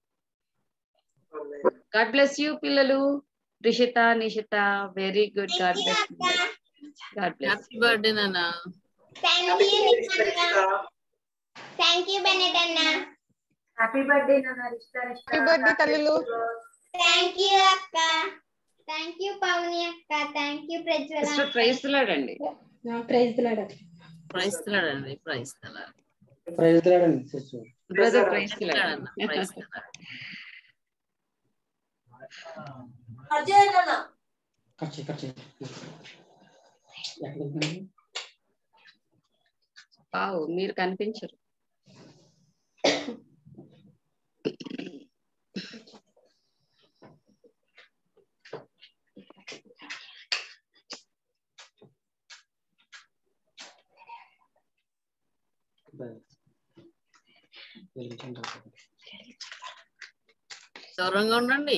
గాడ్ బ్లెస్ యూ పిల్లలు. Rishitha Nishitha, very good. God bless you. God bless.
Happy birthday నాన్న.
Thank you thank you Bennett అన్న.
హ్యాపీ బర్త్డే నాన్న. రిషిత రిషిత
హ్యాపీ బర్త్డే తల్లులు.
థ్యాంక్ యూ అక్క. థ్యాంక్ యూ పవని అక్క. Thank you Prajwala.
Sister praise లాడండి.
ప్రైజ్ లాడండి.
ప్రైజ్ లాడండి. ప్రైజ్ లాడండి.
ప్రైజ్ లాడండి సిస్టర్.
బ్రదర్ ప్రైజ్ లాడండి.
ప్రైజ్
అజయ్ నాన్న
కచ్చి కచ్చి
వావ్, మీరు కనిపించరు.
దూరంగా ఉండండి.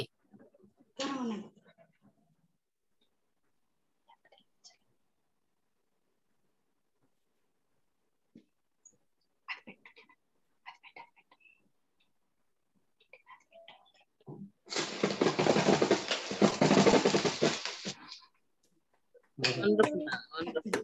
Wonderful wonderful.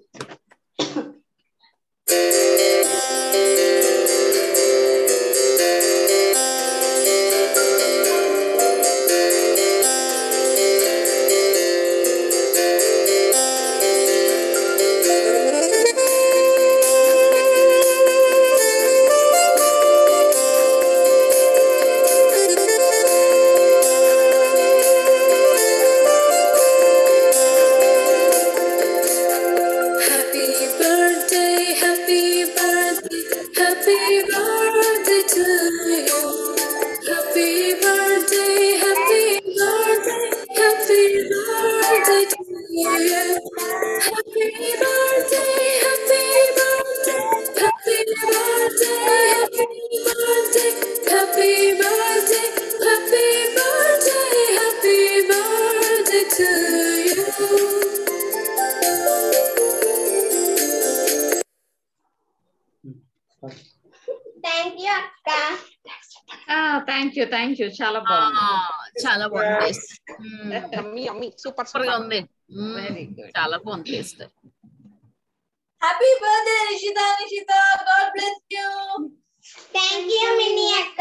థ్యాంక్ యూ అక్క.
థ్యాంక్ యూ థ్యాంక్ యూ చాలా బాగుంది.
చాలా బాగుంది.
సూపర్
గా ఉంది.
Very good.
చాలా బాగుంది taste.
Happy birthday Nishitha. Nishitha God bless you.
Thank you Mini అక్క.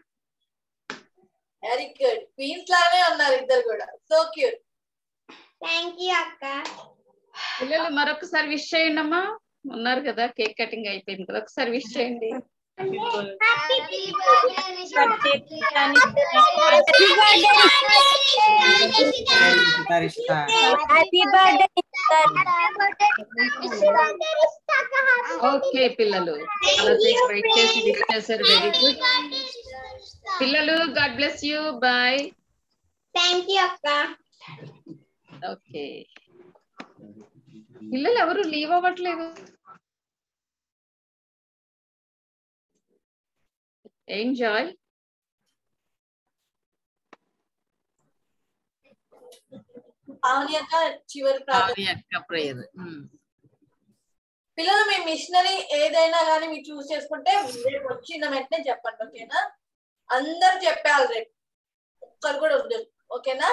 Very good. క్వీన్స్ లానే ఉన్నారు ఇద్దరు కూడా. So cute.
థ్యాంక్ యూ అక్క.
పిల్లలు మరొకసారి విష్ చేయండి అమ్మా. ఉన్నారు కదా, కేక్ కటింగ్ అయిపోయింది కదా, ఒకసారి విష్ చేయండి. ఓకే పిల్లలు చాలా సేపు వెయిట్ చేసి విష్ చేశారు. వెరీ గుడ్ పిల్లలు. God bless you. Bye.
Thank you అక్క.
ఓకే పిల్లలు ఎవరు లీవ్ అవ్వట్లేదు. ఎంజాయ్.
పావని అక్క చివరి ప్రార్థన.
ప్రేయర్.
పిల్లలు మీ మిషనరీ ఏదైనా కానీ మీరు చూస్ చేసుకుంటే రేపు వచ్చిన వెంటనే చెప్పండి. ఓకేనా? అందరు చెప్పాలి రేపు, ఒక్కరు కూడా వద్దు. ఓకేనా?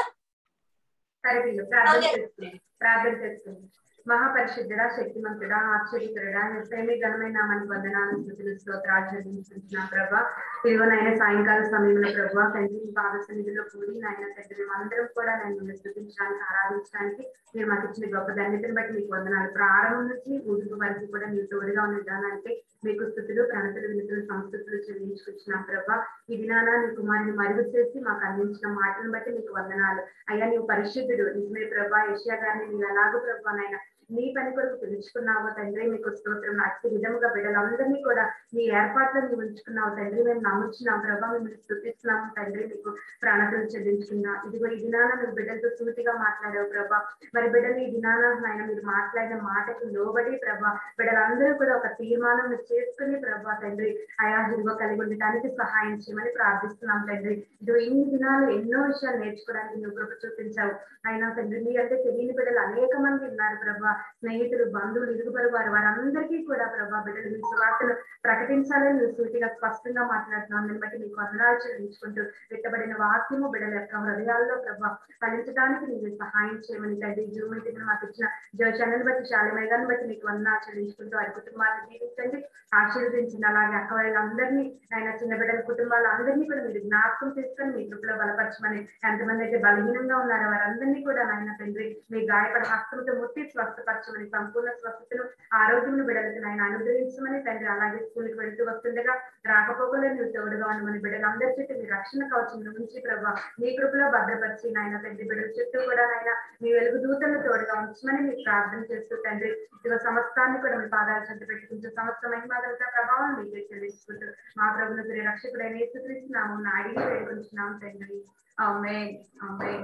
ప్రార్థన చేస్తుంది. మహాపరిశుద్ధుడా, శక్తిమంతుడా, ఆశ్చర్యకరుడా, ప్రేమి ఘనమైన నామానికి వందనాలు, స్తుతులు, స్తోత్రాలు చెల్లించుకుంటున్నా ప్రభా. ఇదిగోనైనా సాయంకాల సమయంలో ప్రభా తండ్రి పాద సన్నిధిలో కూడి నాయన తండ్రి మేమందరం కూడా నేను స్తుతించడానికి, ఆరాధించడానికి మీరు మాకు ఇచ్చిన గొప్ప ధన్యతను బట్టి మీకు వందనాలు. ప్రారంభం నుంచి ముగింపు వరకు కూడా మీరు తోడుగా ఉన్న విధానానికి మీకు స్థుతులు, ప్రణతులు, వినుతులు, సంస్కృతులు చెల్లించుకుంటున్నాం ప్రభా. ఈ దినాన నీ కుమారుని మరుగు చేసి మాకు అందించిన మాటలను బట్టి మీకు వందనాలు. అయ్యా నీవు పరిశుద్ధుడు నిజమే ప్రభా. యెషయా గారిని నీవు ఎలాగో ప్రభా నాయన నీ పని కొరకు పిలుచుకున్నావు తండ్రి. మీకు స్తోత్రం. అతి విధముగా బిడ్డలందరినీ కూడా నీ ఏర్పాట్లు నీవు ఉంచుకున్నావు తండ్రి. మేము నమ్ముచున్నాం ప్రభా. మిమ్మల్ని స్తుతిస్తున్నాము తండ్రి. మీకు ప్రాణతులు చెల్లించుకున్నా. ఇదిగో ఈ దినాన నువ్వు బిడ్డలతో సూటిగా మాట్లాడావు ప్రభా. మరి బిడ్డలు ఈ దినాన ఆయన మీరు మాట్లాడిన మాటకు లోబడి ప్రభా బిడ్డలందరూ కూడా ఒక తీర్మానం చేసుకుని ప్రభా తండ్రి ఆయా ఇదిగో కలిగి ఉండటానికి సహాయం చేయమని ప్రార్థిస్తున్నాం తండ్రి. ఇదిగో ఇన్ని దినాలు ఎన్నో విషయాలు నేర్చుకోవడానికి నువ్వు కృప చూపించావు అయినా తండ్రి. నీ అంటే తెలియని బిడ్డలు అనేక మంది ఉన్నారు ప్రభా. స్నేహితులు, బంధువులు, ఇరుగుపరు వారు వారందరికీ కూడా ప్రభా బిడ్డలు మీ సువార్తను ప్రకటించాలని నువ్వు సూటిగా స్పష్టంగా మాట్లాడుతున్నాం. దాన్ని బట్టి నీకు వందనాలు చెల్లించుకుంటూ పెట్టబడిన వాక్యము బిడ్డల యొక్క హృదయాల్లో ప్రభా ఫలించడానికి నీకు సహాయం చేయమని తండ్రి. జూమ్ మీటింగ్ మాకు ఇచ్చిన జోషాన్ని బట్టి, శాలిమేగాన్ని బట్టి నీకు వందనాలు చెల్లించుకుంటూ వారి కుటుంబాలను జీవించండి, ఆశీర్వదించండి. అలాగే అక్క వాళ్ళందరినీ ఆయన చిన్న బిడ్డల కుటుంబాలు అందరినీ కూడా మీరు జ్ఞాపకం తీసుకొని మీ కృపలో బలపరచమని. ఎంతమంది అయితే బలహీనంగా ఉన్నారో వారందరినీ కూడా నాయన తండ్రి మీ గాయపడ హస్తంతో ముట్టి స్వస్థపరచమని, సంపూర్ణ స్వస్థతను ఆరోగ్యం బిడ్డలకు నాయన అనుగ్రహించమని తండ్రి. అలాగే స్కూల్కి వెళ్తూ వస్తుండగా రాకపోకలే నువ్వు తోడుగా ఉండమని బిడ్డలందరి చుట్టూ మీ రక్షణ కవచం ఉంచి ప్రభా మీ కృపలో భద్రపరిచి నాయన తండ్రి. బిడ్డల చుట్టూ కూడా నాయన మీ వెలుగు దూతలను తోడుగా ఉంచమని మీకు ప్రార్థన చేస్తూ తండ్రి. ఇదిగో సమస్తాన్ని కూడా మీ పాదాలు చెంత పెట్టుకుంటూ సమస్త మహిమాదంతా ప్రభావం మీకే చెల్లించుకుంటూ మా ప్రభుని ప్రియ రక్షకుడైన యేసుక్రీస్తు నామమున అడిగి వేడుకుంటున్నాం తండ్రి. ఆమేన్ ఆమేన్.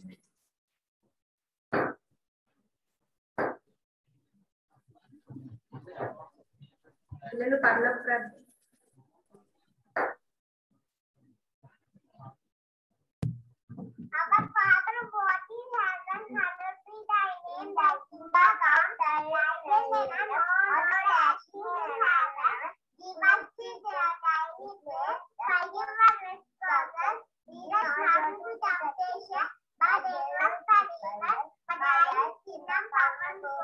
పిల్లలు పరలోక ప్రార్థన.
Our Father who art in heaven, hallowed be thy name. Thy kingdom come, thy light reign on earth as in heaven. Give us this day our daily bread. Forgive our trespasses. Lead us not into temptation, but deliver us from evil. For thine is the kingdom, power, and glory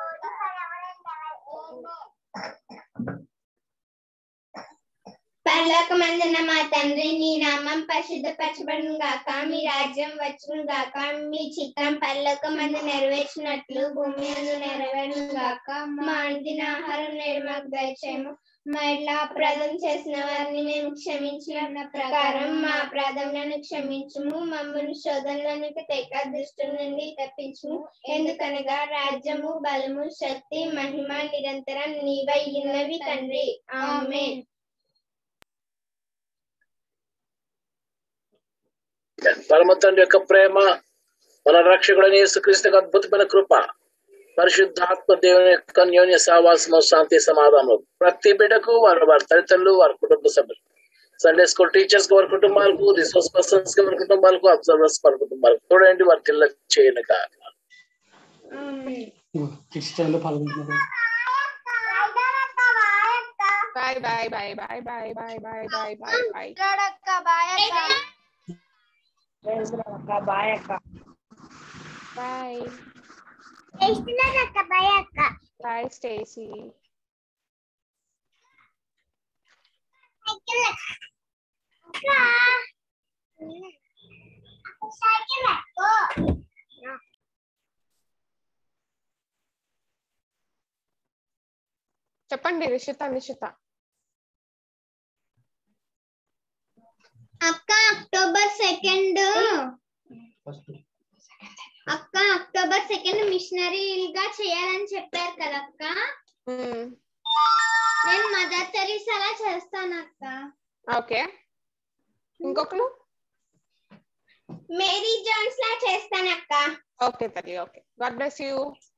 పరలోకమందున్న మా తండ్రి, నీ నామం పరిశుద్ధపరచబడును గాక, మీ రాజ్యం వచ్చును గాక, మీ చిత్తం పరలోకమందు నెరవేర్చినట్లు భూమి యందు నెరవేరును గాక. మా అనుదిన ఆహారం నేడు మాకు దయచేయము. మా ఇట్లా అపరాధం చేసిన వారిని మేము క్షమించిన ప్రకారం మా అపరాధములను క్షమించుము. మమ్మల్ని శోధనలోనికి తెక దుష్టు నుండి తప్పించుము. ఎందుకనగా రాజ్యము, బలము, శక్తి, మహిమ నిరంతరం నీవై ఉన్నవి తండ్రి. ఆమేన్.
పరమ తండ్రి యొక్క ప్రేమ, మన రక్షకుడైన యేసుక్రీస్తు అద్భుతమైన కృప, పరిశుద్ధాత్మ దేవుని యొక్క అన్యోన్య సహవాసము, శాంతి, సమాధానం ప్రతి బిడ్డకు, వారి వారి తల్లిదండ్రులు, వారి కుటుంబ సభ్యులు, సండే స్కూల్ టీచర్స్ కి, వారి కుటుంబాలకు, రిసోర్స్ పర్సన్స్ కి, వారి కుటుంబాలకు, అబ్జర్వర్స్ వారి కుటుంబాలకు చూడండి, వారి పిల్ల చేయను కాక.
Bye bye bye bye bye bye bye bye bye bye
bye అక్క.
బాయ్
బాయ్ అక్క.
Bye Stacey. చెప్పండి రిషిత. నిషిత
అక్క అక్టోబర్ సెకండ్ అక్క అక్టోబర్ సెకండ్ మిషనరీగా చేయాలని చెప్పారు కదా అక్క. నేను మదర్ తెరీసాలా చేస్తాను అక్క.
ఓకే. ఇంకొకరు
మేరీ జాన్స్ లా చేస్తాను అక్క.
ఓకే తల్లి. ఓకే. God bless you.